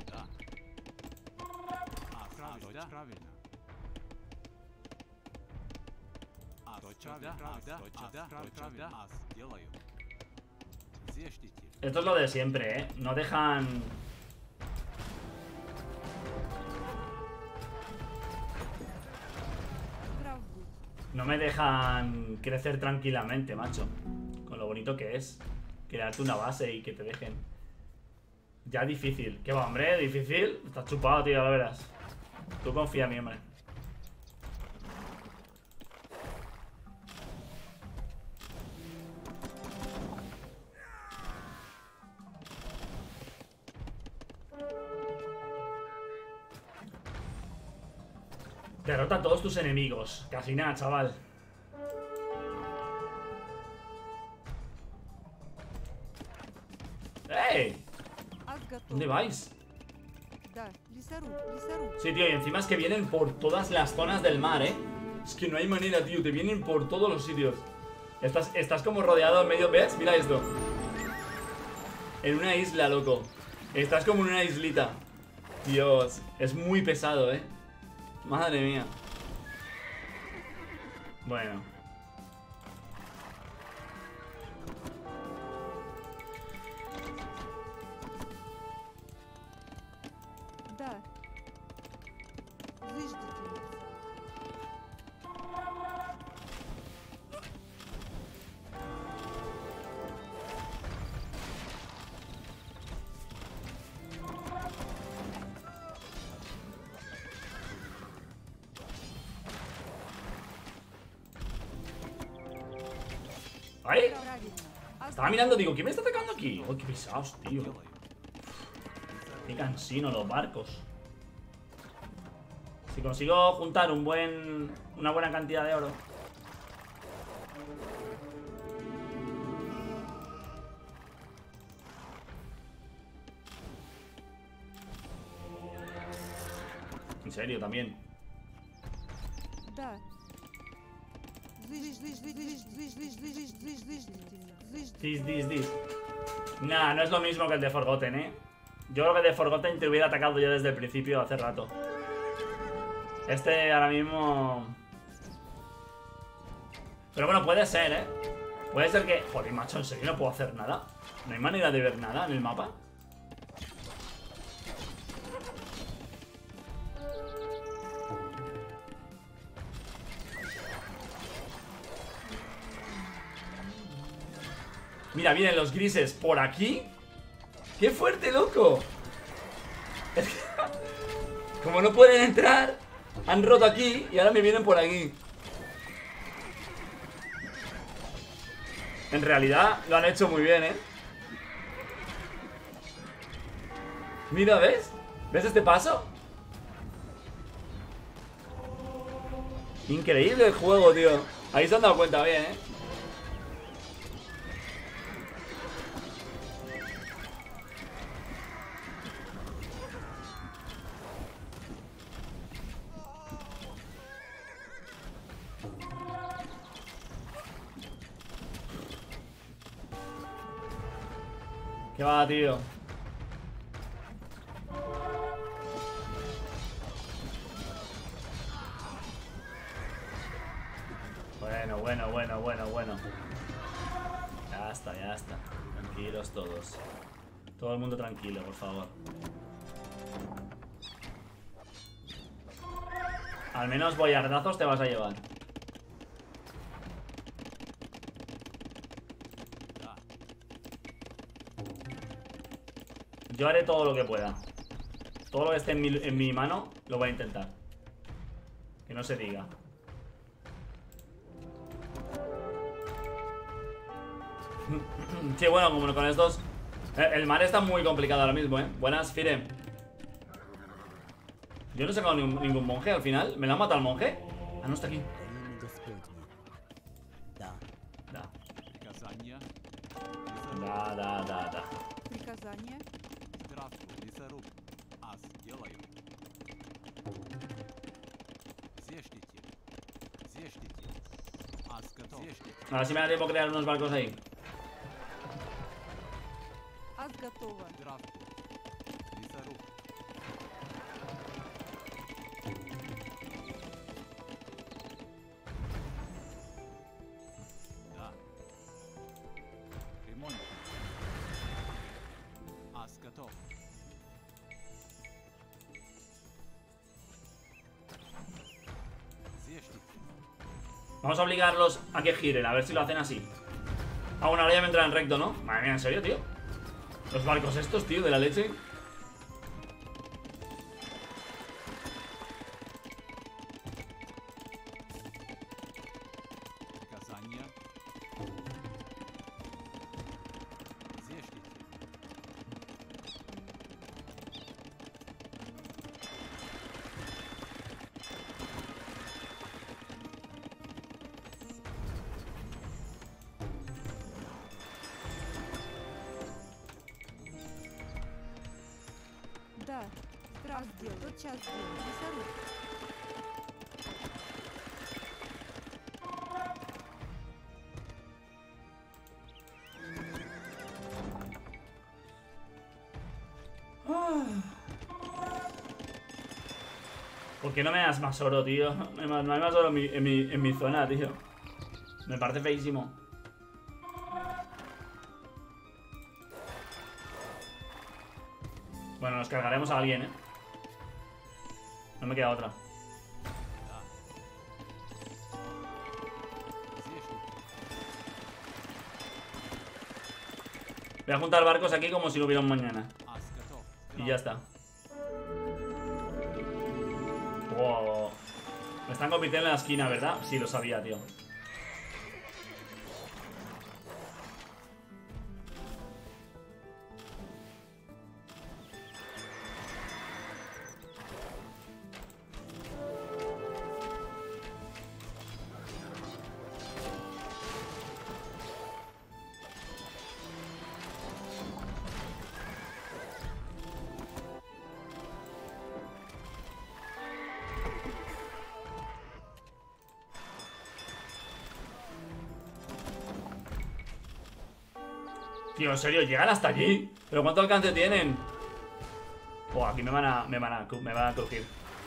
Esto es lo de siempre, ¿eh? No dejan... No me dejan crecer tranquilamente, macho. Con lo bonito que es crearte una base y que te dejen. Ya difícil. ¿Qué va, hombre? ¿Difícil? Estás chupado, tío, la verás. Tú confía en mí, hombre. Derrota a todos tus enemigos. Casi nada, chaval. ¡Ey! ¿Dónde vais? Sí, tío, y encima es que vienen por todas las zonas del mar, ¿eh? Es que no hay manera, tío. Te vienen por todos los sitios. Estás como rodeado en medio. ¿Ves? Mira esto. En una isla, loco. Estás como en una islita. Dios, es muy pesado, ¿eh? Madre mía. Bueno. ¿Ahí? Estaba mirando, digo, ¿quién me está atacando aquí? ¡Uy, qué pesados, tío! Qué cansino los barcos. Si consigo juntar una buena cantidad de oro. En serio, también. This. Nah, no es lo mismo que el de Forgotten, ¿eh? Yo creo que el de Forgotten te hubiera atacado yo desde el principio hace rato. Este ahora mismo... Pero bueno, puede ser, ¿eh? Puede ser que... Joder, macho, ¿en serio no puedo hacer nada? ¿No hay manera de ver nada en el mapa? Mira, vienen los grises por aquí. ¡Qué fuerte, loco! Es que, como no pueden entrar, han roto aquí y ahora me vienen por aquí. En realidad lo han hecho muy bien, ¿eh? Mira, ¿ves? ¿Ves este paso? Increíble el juego, tío. Ahí se han dado cuenta bien, ¿eh? ¿Qué va, tío? Bueno. Ya está. Tranquilos todos. Todo el mundo tranquilo, por favor. Al menos boyardazos te vas a llevar. Yo haré todo lo que pueda. Todo lo que esté en mi mano lo voy a intentar. Que no se diga. Sí, bueno, como con estos... el mar está muy complicado ahora mismo, ¿eh? Buenas, Fire. Yo no he sacado ningún monje al final. ¿Me la ha matado el monje? Ah, no está aquí. Da. Приказание. Здравствуй, лесоруб. Аз делаю. Зештите. Аз готов. Ahora sí me da tiempo crear unos barcos ahí. Аз готова. Здравствуй, лесоруб. Да. Ремонт. Аз готов. Зештите. Vamos a obligarlos a que giren, a ver si lo hacen así. Ah, bueno, ahora ya me entra en recto, ¿no? Madre mía, ¿en serio, tío? Los barcos estos, tío, de la leche. Приказание. Зештите. Да. Здравствуй. Тотчас сделаю. Лесоруб. ¿Por qué no me das más oro, tío? No hay más oro en mi zona, tío. Me parece feísimo. Bueno, nos cargaremos a alguien, ¿eh? No me queda otra. Voy a juntar barcos aquí como si no hubiera un mañana. Y ya está. Wow. Me están compitiendo en la esquina, ¿verdad? Sí, lo sabía, tío. Tío, en serio, llegan hasta allí. ¿Pero cuánto alcance tienen? Oh, aquí me van a crujir.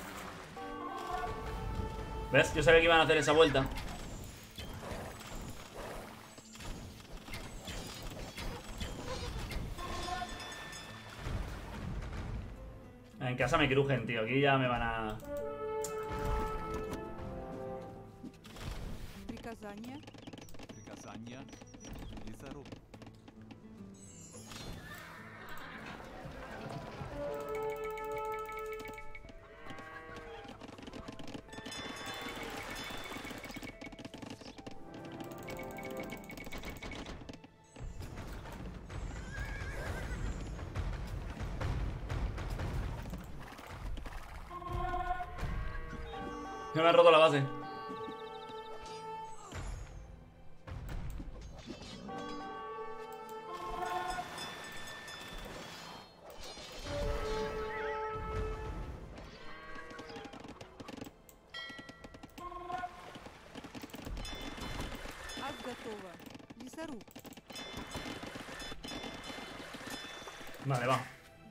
¿Ves? Yo sabía que iban a hacer esa vuelta. En casa me crujen, tío. Aquí ya me van a... Приказание. Приказание. Лесоруб. Me han roto la base. Аз готова. Лесоруб. Vale, va.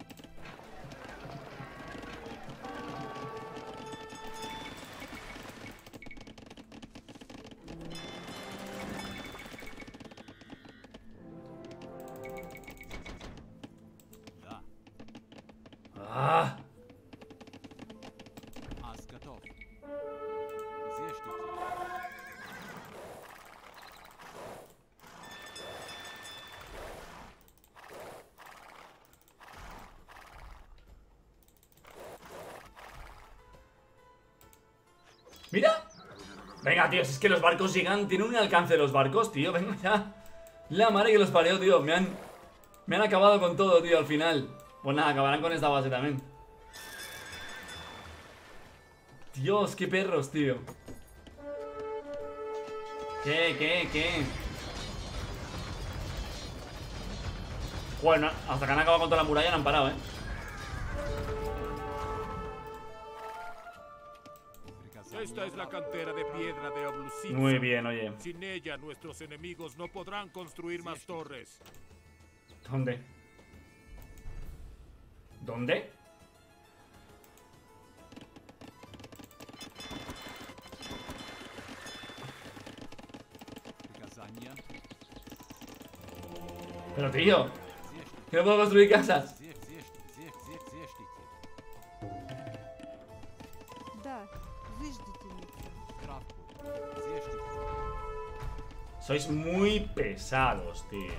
Ah. Askatov. Zieштите. ¡Mira! Venga, tío, si es que los barcos llegan. Tienen un alcance los barcos, tío. Venga ya. La madre que los parió, tío. Me han acabado con todo, tío, al final. Pues nada, acabarán con esta base también. Dios, qué perros, tío. ¿Qué? Bueno, hasta que han acabado con toda la muralla no han parado, Esta es la cantera de piedra de Oblusitsa. Muy bien, oye. Sin ella, nuestros enemigos no podrán construir más torres. ¿Dónde? ¿Dónde? Приказания. Pero tío, que no puedo construir casas. Зештите. Да, зиждительница. Травку. Зештите. Sois muy pesados, tío.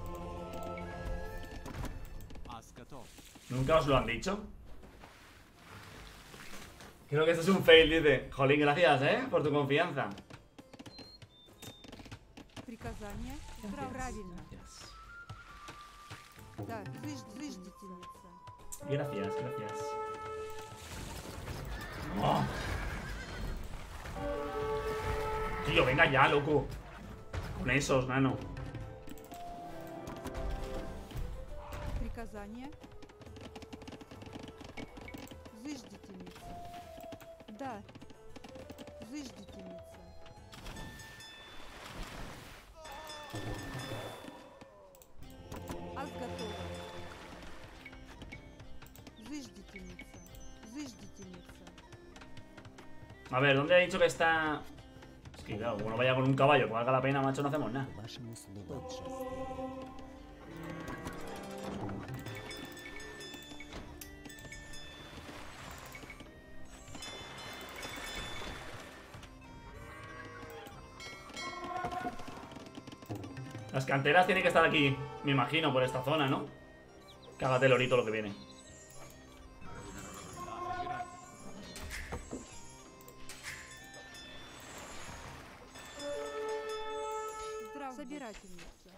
Askatov. ¿Nunca os lo han dicho? Creo que esto es un fail, dice. Jolín, gracias, por tu confianza. Приказание. Правильно. Да, зиждительница. Gracias. Oh. Tío, venga ya, loco. Con esos, nano. Приказание. Зиждительница. Да, зиждительница. Аз готова. Зиждительница. A ver, ¿dónde ha dicho que está? Es que claro, como no vaya con un caballo que valga la pena, macho, no hacemos nada. Las canteras tienen que estar aquí, me imagino, por esta zona, ¿no? Cágate el lorito lo que viene. Собирательница.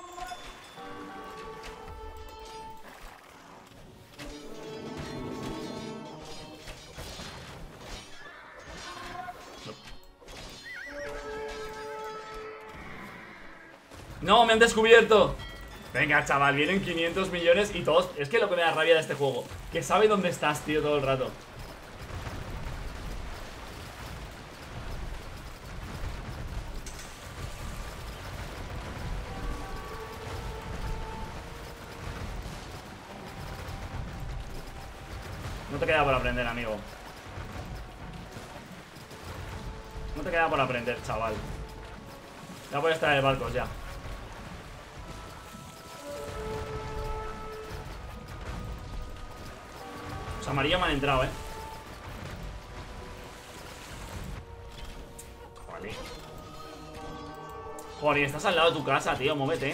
¡No! ¡Me han descubierto! Venga, chaval, vienen 500 millones y todos... Es que lo que me da rabia de este juego, que sabe dónde estás, tío, todo el rato. No te queda por aprender, amigo. No te queda por aprender, chaval. Ya voy a estar en barcos, ya. Los amarillos me han entrado, Joder. Joder, estás al lado de tu casa, tío. Móvete,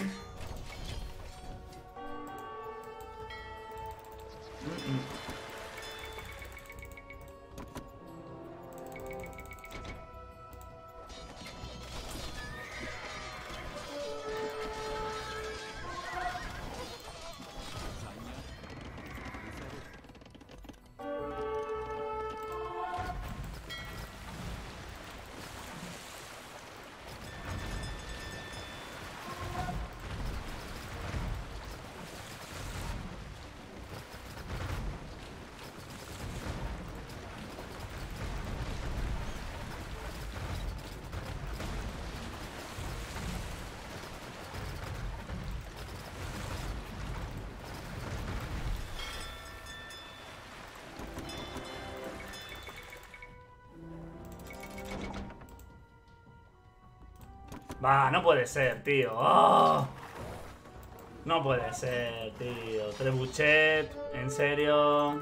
Va, no puede ser, tío. ¡Oh! No puede ser, tío. Trebuchet, en serio.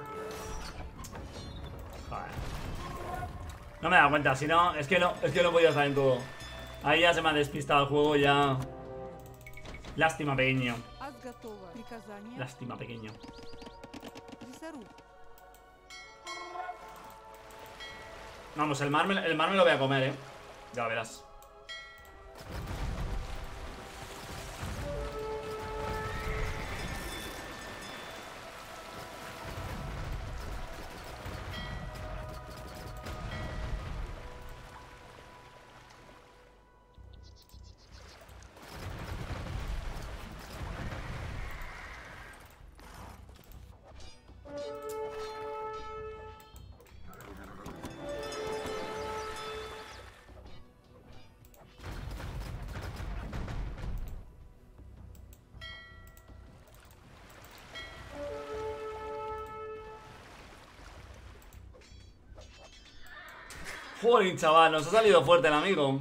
Joder. No me he dado cuenta, si no, es que no podía estar en todo. Ahí ya se me ha despistado el juego, ya. Lástima, pequeño. Lástima, pequeño. Vamos, el mar me lo voy a comer, ya verás. Joder, chaval, nos ha salido fuerte el amigo.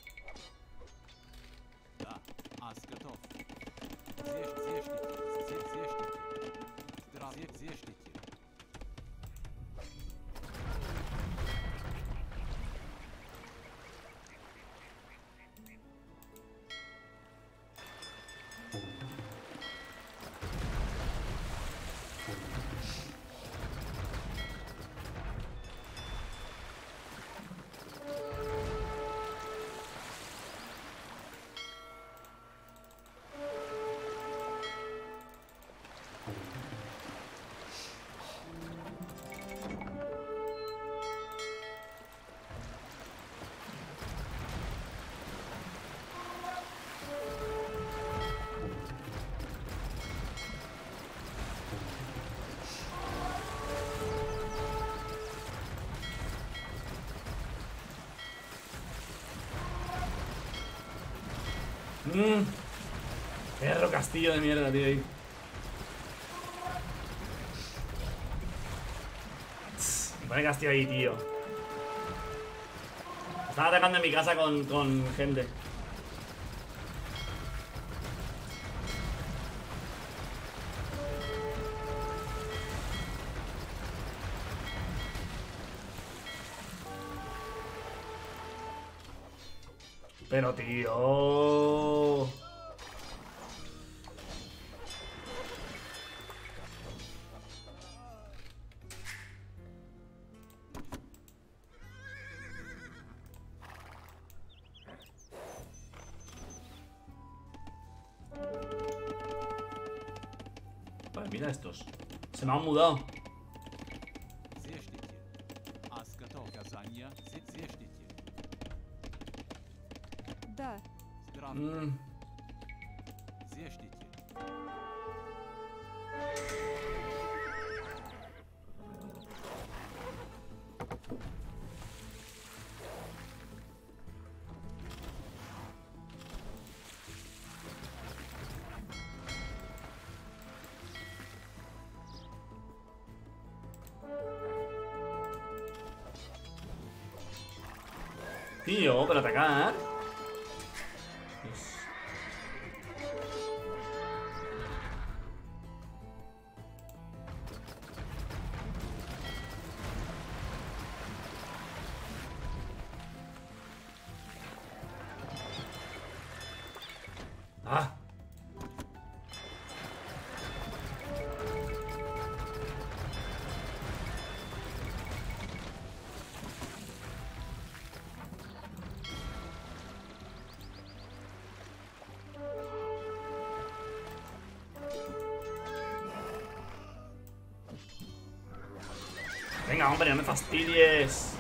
Perro castillo de mierda, tío. Ahí. Me pone castillo ahí, tío. Están atacando en mi casa con gente. Pero, tío. Vale, mira estos. Se me han mudado. Tío, pero atacar. Ah. Venga, hombre, no me fastidies.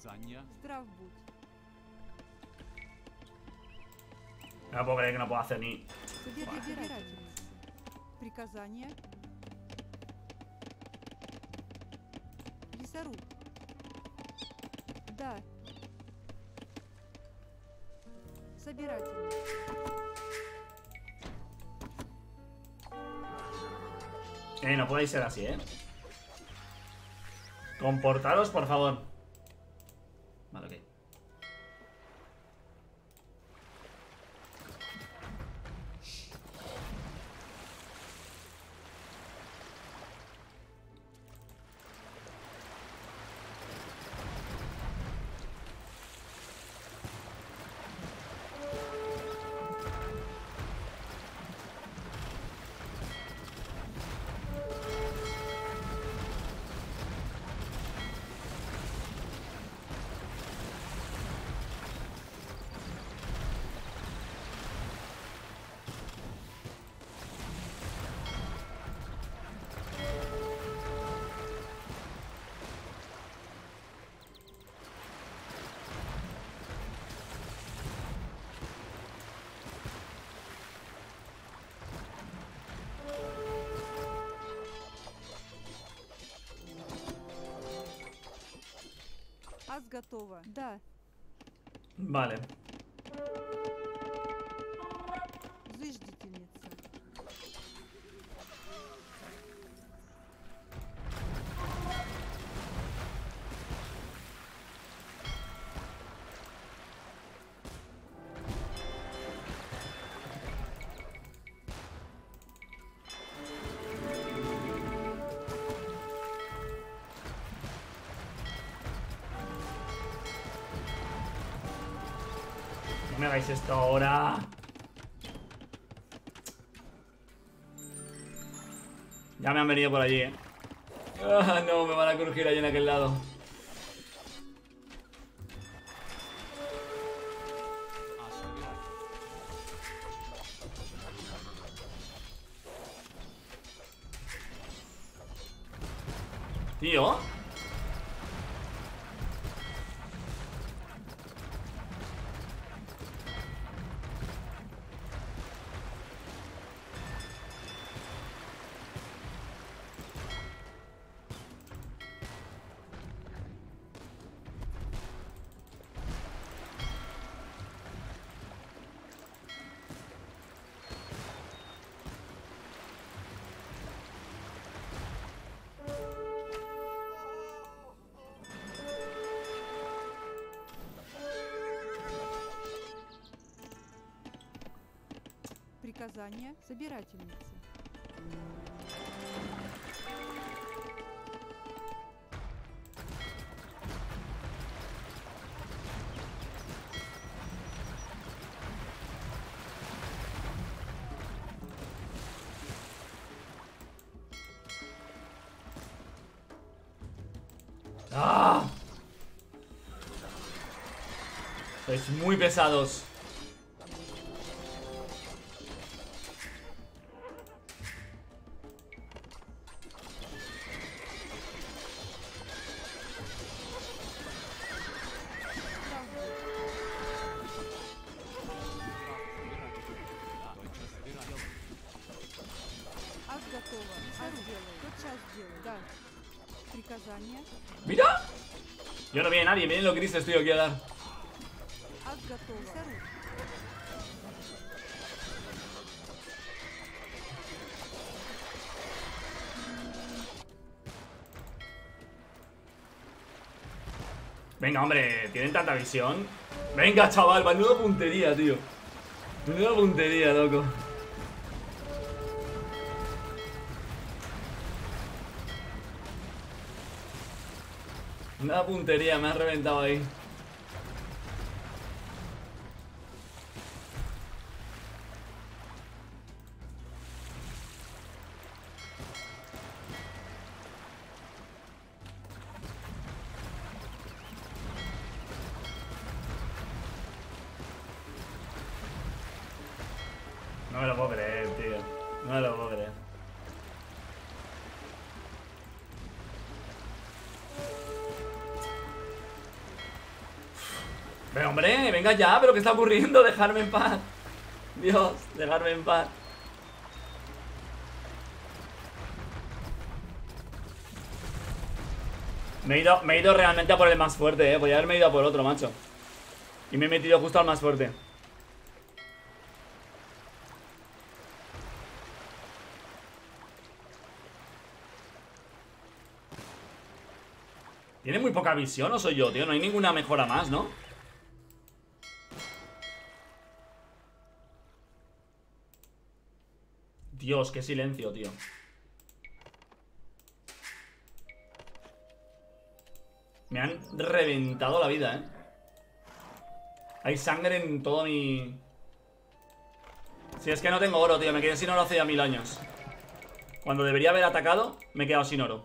Здрав будь. No puedo creer que no puedo hacer ni... Собирательница. Приказание. Лесоруб. Да. Собирательница. No podéis ser así, ¿eh? Comportaros, por favor. Vale, ok. Ас готова. Да. Vale. Зыждительница. No me hagáis esto ahora. Ya me han venido por allí, Ah, no, me van a crujir allí en aquel lado. Tío. Приказание. Собирательница. ¡Ah! Sois muy pesados. Ас готова. Ас делаю. Тотчас сделаю. Да. Приказание. ¡Mira! Yo no vi a nadie, miren lo que Chris estoy aquí a dar. Ас готова. Лесоруб. Venga, hombre, ¿tienen tanta visión? Venga, chaval, menuda puntería, tío. Menuda puntería, loco. Una puntería, me has reventado ahí. No me lo puedo creer, tío. No me lo puedo creer. Pero hombre, venga ya, pero ¿qué está ocurriendo? Dejarme en paz. Dios, dejarme en paz. Me he ido realmente a por el más fuerte, podría haberme ido a por otro, macho. Y me he metido justo al más fuerte. Tiene muy poca visión, ¿o soy yo, tío? No hay ninguna mejora más, ¿no? Dios, qué silencio, tío. Me han reventado la vida, ¿eh? Hay sangre en todo mi... Si es que no tengo oro, tío. Me quedé sin oro hace ya 1000 años. Cuando debería haber atacado, me he quedado sin oro.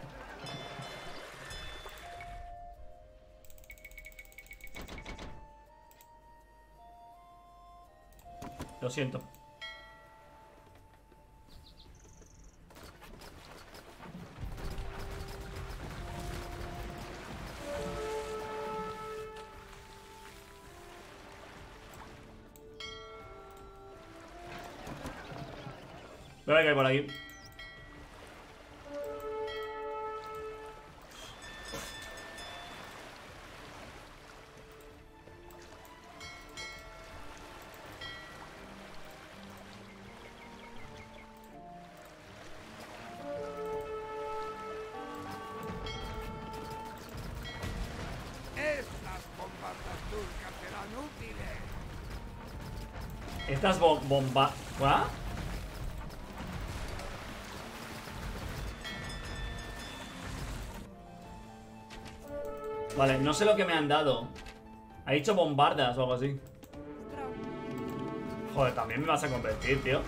Lo siento. Voy a caer por aquí. Estas bombardas turcas serán útiles. Estas bombas... ¿What? Vale, no sé lo que me han dado. Ha dicho bombardas o algo así. Joder, también me vas a convertir, tío.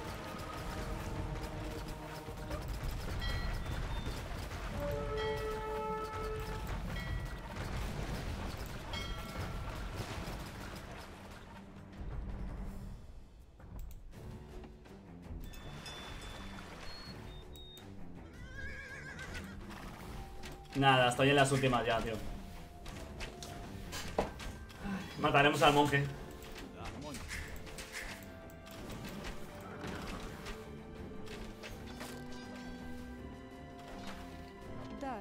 Nada, estoy en las últimas ya, tío. Mataremos al monje. Да.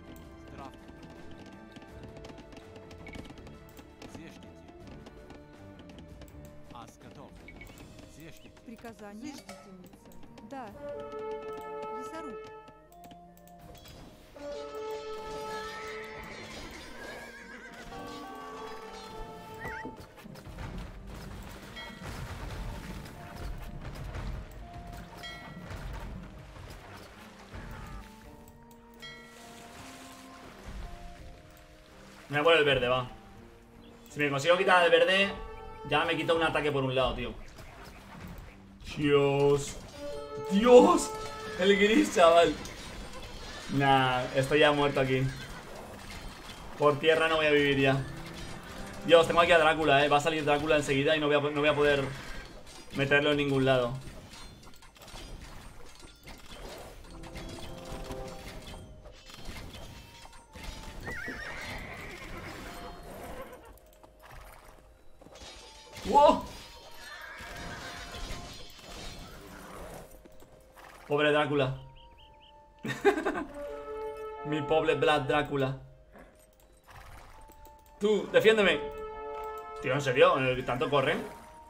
Приказание. Да. Лесоруб. Me voy a por el verde, va. Si me consigo quitar el verde, ya me quito un ataque por un lado, tío. Dios. Dios. El gris, chaval. Nah, estoy ya muerto aquí. Por tierra no voy a vivir ya. Dios, tengo aquí a Drácula, va a salir Drácula enseguida y no voy a poder meterlo en ningún lado. ¡Wow! Pobre Drácula. Mi pobre Vlad Drácula. Tú, defiéndeme. Tío, ¿en serio? ¿Tanto corren?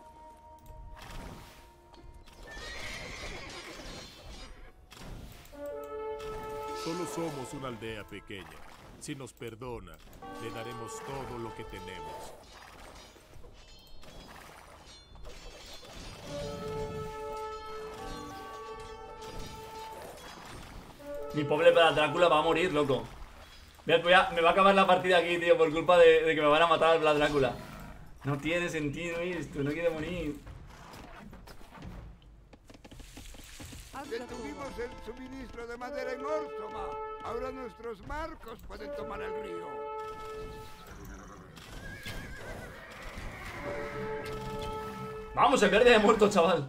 Solo somos una aldea pequeña. Si nos perdona, le daremos todo lo que tenemos. Mi pobre Drácula va a morir, loco. Me va a acabar la partida aquí, tío, por culpa de que me van a matar al Vlad Drácula. No tiene sentido esto, no quiere morir. Detuvimos el suministro de madera en Orsoma. Ahora nuestros barcos pueden tomar el río. Vamos, el verde ha muerto, chaval.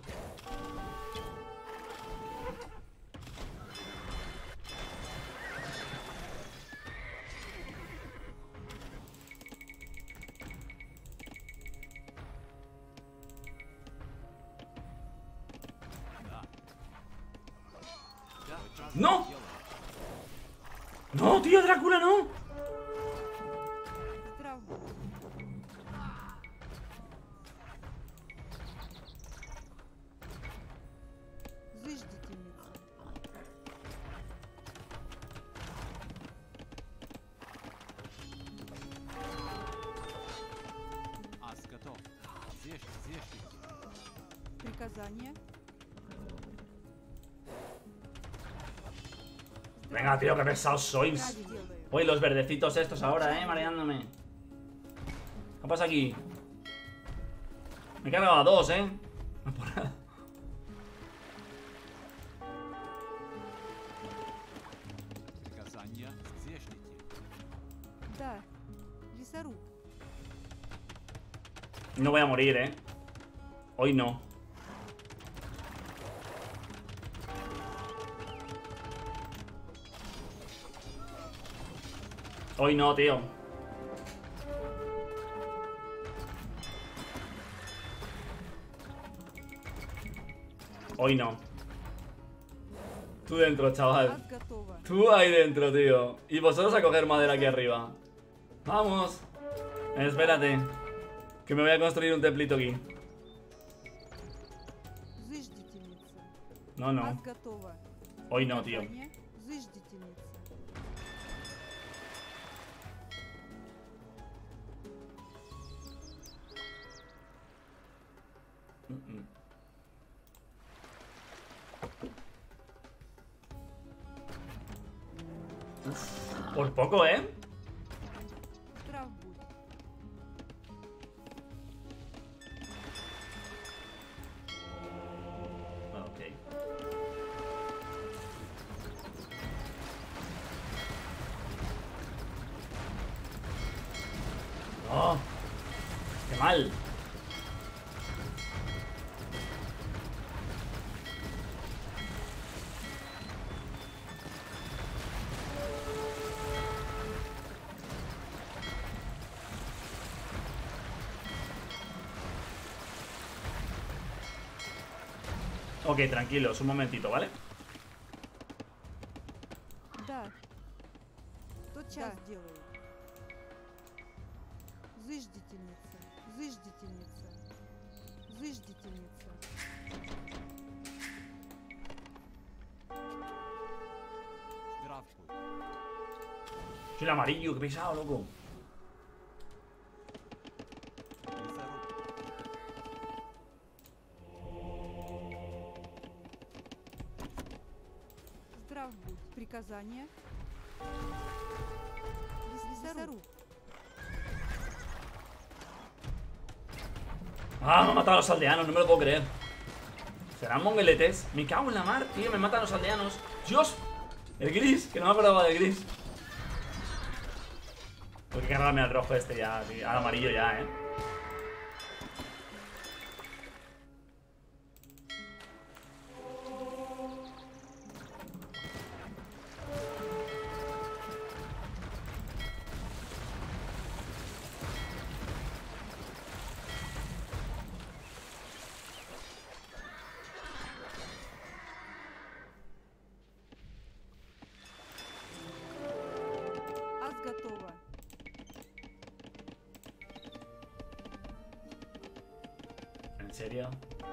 ¡No! ¡No, tío, Drácula, no! Аскотов. Зешьте. Приказание. Venga, tío, qué pesados sois. Uy, los verdecitos estos ahora, mareándome. ¿Qué pasa aquí? Me he cargado a 2, No por nada. Приказания. Зешьте. Да. Лесоруб. No voy a morir, Hoy no. Hoy no, tío. Hoy no. Tú dentro, chaval. Tú ahí dentro, tío. Y vosotros a coger madera aquí arriba. Vamos. Espérate. Que me voy a construir un templito aquí. No, no. Hoy no, tío. Por poco, ¡Oh! ¡Qué mal! Ok, tranquilos, un momentito, ¿vale? Да. Тотчас делаю. Зыждительница. Зыждительница. Зыждительница. Здравствуй. Soy el amarillo, qué pesado, loco. Здрав будь. Приказание. Лесоруб. Ah, me han matado a los aldeanos, no me lo puedo creer. ¿Serán mongueletes? Me cago en la mar, tío, me matan a los aldeanos. ¡Dios! El gris, que no me acordaba del gris. Tengo que cargarme al rojo este ya, tío. Al amarillo ya, Готово. ¿En serio?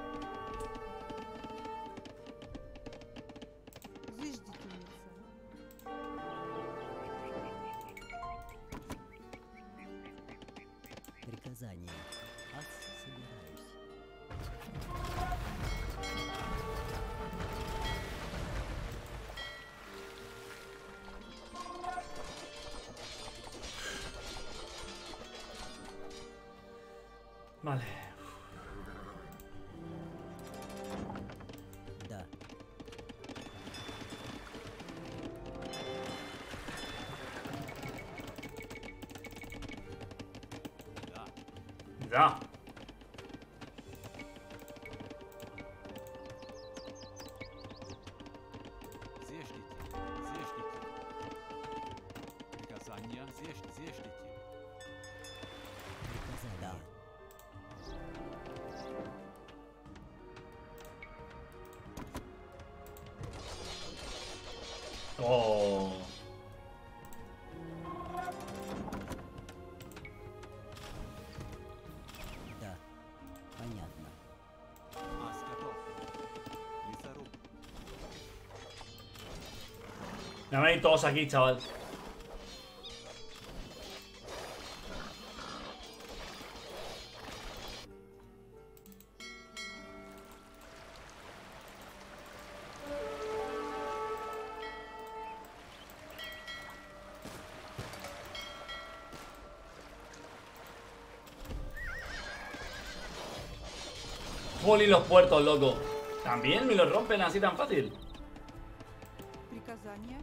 Приказание. Ас, собираюсь. Vale. Да. Да. Зешните. Приказание. Зешните. Да. Oh. Да, понятно. Аскотов. Лесоруб. Me van a ir todos aquí, chaval. Jolly, los puertos, loco. ¿También me los rompen así tan fácil? Приказание.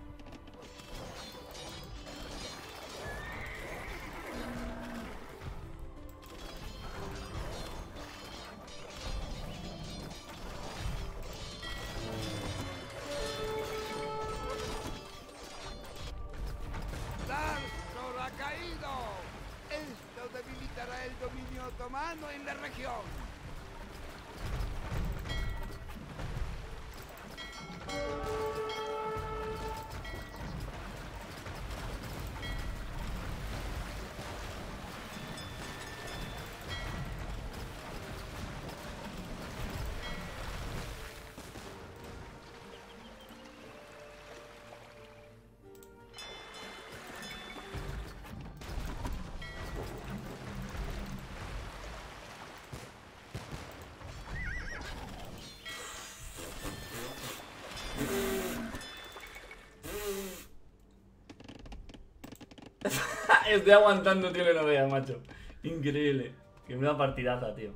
¡Darsor ha caído! Esto debilitará el dominio otomano en la región. Estoy aguantando, tío, que no veas, macho. Increíble. Que me da partidaza, tío.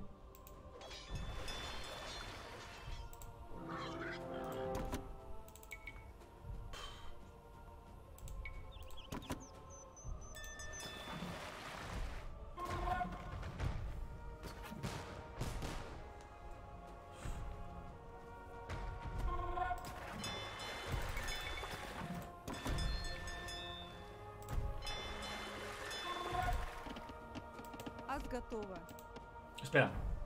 Ас готова. Espera.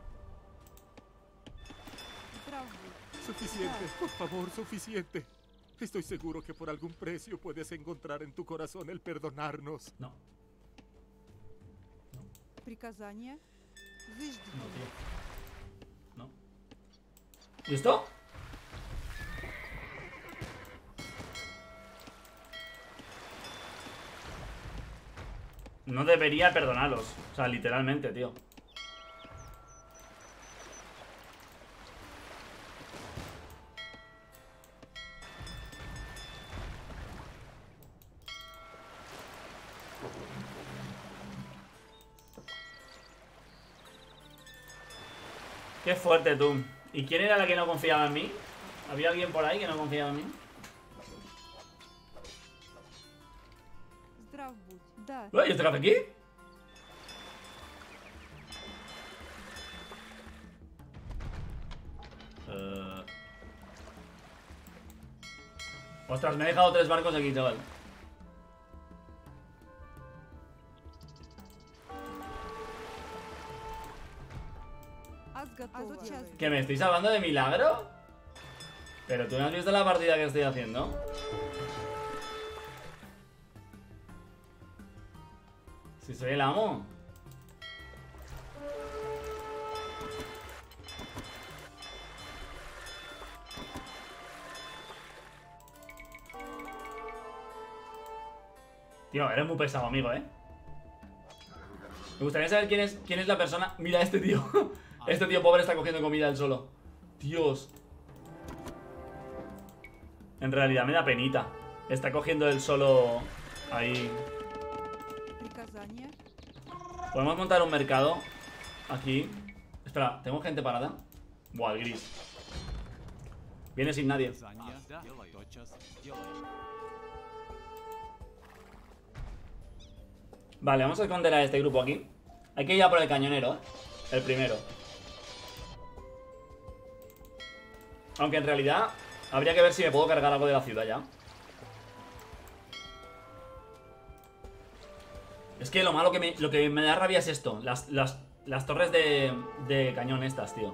Здравствуй. Suficiente, por favor, suficiente. Estoy seguro que por algún precio puedes encontrar en tu corazón el perdonarnos. No. Приказание. Зажди. No, tío. No. ¿Y esto? No debería perdonarlos. O sea, literalmente, tío. Qué fuerte, tú. ¿Y quién era la que no confiaba en mí? ¿Había alguien por ahí que no confiaba en mí? Здрав будь. Да. ¿Y este café aquí? Ostras, me he dejado 3 barcos aquí, chaval. Ас готова. ¿Que me estáis hablando de milagro? Pero tú no has visto la partida que estoy haciendo. Si soy el amo. Tío, eres muy pesado, amigo, ¿eh? Me gustaría saber quién es la persona. Mira, este tío. Este tío pobre está cogiendo comida él solo. Dios. En realidad me da penita. Está cogiendo él solo. Ahí. Приказание. Podemos montar un mercado. Aquí. Espera, ¿tengo gente parada? Buah, el gris. Viene sin nadie. Vale, vamos a esconder a este grupo aquí. Hay que ir a por el cañonero, ¿eh? El primero. Aunque en realidad habría que ver si me puedo cargar algo de la ciudad ya. Es que lo malo lo que me da rabia es esto. Las torres de cañón estas, tío.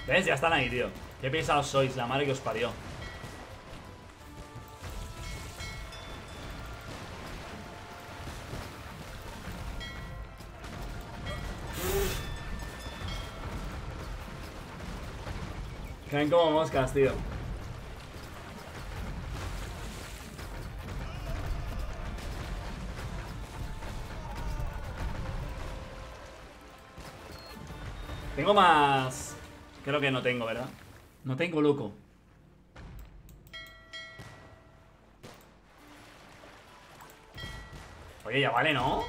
¿Ves? Ya están ahí, tío. Qué pesados sois, la madre que os parió. Caen como moscas, tío. Tengo más... Creo que no tengo, ¿verdad? No tengo, loco. Oye, ya vale, ¿no?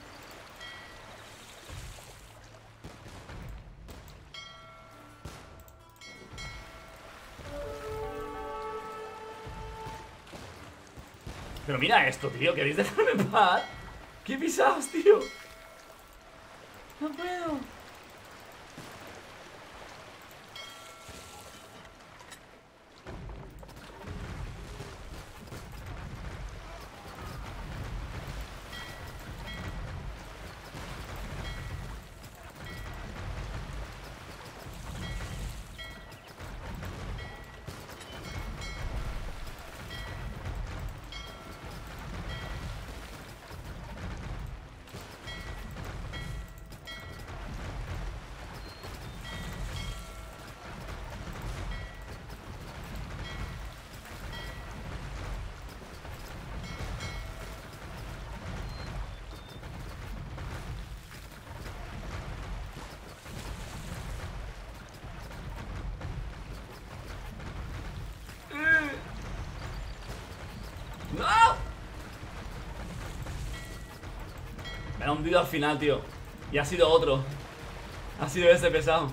Pero mira esto, tío. ¿Queréis dejarme en paz? ¿Qué pisados, tío? No puedo. ¡No! Me ha hundido al final, tío. Y ha sido otro. Ha sido ese pesado.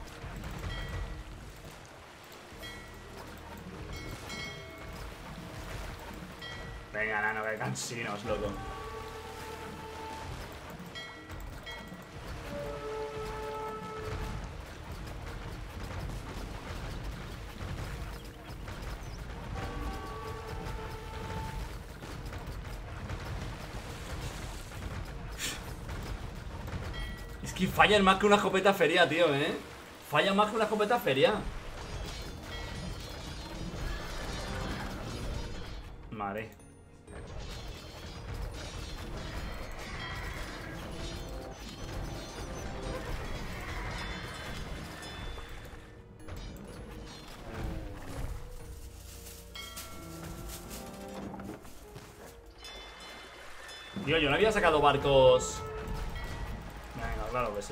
Venga, nano, que cansinos, loco. Es que fallan más que una escopeta feria, tío, Fallan más que una escopeta feria. Madre. Tío, yo no había sacado barcos. Venga, claro que sí.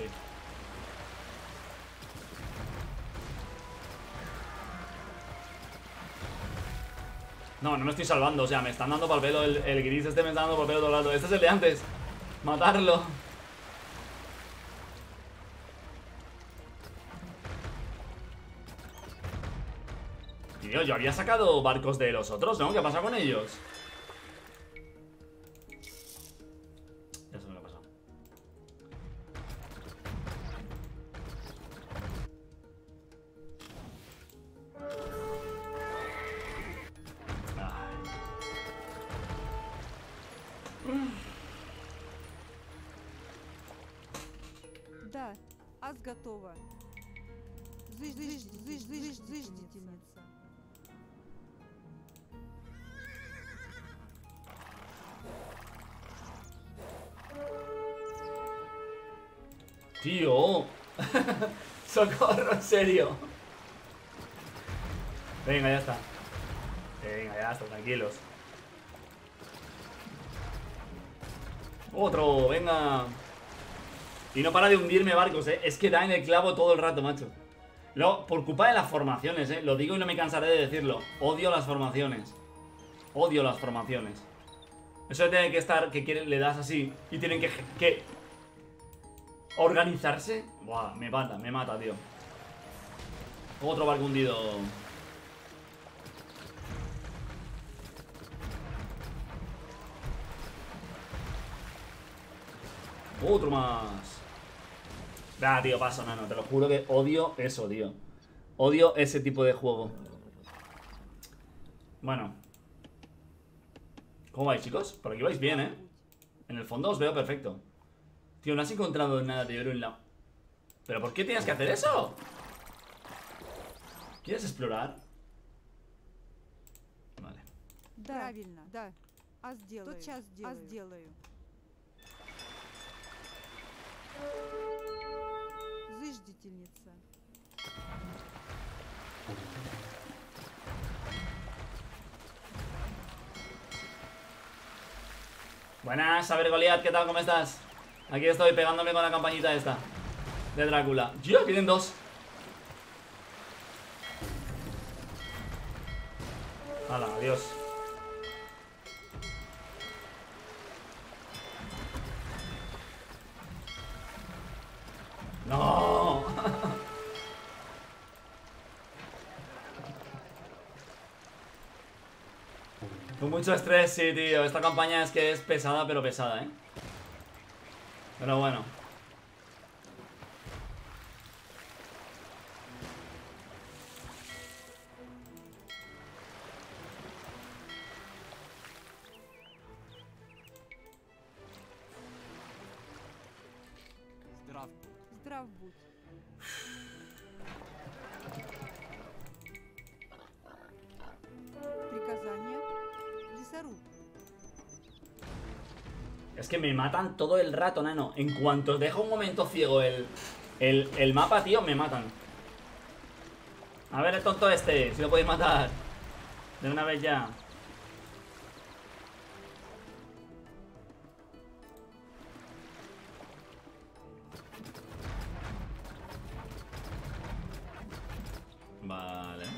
No, no me estoy salvando, o sea, me están dando pa'l pelo el gris este me está dando pa'l pelo todo el rato. Este es el de antes. Matarlo. Tío, yo había sacado barcos de los otros, ¿no? ¿Qué pasa con ellos? Eso me lo ha pasado. Да, аз готова. Зыждительница. Tío. Socorro, en serio. Venga, ya está. Venga, ya está, tranquilos. Otro, venga. Y no para de hundirme barcos, Es que da en el clavo todo el rato, macho. Por culpa de las formaciones, Lo digo y no me cansaré de decirlo. Odio las formaciones. Odio las formaciones. Eso de tener que estar, le das así y tienen que organizarse. Buah, me mata, tío. Otro barco hundido. Otro más. Ah, tío, paso, nano. Te lo juro que odio eso, tío. Odio ese tipo de juego. Bueno. ¿Cómo vais, chicos? Por aquí vais bien, En el fondo os veo perfecto. Tío, no has encontrado nada de oro en la... ¿Pero por qué tienes que hacer eso? ¿Quieres explorar? Vale. Правильно, да. Тотчас сделаю. Зыждительница. Buenas, a ver Goliath, ¿qué tal? ¿Cómo estás? Aquí estoy pegándome con la campañita esta de Drácula. ¡Tío! Vienen dos. Hala, adiós. ¡No! Con mucho estrés, sí, tío. Esta campaña es que es pesada, pero pesada, ¿eh? Pero bueno. Здрав будь. Приказание. Лесоруб. Es que me matan todo el rato, nano. En cuanto dejo un momento ciego el mapa, tío, me matan. A ver el tonto este, si lo podéis matar. De una vez ya. Vale.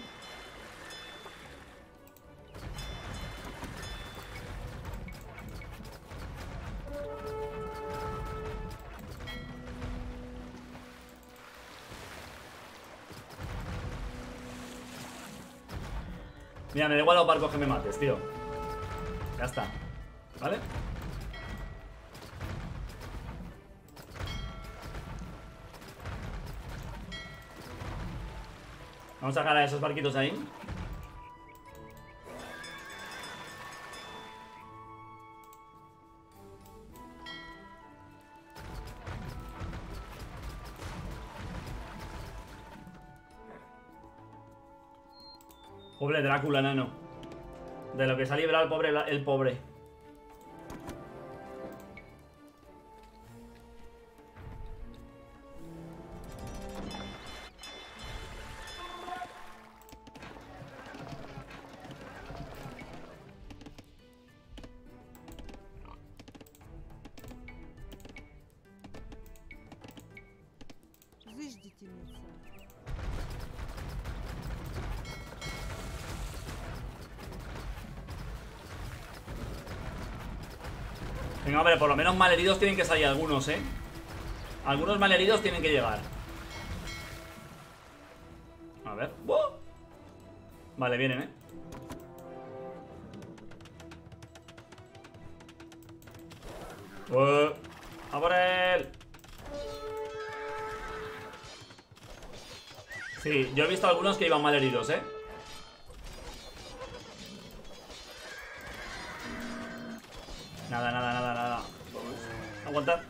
Mira, me da igual los barcos que me mates, tío. Ya está. ¿Vale? Vamos a sacar a esos barquitos ahí. Pobre Drácula, nano. De lo que se ha librado el pobre. Зыждительница. Venga, hombre, por lo menos malheridos tienen que salir algunos, ¿eh? Algunos malheridos tienen que llegar. A ver. ¡Wow! Vale, vienen, ¿eh? ¡A por él! Sí, yo he visto algunos que iban malheridos, ¿eh? Nada, nada, nada, nada. Vamos a aguantar.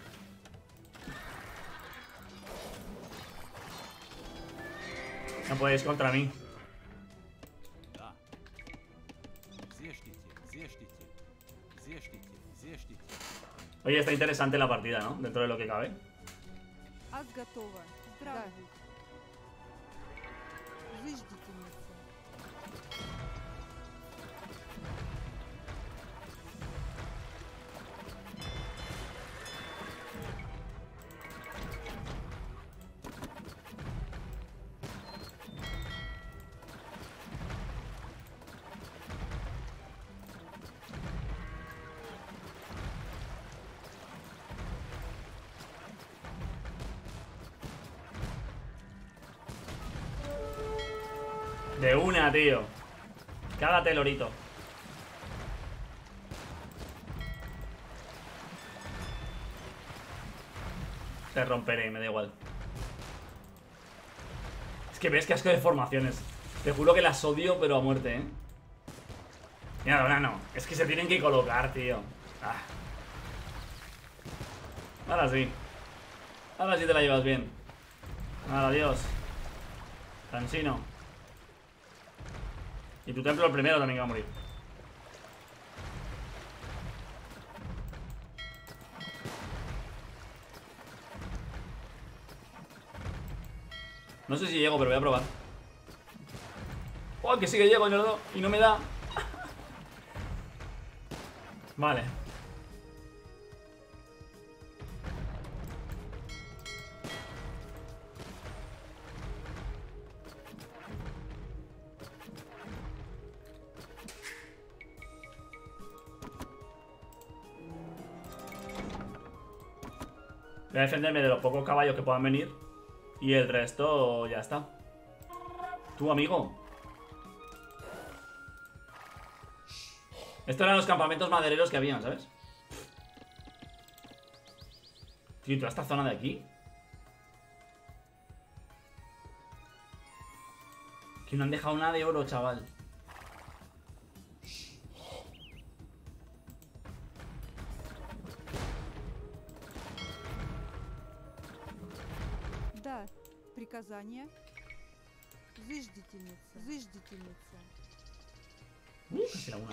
No podéis contra mí. Oye, está interesante la partida, ¿no? Dentro de lo que cabe. Ас готова. Здрав будь. Зыждительница. De una, tío. Cágate, lorito. Te romperé, me da igual. Es que ves que asco de formaciones. Te juro que las odio, pero a muerte, ¿eh? Mira, Donano. Es que se tienen que colocar, tío. Ah. Ahora sí. Ahora sí te la llevas bien. Nada, adiós. Cansino. Y tu templo el primero también va a morir. No sé si llego, pero voy a probar. ¡Oh, que sí que llego y no me da! Vale. Voy a defenderme de los pocos caballos que puedan venir. Y el resto ya está. Tú, amigo. Estos eran los campamentos madereros que habían, ¿sabes? Tío, toda esta zona de aquí. Que no han dejado nada de oro, chaval. Да, приказание. Заждительница, заждительница. Casi la una,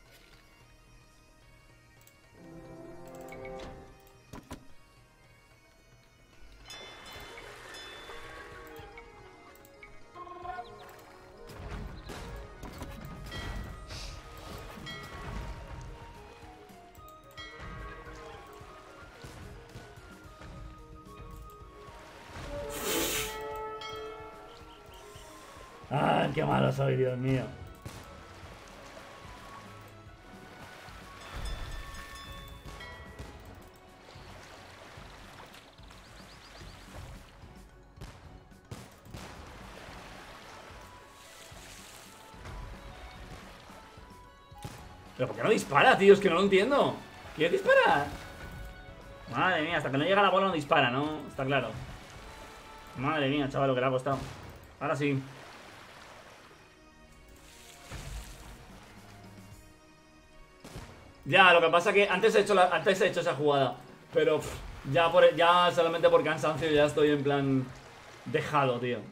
¡Ah, qué malo soy, Dios mío! ¿Pero por qué no dispara, tío? Es que no lo entiendo. ¿Quieres disparar? Madre mía, hasta que no llega la bola no dispara, ¿no? Está claro. Madre mía, chaval, lo que le ha costado. Ahora sí. Ya, lo que pasa es que antes he hecho esa jugada. Pero ya solamente por cansancio ya estoy en plan... Dejado, tío.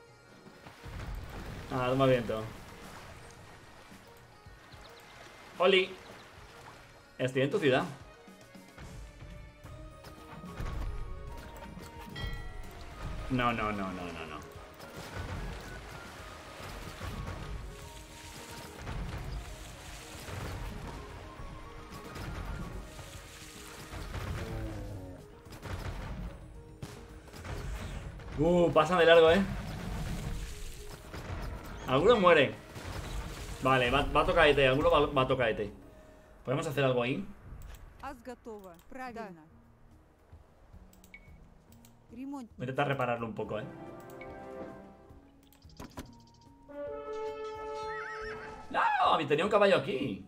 Ah, toma viento. Oli. Estoy en tu ciudad. No. Pasan de largo, Alguno muere. Vale, va a tocar ET. Alguno va a tocar ET. ¿Podemos hacer algo ahí? Voy a intentar repararlo un poco, ¡No! Tenía un caballo aquí.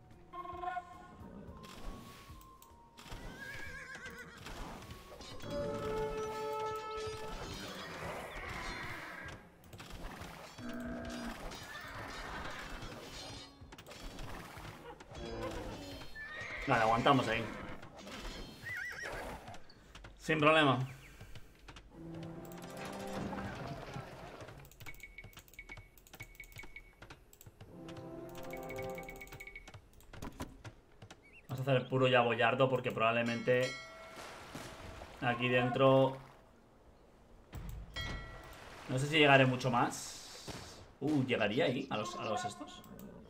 Vale, aguantamos ahí. Sin problema. Vamos a hacer el puro ya boyardo porque probablemente aquí dentro... No sé si llegaré mucho más. ¿Llegaría ahí? ¿A los estos?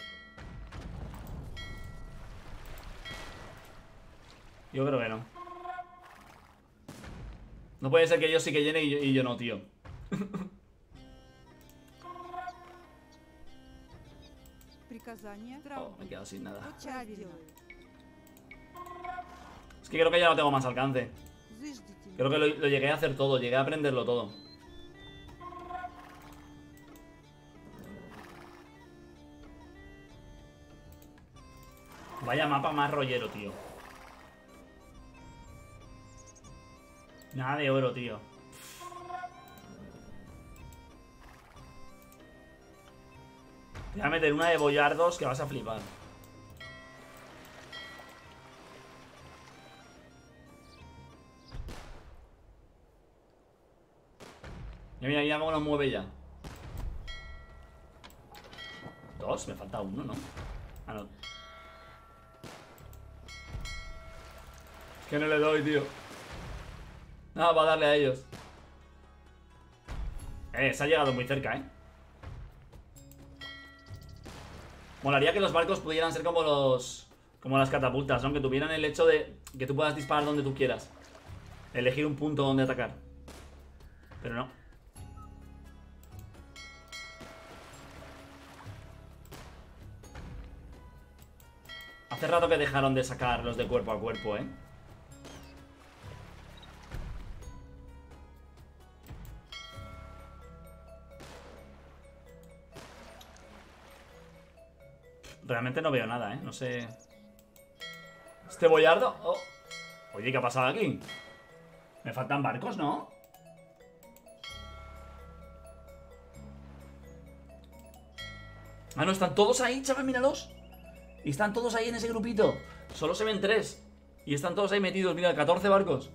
Yo creo que no. No puede ser que ellos sí que llenen y yo no, tío. Oh, me he quedado sin nada. Es que creo que ya no tengo más alcance. Creo que lo llegué a hacer todo. Llegué a aprenderlo todo. Vaya mapa más rollero, tío. Nada de oro, tío. Te voy a meter una de boyardos que vas a flipar. Mira, ya no mueve ya. dos. Me falta uno, ¿no? Ah, no. Es que no le doy, tío. Nada, va a darle a ellos. Se ha llegado muy cerca, Molaría que los barcos pudieran ser como como las catapultas, ¿no? Que tuvieran el hecho de que tú puedas disparar donde tú quieras. Elegir un punto donde atacar. Pero no. Hace rato que dejaron de sacar los de cuerpo a cuerpo, Realmente no veo nada, No sé... Este boyardo... Oh. Oye, ¿qué ha pasado aquí? Me faltan barcos, ¿no? Ah, no, están todos ahí, chaval, míralos. Y están todos ahí en ese grupito. Solo se ven 3. Y están todos ahí metidos, mira, 14 barcos.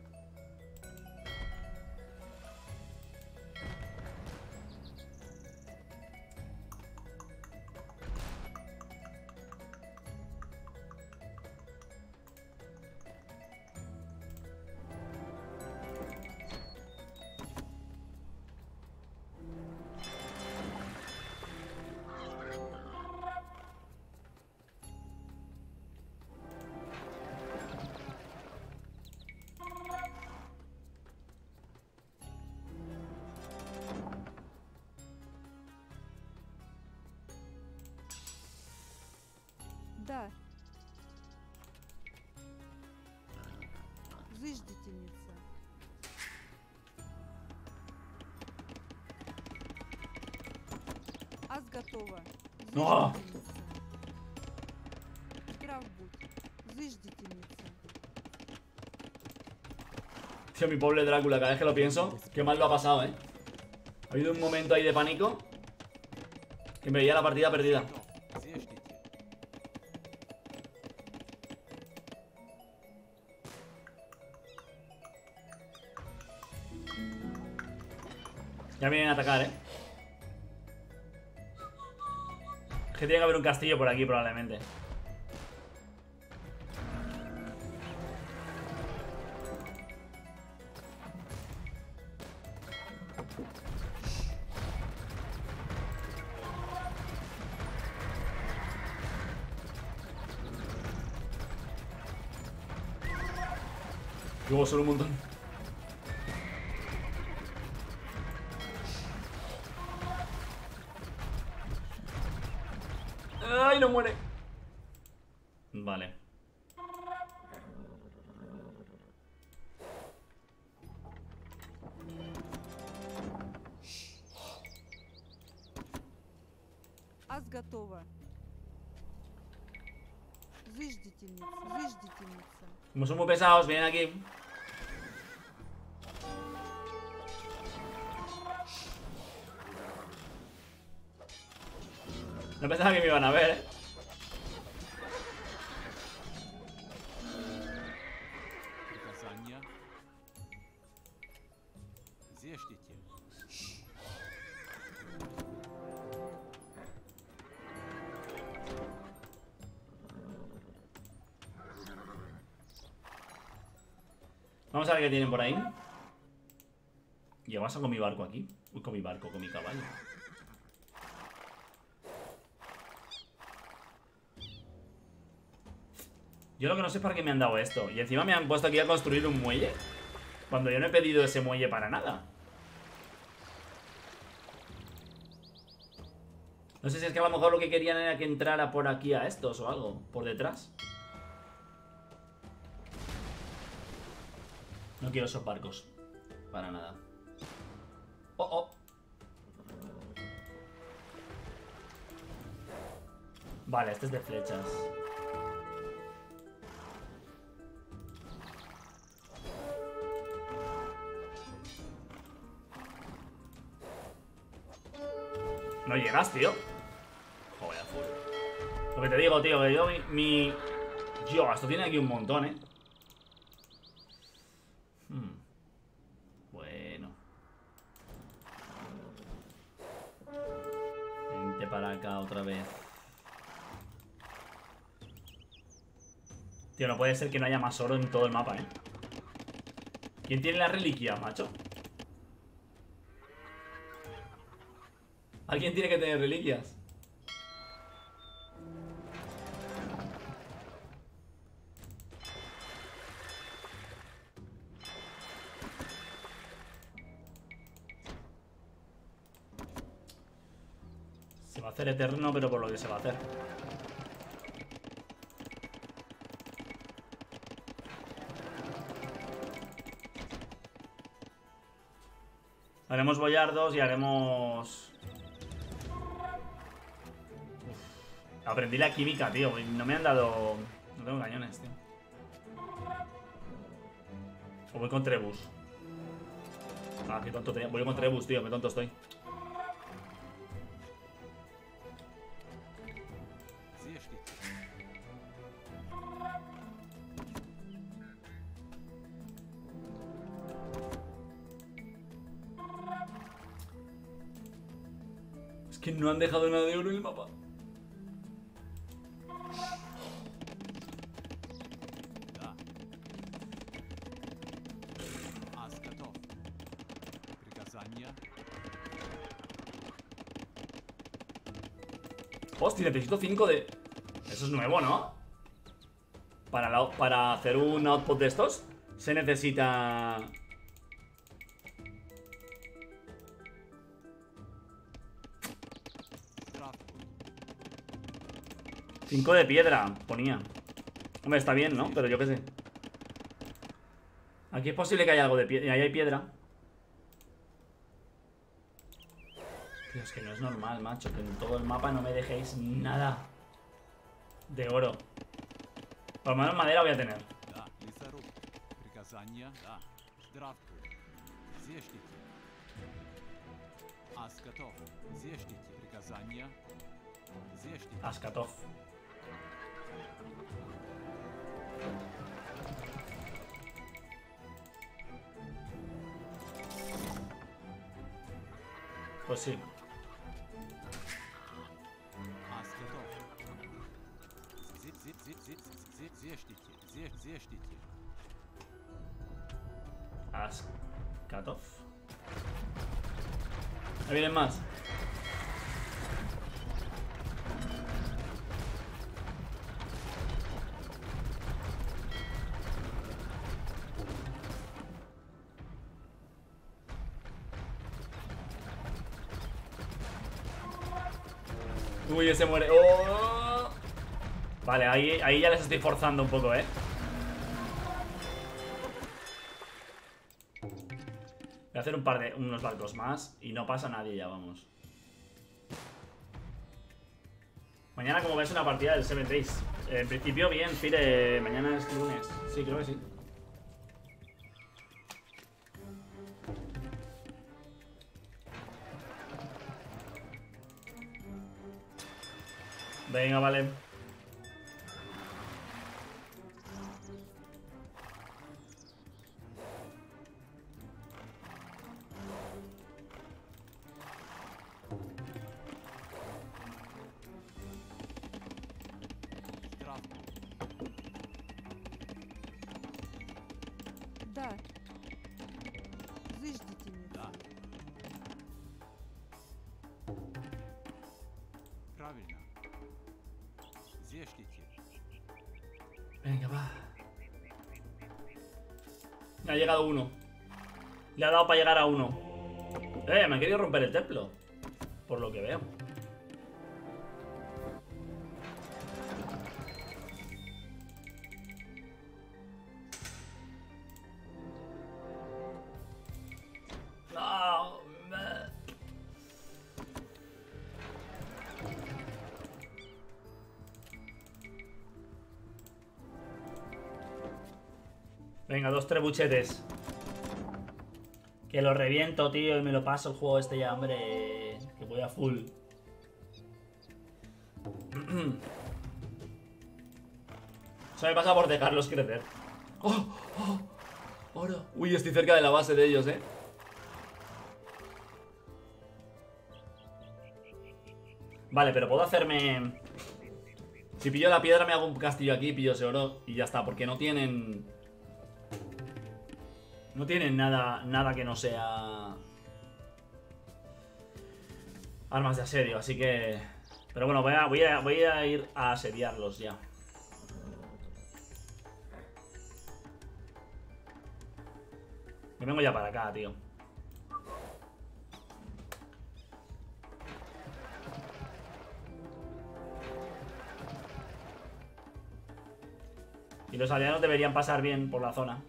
Да. Зыждительница. Ас готова. ¡No! Прав будь. Зыждительница. Tío, mi pobre Drácula, cada vez que lo pienso, qué mal lo ha pasado, Ha habido un momento ahí de pánico que me veía la partida perdida. Ya vienen a atacar, Es que tiene que haber un castillo por aquí, probablemente. Luego solo un montón. ¡Ay, no muere! Vale. Ас готова. Зыждительница. Зыждительница. Como son muy pesados, vienen aquí. No pensaba que me iban a ver, Приказания. Зешдите. Vamos a ver qué tienen por ahí. ¿Llevas con mi barco aquí? Uy, con mi barco, con mi caballo. Yo lo que no sé es para qué me han dado esto. Y encima me han puesto aquí a construir un muelle, cuando yo no he pedido ese muelle para nada. No sé si es que a lo mejor lo que querían era que entrara por aquí a estos o algo, por detrás. No quiero esos barcos. Para nada. Oh, oh. Vale, este es de flechas. No llegas, tío. Joder, full. Lo que te digo, tío, que yo Yo, esto tiene aquí un montón, Bueno. Vente para acá otra vez. Tío, no puede ser que no haya más oro en todo el mapa, ¿eh? ¿Quién tiene la reliquia, macho? ¿Alguien tiene que tener reliquias? Se va a hacer eterno, pero por lo que se va a hacer. Haremos boyardos y haremos... Uf. Aprendí la química, tío. No me han dado... No tengo cañones, tío. O voy con Trebus. Ah, qué tonto tenía. Voy con Trebus, tío. Qué tonto estoy. Es que no han dejado nada de oro en el mapa. Hostia, necesito 5 de... Eso es nuevo, ¿no? Para hacer un output de estos se necesita... Cinco de piedra, ponía. Hombre, está bien, ¿no? Pero yo qué sé. Aquí es posible que haya algo de piedra. Y ahí hay piedra. Tío, es que no es normal, macho. Que en todo el mapa no me dejéis nada de oro. Por lo menos madera voy a tener. Askatov. Pues sí. Askatov. ¿Me vienen más? Uy, ese muere. ¡Oh! Vale, ahí ya les estoy forzando un poco, ¿eh? Voy a hacer unos barcos más y no pasa nadie ya, vamos. Mañana, como ves, una partida del 7 Days. En principio, bien, Fire. Mañana es lunes. Sí, creo que sí. Venga, vale. Да. Заждите меня. Да. Правильно. Venga, va. Ha llegado uno. Le ha dado para llegar a uno. Me ha querido romper el templo. Por lo que veo. No. Venga, 2 trebuchetes. Que lo reviento, tío, y me lo paso el juego este ya, hombre. Que voy a full. Eso me pasa por dejarlos crecer. ¡Oh! ¡Oh! ¡Oro! Uy, estoy cerca de la base de ellos, ¿eh? Vale, pero puedo hacerme... Si pillo la piedra me hago un castillo aquí, pillo ese oro y ya está, porque no tienen... No tienen nada que no sea... armas de asedio, así que... Pero bueno, voy a ir a asediarlos ya. Me vengo ya para acá, tío. Y los aldeanos deberían pasar bien por la zona.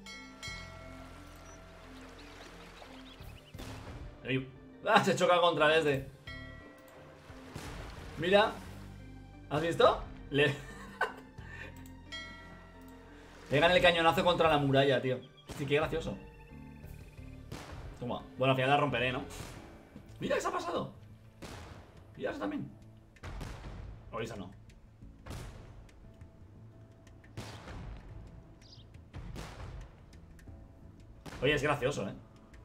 ¡Ah! Se choca contra este. Mira. ¿Has visto? Le gana el cañonazo contra la muralla, tío. Sí, qué gracioso. Toma. Bueno, al final la romperé, ¿no? Mira, ¿qué se ha pasado? Mira, eso también. O esa no. Oye, es gracioso, ¿eh?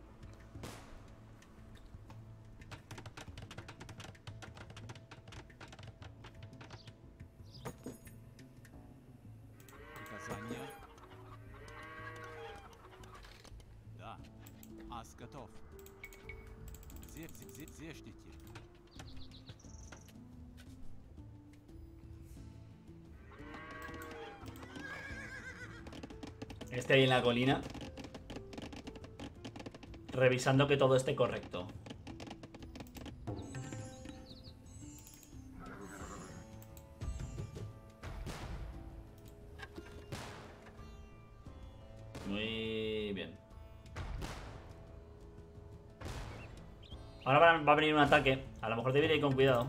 Да. Ас готов. Где ждите? Este ahí en la colina. Revisando que todo esté correcto. Muy bien. Ahora va a venir un ataque. A lo mejor debería ir con cuidado.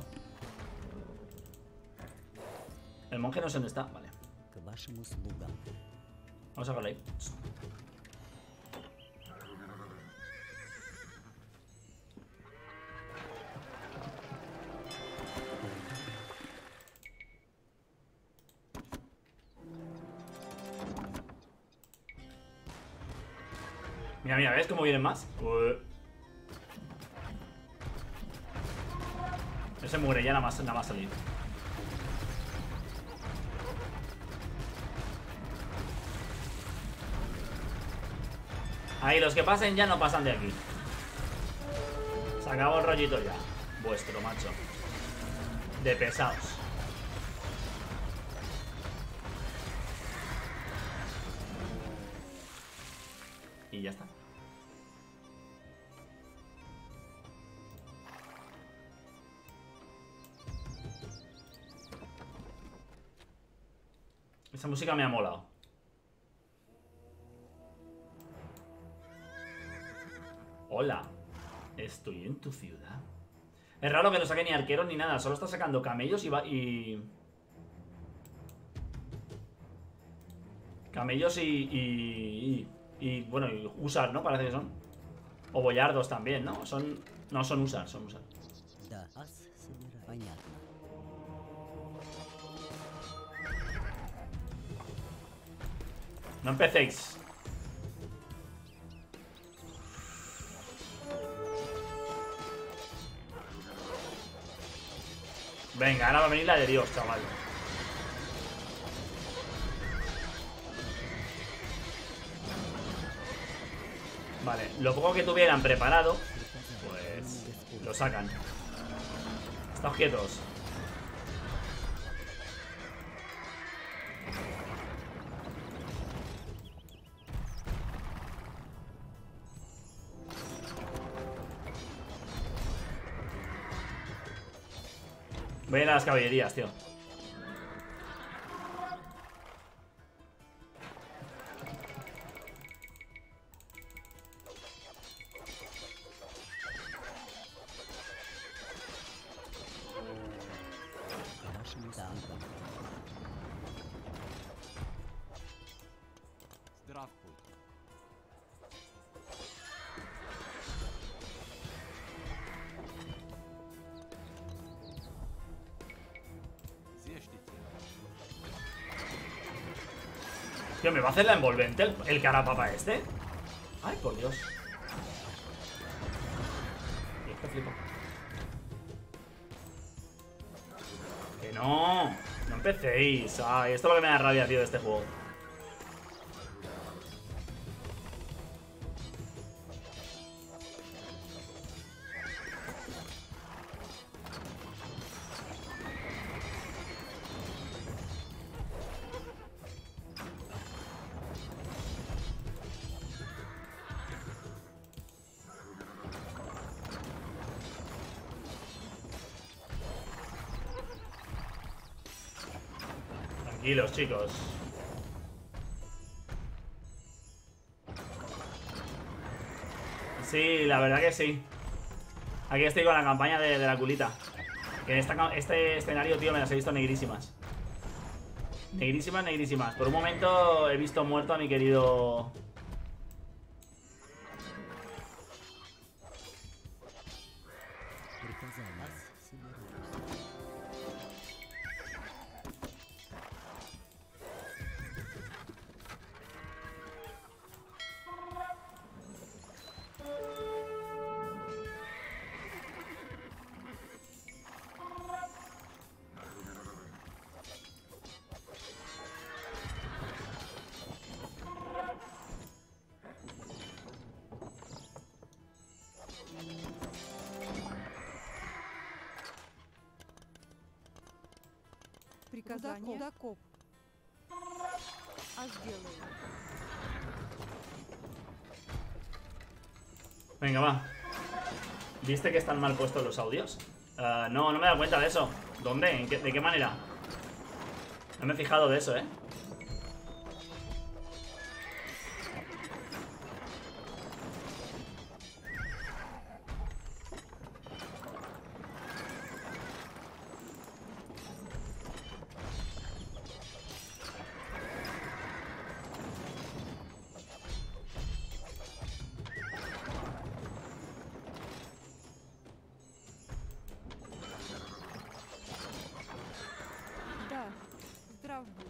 El monje no sé dónde está. Vale. Vamos a verlo ahí. Mira, mira, ¿ves cómo vienen más? Ese muere ya, nada más salir. Ahí, los que pasen ya no pasan de aquí. Se acabó el rollito ya. Vuestro, macho. De pesados. Y ya está. Esa música me ha molado. Hola, estoy en tu ciudad. Es raro que no saque ni arqueros ni nada. Solo está sacando camellos camellos y bueno, y usar, ¿no? Parece que son. O boyardos también, ¿no? No, son usar, son usar. No empecéis. Venga, ahora va a venir la de Dios, chaval. Vale, lo poco que tuvieran preparado, pues lo sacan. Estáos quietos. Voy a ir a las caballerías, tío. Tío, ¿me va a hacer la envolvente el carapapa este? Ay, por Dios. Y es que flipo. no. No empecéis. Ay, esto es lo que me da rabia, tío, de este juego. Tranquilos, chicos. Sí, la verdad que sí. Aquí estoy con la campaña de la culita. Que este escenario, tío, me las he visto negrísimas. Negrísimas, negrísimas. Por un momento he visto muerto a mi querido... Приказание. Рудокоп. А сделаю. Venga, va. ¿Viste que están mal puestos los audios? No, no me he dado cuenta de eso. ¿Dónde? ¿De qué manera? No me he fijado de eso, ¿eh? Да. Здрав будь.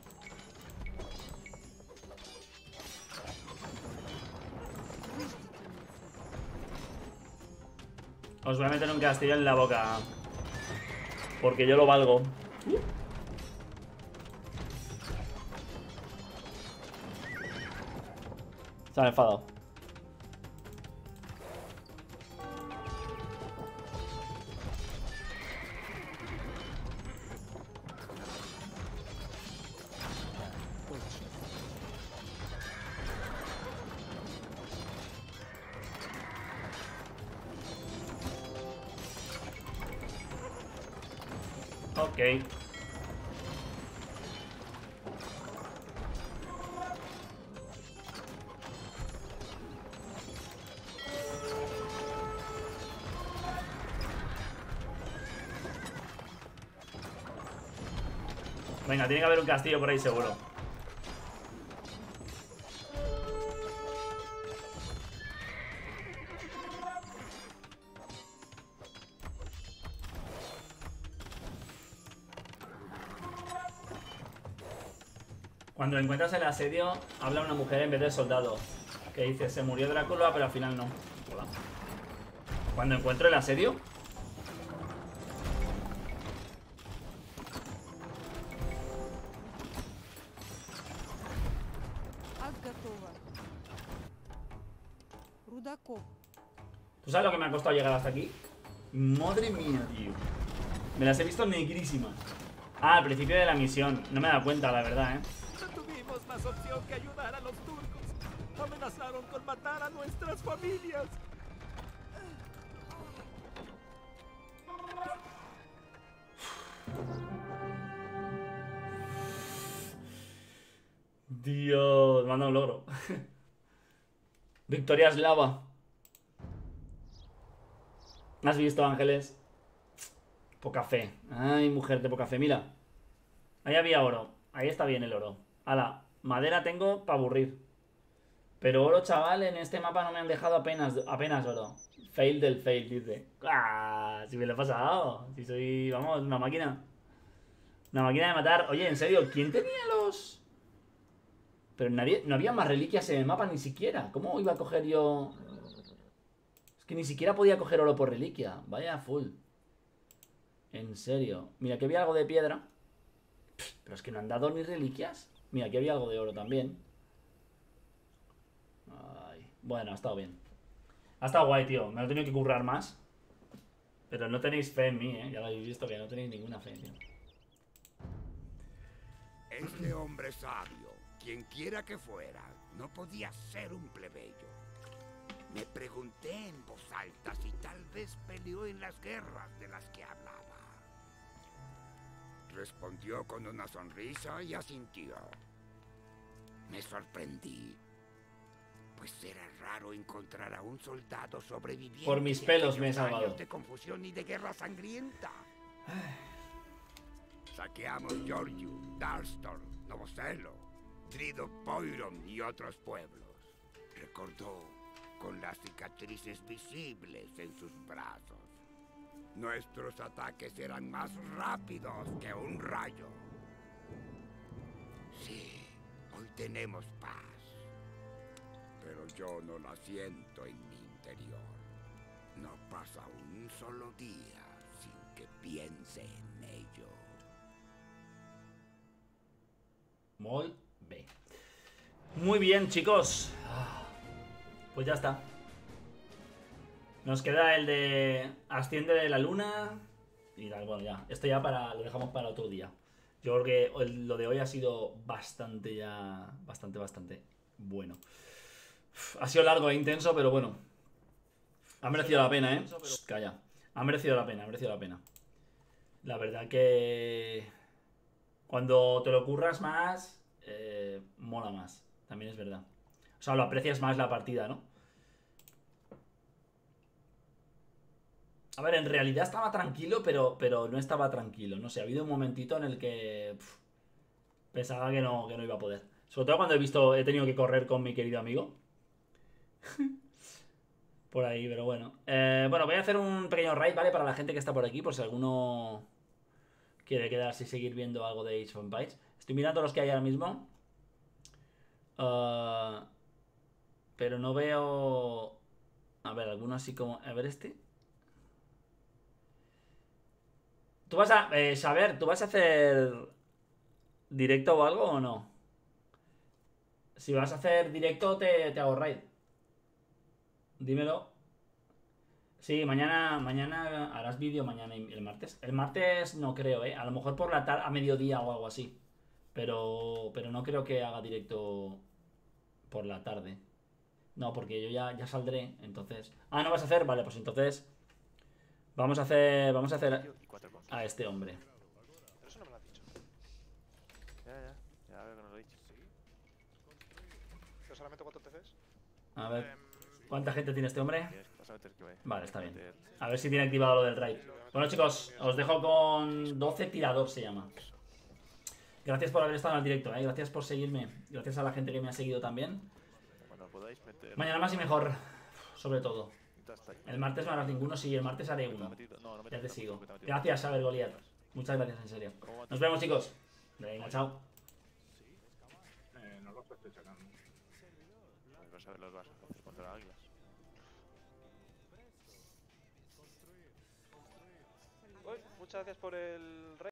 Os voy a meter un castillo en la boca. Porque yo lo valgo. Se han enfadado. Ok. Venga, tiene que haber un castillo por ahí seguro. Cuando encuentras el asedio, habla una mujer en vez de soldado. Que dice, se murió Drácula, pero al final no. Hola. Cuando encuentro el asedio... Ад готово. Рудокоп. ¿Tú sabes lo que me ha costado llegar hasta aquí? Madre mía, tío. Me las he visto negrísimas. Ah, al principio de la misión. No me he dado cuenta, la verdad, ¿eh? No tuvimos más opción que ayudar a los turcos. Amenazaron con matar a nuestras familias. Dios, manda un logro. Victoria eslava. ¿Has visto, Ángeles? Poca fe. Ay, mujer de poca fe. Mira. Ahí había oro. Ahí está bien el oro. Ala, madera tengo para aburrir. Pero oro, chaval, en este mapa no me han dejado apenas oro. Fail del fail, dice. ¡Ah! Si me lo he pasado. Si soy, vamos, una máquina. Una máquina de matar. Oye, en serio, ¿quién tenía los...? Pero nadie, no había más reliquias en el mapa ni siquiera. ¿Cómo iba a coger yo...? Es que ni siquiera podía coger oro por reliquia. Vaya full. En serio. Mira, que había algo de piedra. Pero es que no han dado ni reliquias. Mira, aquí había algo de oro también. Ay. Bueno, ha estado bien. Ha estado guay, tío. Me lo he tenido que currar más. Pero no tenéis fe en mí, ¿eh? Ya lo habéis visto que no tenéis ninguna fe, tío. Este hombre sabio, quien quiera que fuera, no podía ser un plebeyo. Me pregunté en voz alta si tal vez peleó en las guerras de las que hablaba. Respondió con una sonrisa y asintió. Me sorprendí, pues era raro encontrar a un soldado sobreviviente. Por mis pelos me he salvado. De confusión y de guerra sangrienta. Saqueamos Georgiou, Darstorn, Novoselo, Trido Poiron y otros pueblos. Recordó con las cicatrices visibles en sus brazos. Nuestros ataques eran más rápidos que un rayo. Sí, hoy tenemos paz. Pero yo no la siento en mi interior. No pasa un solo día sin que piense en ello. Molt bé. Muy bien, chicos. Pues ya está. Nos queda el de Asciende de la Luna. Y tal, bueno, ya. Esto ya lo dejamos para otro día. Yo creo que lo de hoy ha sido bastante bueno. Ha sido largo e intenso, pero bueno. Ha merecido la pena, ¿eh? Calla. Ha merecido la pena. La verdad que cuando te lo curras más, mola más. También es verdad. O sea, lo aprecias más la partida, ¿no? A ver, en realidad estaba tranquilo, pero no estaba tranquilo. No sé, ha habido un momentito en el que pensaba que no iba a poder. Sobre todo cuando he tenido que correr con mi querido amigo. Por ahí, pero bueno. Bueno, voy a hacer un pequeño raid, ¿vale? Para la gente que está por aquí, por si alguno quiere quedarse y seguir viendo algo de Age of Empires. Estoy mirando los que hay ahora mismo. Pero no veo... A ver, alguno así como... A ver este. Tú vas a... Saber, ¿tú vas a hacer directo o algo o no? Si vas a hacer directo te hago raid. Dímelo. Sí, mañana harás vídeo mañana y el martes. El martes no creo, a lo mejor por la tarde, a mediodía o algo así. Pero no creo que haga directo por la tarde. No, porque yo ya saldré, entonces... Ah, ¿no vas a hacer? Vale, pues entonces vamos a hacer a este hombre. Pero eso no me lo has dicho. Ya veo que no lo he dicho. ¿Pero solamente 4 TCs? A ver, ¿cuánta gente tiene este hombre? Vale, Vale, está bien. A ver si tiene activado lo del raid. Bueno, chicos, os dejo con 12 tirador se llama. Gracias por haber estado en el directo, gracias por seguirme. Gracias a la gente que me ha seguido también. Mañana más y mejor, sobre todo. El martes no harás ninguno, sí, el martes haré uno. Ya te sigo. Gracias, Saber Goliath. Muchas gracias, en serio. Nos vemos, chicos. Venga, chao. No los estoy sacando. Vas a ver los vas a hacer contra águilas. Muchas gracias por el